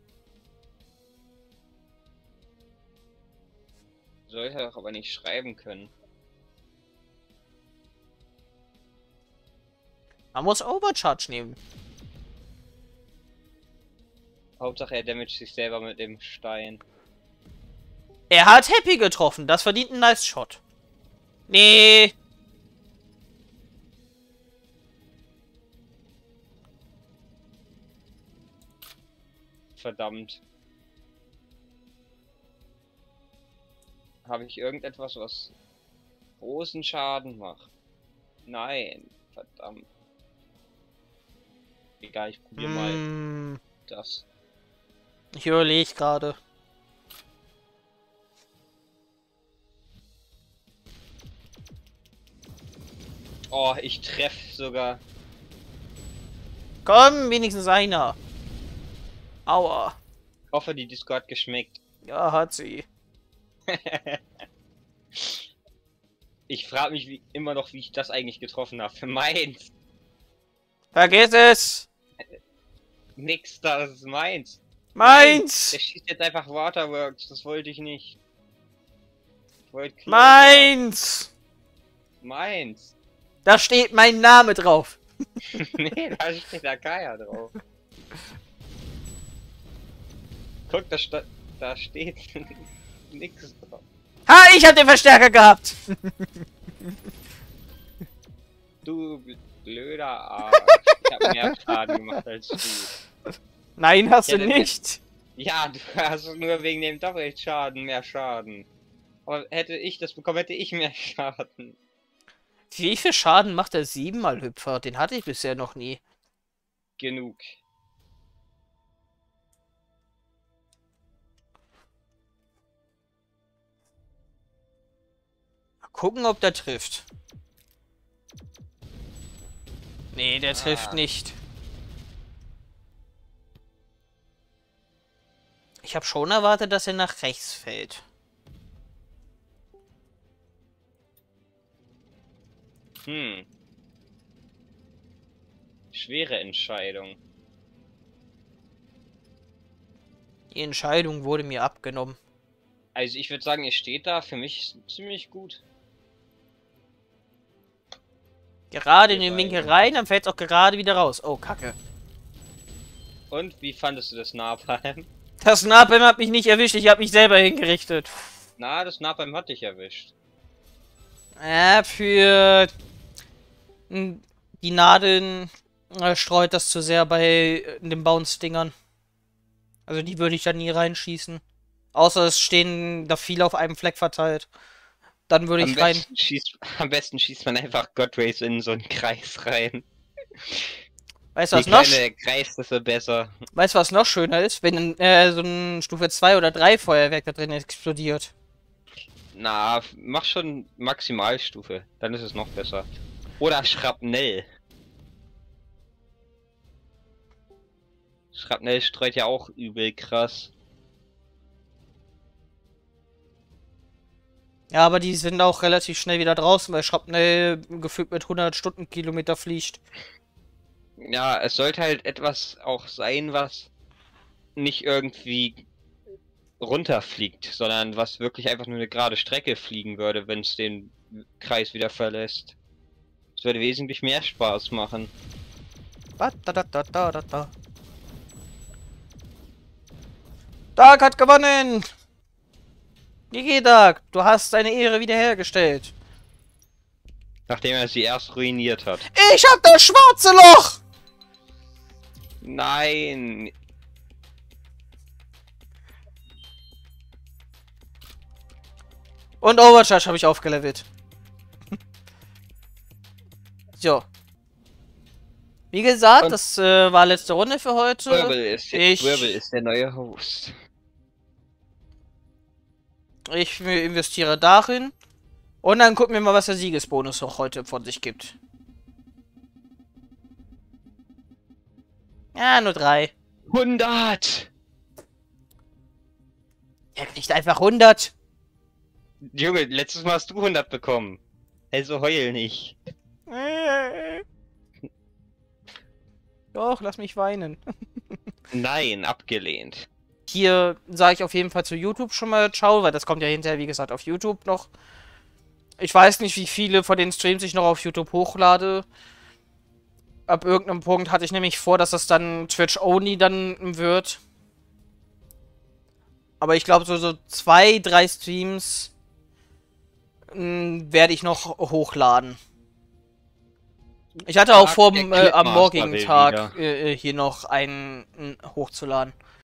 Sollte er doch aber nicht schreiben können. Man muss Overcharge nehmen. Hauptsache er damagt sich selber mit dem Stein. Er hat Happy getroffen. Das verdient einen Nice Shot. Nee. Verdammt. Habe ich irgendetwas, was großen Schaden macht? Nein, verdammt. Egal, ich probiere mal das. Ich überlege gerade. Oh, ich treffe sogar. Komm, wenigstens einer. Aua. Hoffe, die Disco hat geschmeckt. Ja, hat sie. Ich frage mich immer noch, wie ich das eigentlich getroffen habe. Für meins. Vergiss es. Nix, das ist meins. Meins. Der schießt jetzt einfach Waterworks. Das wollte ich nicht. Ich wollte Meins. Meins. Da steht mein Name drauf. Nee, da steht Akaya drauf. Guck, da steht nix drauf. Ha, ich hab den Verstärker gehabt. Du blöder Arsch. Ich hab mehr Schaden gemacht als du. Nein, hast du nicht. Ja, du hast nur wegen dem Doppelschaden mehr Schaden. Aber hätte ich das bekommen, hätte ich mehr Schaden. Wie viel Schaden macht der 7-mal Hüpfer? Den hatte ich bisher noch nie. Genug. Mal gucken, ob der trifft. Nee, der trifft nicht. Ich habe schon erwartet, dass er nach rechts fällt. Schwere Entscheidung. Die Entscheidung wurde mir abgenommen. Also ich würde sagen, ihr steht da für mich ziemlich gut. Gerade in den Winkel rein, dann fällt es auch gerade wieder raus. Oh, Kacke. Und wie fandest du das Napalm? Das Napalm hat mich nicht erwischt, ich habe mich selber hingerichtet. Na, das Napalm hat dich erwischt. Für die Nadeln streut das zu sehr bei den Bounce-Dingern. Also die würde ich da nie reinschießen. Außer es stehen da viele auf einem Fleck verteilt. Dann würde ich rein. Am besten schießt man einfach Godrace in so einen Kreis rein. Weißt du, was noch? Der Kreis, desto besser. Weißt du, was noch schöner ist? Wenn so ein Stufe 2 oder 3 Feuerwerk da drin explodiert. Na, mach schon Maximalstufe. Dann ist es noch besser. Oder Schrapnell. Schrapnell streut ja auch übel krass. Ja, aber die sind auch relativ schnell wieder draußen, weil Schrapnell gefühlt mit 100 Stundenkilometer fliegt. Ja, es sollte halt etwas auch sein, was nicht irgendwie runterfliegt, sondern was wirklich einfach nur eine gerade Strecke fliegen würde, wenn es den Kreis wieder verlässt. Es würde wesentlich mehr Spaß machen. Dark hat gewonnen! GG Dark, du hast deine Ehre wiederhergestellt. Nachdem er sie erst ruiniert hat. Ich hab das schwarze Loch! Nein! Und Overcharge habe ich aufgelevelt. So. Wie gesagt, das war letzte Runde für heute. Wirbel ist der neue Host. Ich investiere darin. Und dann gucken wir mal, was der Siegesbonus noch heute von sich gibt. Ja, nur 3. 100! Er kriegt einfach 100. Junge, letztes Mal hast du 100 bekommen. Also heul nicht. Doch, lass mich weinen. Nein, abgelehnt. Hier sage ich auf jeden Fall zu YouTube schon mal ciao, weil das kommt ja hinterher, wie gesagt, auf YouTube noch. Ich weiß nicht, wie viele von den Streams ich noch auf YouTube hochlade. Ab irgendeinem Punkt hatte ich nämlich vor, dass das dann Twitch-only dann wird. Aber ich glaube, so 2, 3 Streams werde ich noch hochladen. Ich hatte auch vor, am morgigen Tag hier noch einen hochzuladen.